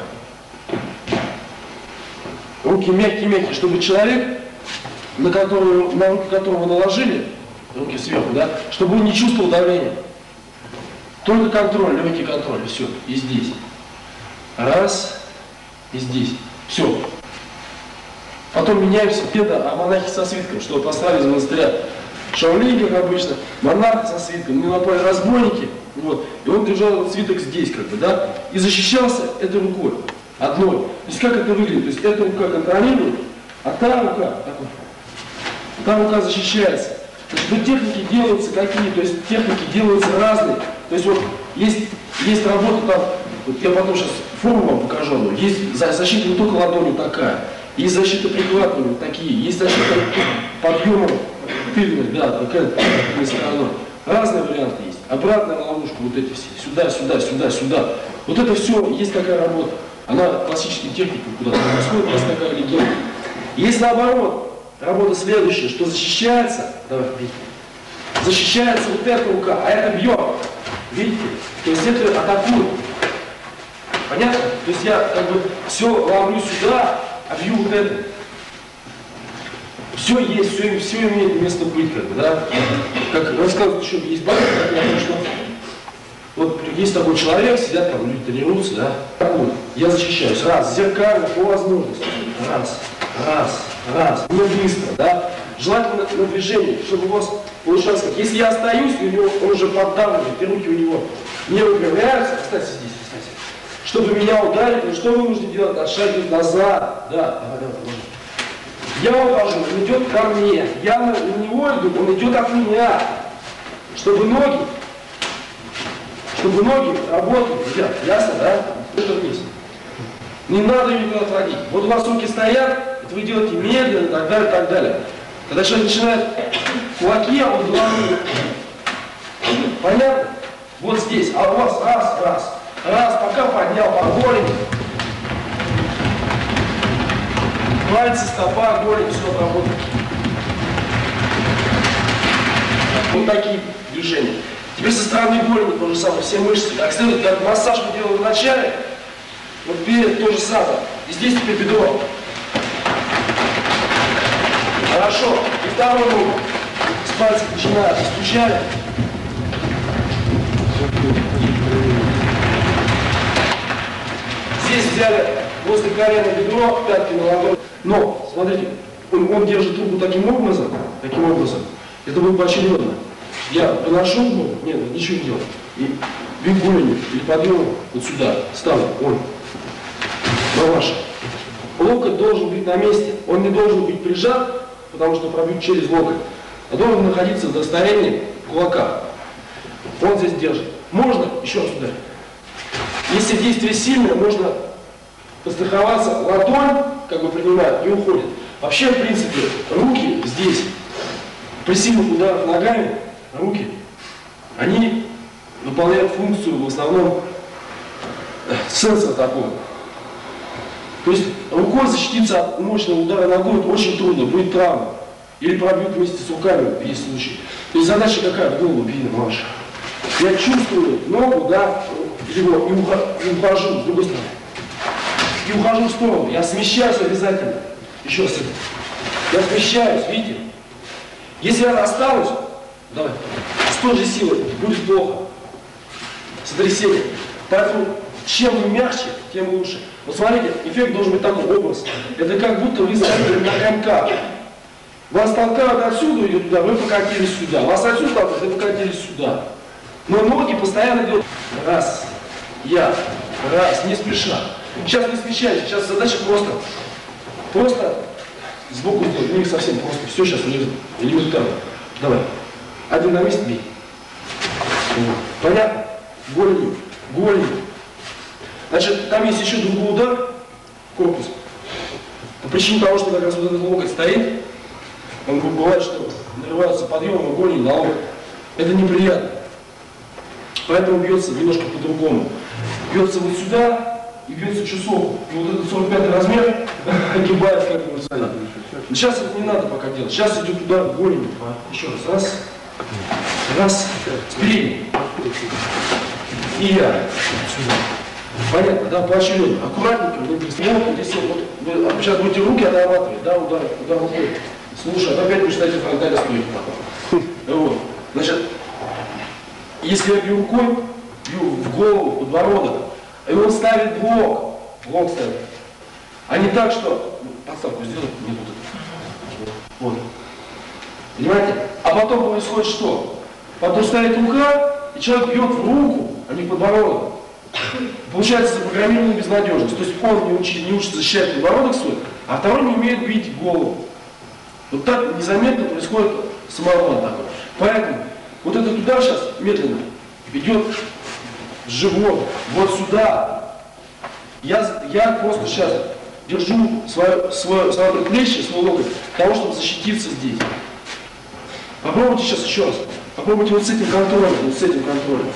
S1: Руки мягкие-мягкие, чтобы человек, на, которую, на руки которого наложили, руки сверху, да, чтобы он не чувствовал давления. Только контроль, легкий контроль, и все, и здесь. Раз, и здесь. Все. Потом меняемся беда, а монахи со свитком, что поставили из монастыря. Шаолинь, как обычно, монах со свитком, мы напали разбойники, вот, и он держал этот свиток здесь, как бы, да, и защищался этой рукой, одной. То есть как это выглядит? То есть эта рука контролирует, а та рука, такой, та рука защищается. Значит, ну, техники делаются какие? То есть техники делаются разные. То есть вот есть, есть работа там, вот я потом сейчас форму вам покажу, есть защита не только ладонью такая, есть защита прикладами такие, есть защита подъемом тыльной, да, такая стороной. Разные варианты есть. Обратная ловушка, вот эти все, сюда, сюда, сюда, сюда. Вот это все, есть такая работа. Она классической техникой куда-то происходит, есть такая легенда. Есть наоборот, работа следующая, что защищается, давай, видите, защищается вот эта рука, а это бьет. Видите? То есть это атакует. Понятно? То есть я как бы все ловлю сюда, а бью вот это. Все есть, все, все имеет место быть, как бы, да? Как рассказывают, еще есть банк, что вот есть такой человек, сидят там, люди тренируются, да? Вот, я защищаюсь. Раз, зеркально, по возможности. Раз, раз, раз. Не быстро, да? Желательно на движении, чтобы у вас получалось как. Если я остаюсь, у него, он уже поддавливает, и руки у него не выпрямляются. Оставьте здесь, оставьте. Чтобы меня ударить, ну что вы нужно делать? Отшагивать назад. Да, давай, давай, давай. Я ухожу, он идет ко мне. Я на, на него иду, он идет от меня. Чтобы ноги, чтобы ноги работали. Ребят, ясно, да? Это вместе. Не надо ее никуда отводить. Вот у вас руки стоят, это вы делаете медленно, и так далее, и так далее. Когда человек начинает кулаки, а вот голову. Понятно? Вот здесь. А у вас раз, раз. Раз, пока поднял по голени. Пальцы, стопа, голень, все отработано. Вот такие движения. Теперь со стороны голени то же самое, все мышцы. Как следует, как массаж мы делаем в начале, вот перед то же самое. И здесь теперь бедро. Хорошо. И вторую ногу. С пальцев начинаем, стучали. Здесь взяли возле колена бедро, пятки на ладонь. Но, смотрите, он, он держит руку таким образом, таким образом. Это будет поочередно. Я выношу, ну, нет, ничего не делаю. И бью голенью или подъемом вот сюда, ставлю, он, мамаша. Локоть должен быть на месте, он не должен быть прижат, потому что пробьют через локоть, а должен находиться в расстоянии кулака. Он здесь держит. Можно, еще раз ударить. Если действие сильное, можно постраховаться, ладонь, как бы принимает, не уходит. Вообще, в принципе, руки здесь, при сильных ударах ногами, руки, они выполняют функцию в основном сенсора такого. То есть рукой защититься от мощного удара ногой очень трудно, будет травма. Или пробьют вместе с руками, есть случай. То есть задача какая? В голову били, ваша. Я чувствую ногу, да, его, и ухожу с другой стороны. И ухожу в сторону. Я смещаюсь обязательно. Еще раз. Я смещаюсь, видите? Если я останусь, давай, с той же силой будет плохо. Сотрясение. Поэтому чем вы мягче, тем лучше. Вот смотрите, эффект должен быть такой образ. Это как будто вы стоите на коньках. Вас толкают отсюда, идет туда, вы покатились сюда. Вас отсюда толкают, вы покатились сюда. Но ноги постоянно делают раз, я, раз, не спеша. Сейчас не смещайтесь, сейчас задача просто, просто сбоку сделать, не совсем просто. Все сейчас элементарно. Давай. Один на месте бей. Понятно? Голенью, голенью. Значит, там есть еще другой удар, корпус. По причине того, что как раз вот этот локоть стоит, он бывает, что нарываются подъемом и голенью на локоть. Это неприятно. Поэтому бьется немножко по-другому. Бьется вот сюда и бьется часов. И вот этот сорок пятый размер огибает как бы сзади. Сейчас это не надо пока делать. Сейчас идет удар голенью. Еще раз. Раз. Раз. Спереди. И я. Понятно, да, поочередно. Аккуратненько, не быстрее. Здесь вот, вы сейчас будете руки отрабатывать, да, удар, удар рукой. Слушай, а опять начинаете фронтально стоять. Вот. Значит, если я бью рукой, бью в голову, подбородок, и он ставит блок, блок ставит, а не так, что подставку сделать, не буду. Вот. Понимаете? А потом происходит что? Потом ставит рука, и человек бьет в руку, а не в подбородок. Получается запрограммированная безнадежность. То есть он не учит, не учит защищать подбородок свой, а второй не умеет бить в голову. Вот так незаметно происходит самообман такой. Поэтому вот этот удар сейчас медленно идет в живот, вот сюда. Я, я просто сейчас держу свое, свое, свое предплечье, свой локоть, для того, чтобы защититься здесь. Попробуйте сейчас еще раз. Попробуйте вот с этим контролем, вот с этим контролем.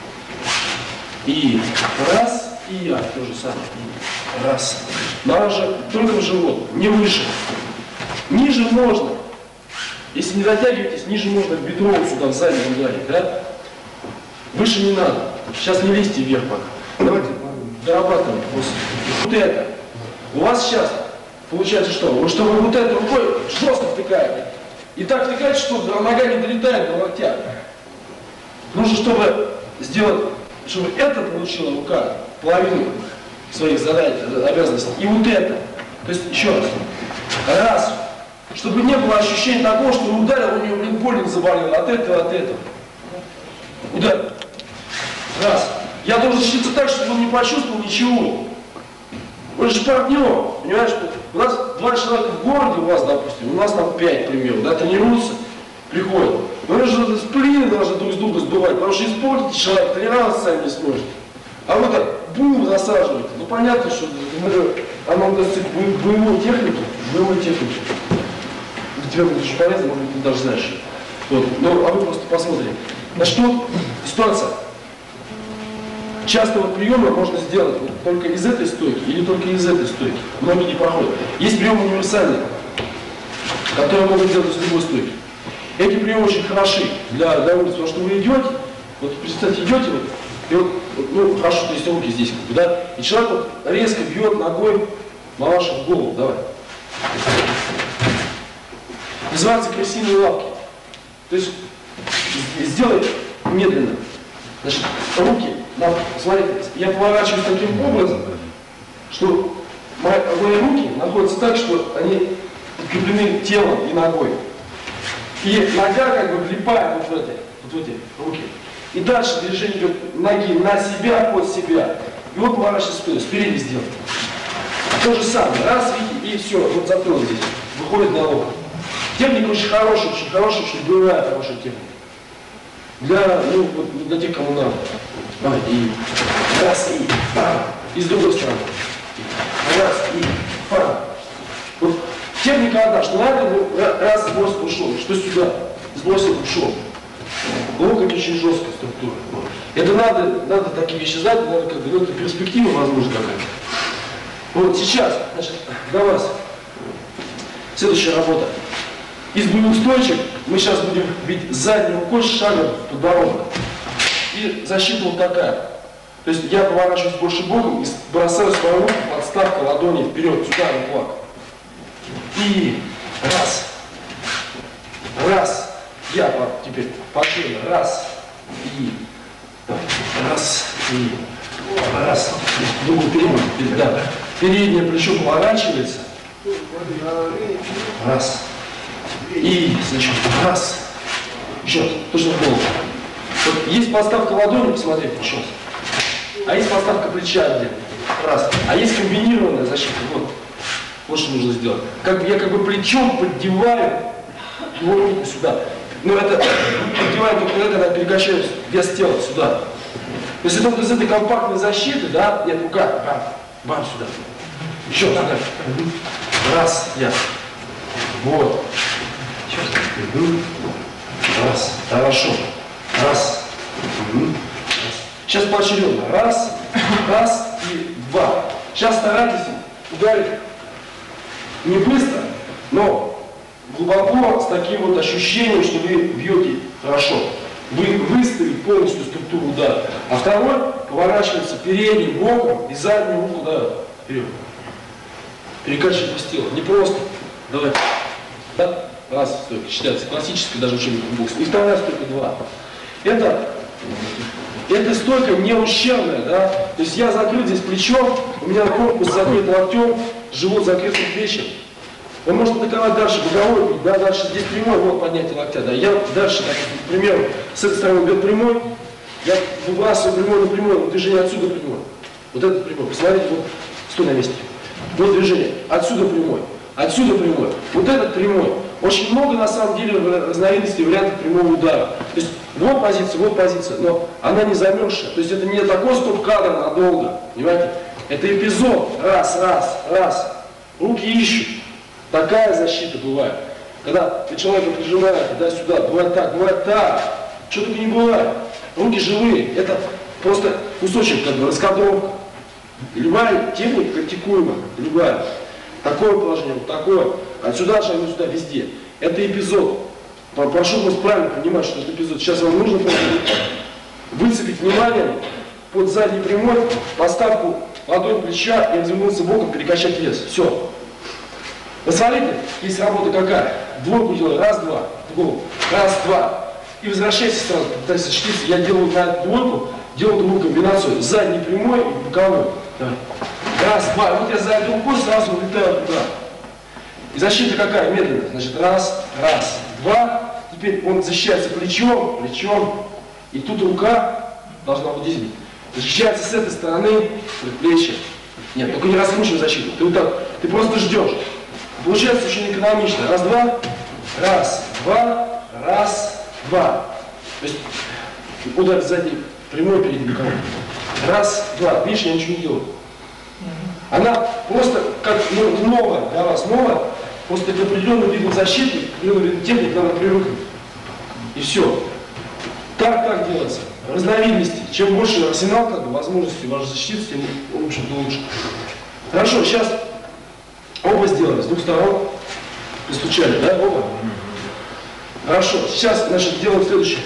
S1: И раз, и я, то же самое. Раз. Надо же только в живот, не выше. Ниже можно. Если не дотягиваетесь, ниже можно к бедру сюда, в заднем ударить, да? Выше не надо. Сейчас не лезьте вверх пока. Давайте дорабатываем после. Вот это. У вас сейчас получается что? Вот что вы вот этой рукой жестко втыкаете. И так втыкаете, что нога не долетает до локтя. Нужно, чтобы сделать, чтобы это получила рука, половину своих задач, обязанностей. И вот это. То есть еще раз. Раз. Чтобы не было ощущения такого, что он ударил, у него, блин, больно заболел от этого, от этого. Удар. Раз. Я должен защититься так, чтобы он не почувствовал ничего. Он же партнер, понимаешь? У нас два человека в городе, у вас, допустим, у нас там пять, к примеру, да, тренируются, приходят. Вы же сплины должны друг с друга сдувать, потому что испортите человека, тренироваться сами не сможете. А вы так, бум, засаживаете. Ну понятно, что оно даст боевой технике, боевой технике. Для тебя будет очень полезно, может быть, ты даже знаешь. Вот. Ну, а вы просто посмотрите. Значит, вот ситуация. Часто вот приемы можно сделать вот только из этой стойки или только из этой стойки. Многие не проходят. Есть приемы универсальные, которые могут делать из любой стойки. Эти приемы очень хороши для, для улицы, потому что вы идете, вот представьте, идете, вот, и вот, ну, хорошо, то есть руки здесь, как бы, да, и человек вот резко бьет ногой малаша в голову, давай. Называется крысиные лапки. То есть сделай медленно. Значит, руки, смотрите, я поворачиваюсь таким образом, что мои, мои руки находятся так, что они подкреплены телом и ногой. И нога как бы влипает вот в эти, вот в эти руки. И дальше движение идет ноги на себя, под себя. И вот поворачивается спину, спереди сделать. То же самое. Раз, видите, и все. Вот затылок здесь. Выходит на лоб. Техника очень хорошая, очень хорошая, очень боевая хорошая техника. Для, ну, вот, для тех, кому надо. Давай, и раз, и пара. И с другой стороны. Раз, и пара. Вот техника одна, что надо, ну, раз сбросил, ушел, что сюда, сбросил, ушел. Локоть очень жесткая структура. Вот. Это надо, надо такие вещи знать, надо как бы, ну, это перспектива, возможно, какая-то. Вот сейчас, значит, для вас следующая работа. Из боевых стоечек мы сейчас будем бить задней рукой с шагом в подбородок. И защита вот такая. То есть я поворачиваюсь больше боком и бросаю свою руку, подставка ладони вперед, сюда, на кулак. И раз. Раз. Я теперь пошли. Раз. И. Раз. И. Раз. Другую переднюю. Да. Переднее плечо поворачивается. Раз. И, значит, раз. Еще. Точно в голову. Вот есть подставка ладони, посмотрите, еще раз. А есть подставка плеча где? Раз. А есть комбинированная защита. Вот. Вот что нужно сделать. Как бы я как бы плечом поддеваю его руку сюда. Но это поддеваю только тогда, когда перекачаю вес тела сюда. То есть это вот из этой компактной защиты, да, нет, рука, бам, бам сюда. Еще сюда. Раз, я. Вот. Раз. Хорошо. Раз. Сейчас поочередно. Раз, раз и два. Сейчас старайтесь ударить не быстро, но глубоко, с таким вот ощущением, что вы бьете хорошо. Вы выставите полностью структуру удара. А второй поворачивается передним боком и заднюю руку, да, вперед. Перекачивать вес тела. Не просто. Давай. Да? Раз стойка. Считается классической даже учебник бокса. И вторая стойка два. Это, эта стойка не ущербная, да? То есть я закрыт здесь плечом, у меня корпус закрыт локтем, живот закрыт плечом. Он может атаковать дальше боковой бить, да, дальше здесь прямой, вот поднятие локтя, да. Я дальше, так, к примеру, с этой стороны бьет прямой, я выбрасываю прямой на прямой, вот движение отсюда прямой. Вот этот прямой, посмотрите, вот, стой на месте. Вот движение, отсюда прямой, отсюда прямой, вот этот прямой. Очень много, на самом деле, разновидностей, вариантов прямого удара. То есть, вот позиция, вот позиция, но она не замерзшая. То есть, это не такой стоп-кадр надолго, понимаете? Это эпизод, раз, раз, раз, руки ищут. Такая защита бывает. Когда ты человека прижимаешь туда-сюда, бывает так, бывает так. Что только не бывает. Руки живые. Это просто кусочек, как бы, раскадровка. Любая техника практикуемая, любая. Такое положение, вот такое. Отсюда шагну сюда, везде. Это эпизод. Прошу вас правильно понимать, что это эпизод. Сейчас вам нужно выцепить внимание под задней прямой, поставку ладонь плеча и развернуться боком, перекачать вес. Все. Посмотрите, есть работа какая. Двойку делаю, раз, два, в голову, раз, два. И возвращайся сразу, пытайся защититься. Я делаю на двойку, делаю другую комбинацию, задней прямой и боковой. Давай. Раз, два. Вот я задней рукой сразу улетаю туда. И защита какая? Медленно. Значит, раз, раз, два. Теперь он защищается плечом, плечом. И тут рука должна вот здесь быть. Защищается с этой стороны, предплечье. Нет, только не раскручивай защиту. Ты вот так, ты просто ждешь. Получается очень экономично. Раз, два, раз, два, раз, два. То есть удар сзади прямой перед боковой. Раз, два. Видишь, я ничего не делаю. Она просто как ну, новая для вас, новая. Просто к определенному виду защиты, к определенному виду техники надо привыкнуть. И все. Так, так делается. Разновидности. Чем больше арсенал, как бы, возможностей вашей защиты, тем лучше, то лучше. Хорошо, сейчас оба сделали, с двух сторон постучали, да, оба? Хорошо, сейчас, значит, делаем следующее.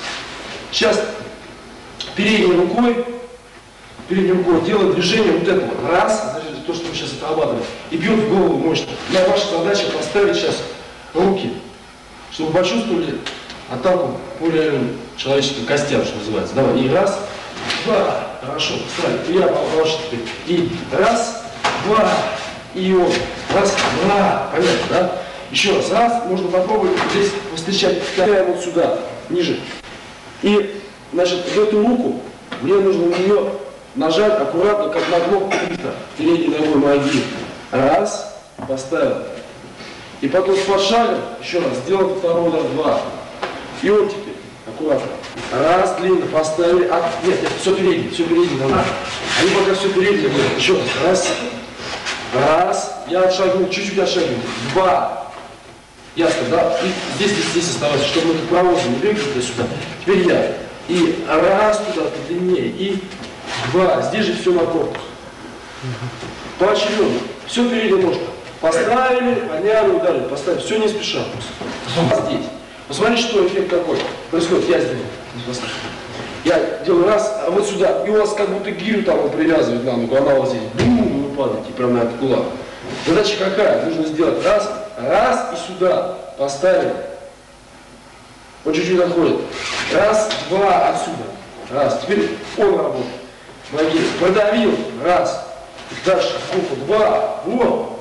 S1: Сейчас передней рукой, передней рукой делаем движение вот этого. Раз, значит, то, что мы сейчас отрабатываем, и бьет в голову мощно. Но ваша задача поставить сейчас руки, чтобы вы почувствовали атаку по реальным человеческим костям, что называется. Давай, и раз, два, хорошо, встали. Я повыше теперь. И раз, два, и он. Раз, два, понятно, да? Еще раз, раз, можно попробовать здесь встречать, ставим вот сюда, ниже. И, значит, в эту руку мне нужно на нее нажать аккуратно, как на кнопку лифта, передней ногой моей. Раз, поставил. И потом с подшагом, еще раз, сделал второй удар, два. И вот теперь, аккуратно. Раз, длинно поставили. А, нет, нет, все переднее, все переднее давай. Они пока все переднее будут. Еще раз. Раз. Раз. Я отшагнул, чуть-чуть отшагнул. Два. Ясно, да? И здесь, здесь, здесь оставайся, чтобы мы как провозы не бегали туда-сюда. Теперь я. И раз туда подлиннее. И два. Здесь же все на корпус. Поочередно. Все передняя ножка. Поставили, подняли, ударили. Поставили. Все не спеша. Здесь. Посмотрите, что эффект какой происходит. Я сделаю. Я делаю раз, а вот сюда. И у вас как будто гирю там он привязывает на ногу. Она вот здесь. Бум, вы падаете прямо на этот кулак. Задача какая? Нужно сделать раз, раз и сюда. Поставили. Вот чуть-чуть отходит. Раз, два, отсюда. Раз. Теперь он работает. Ноги. Продавил. Раз. Дальше. Сколько? Два. Вот.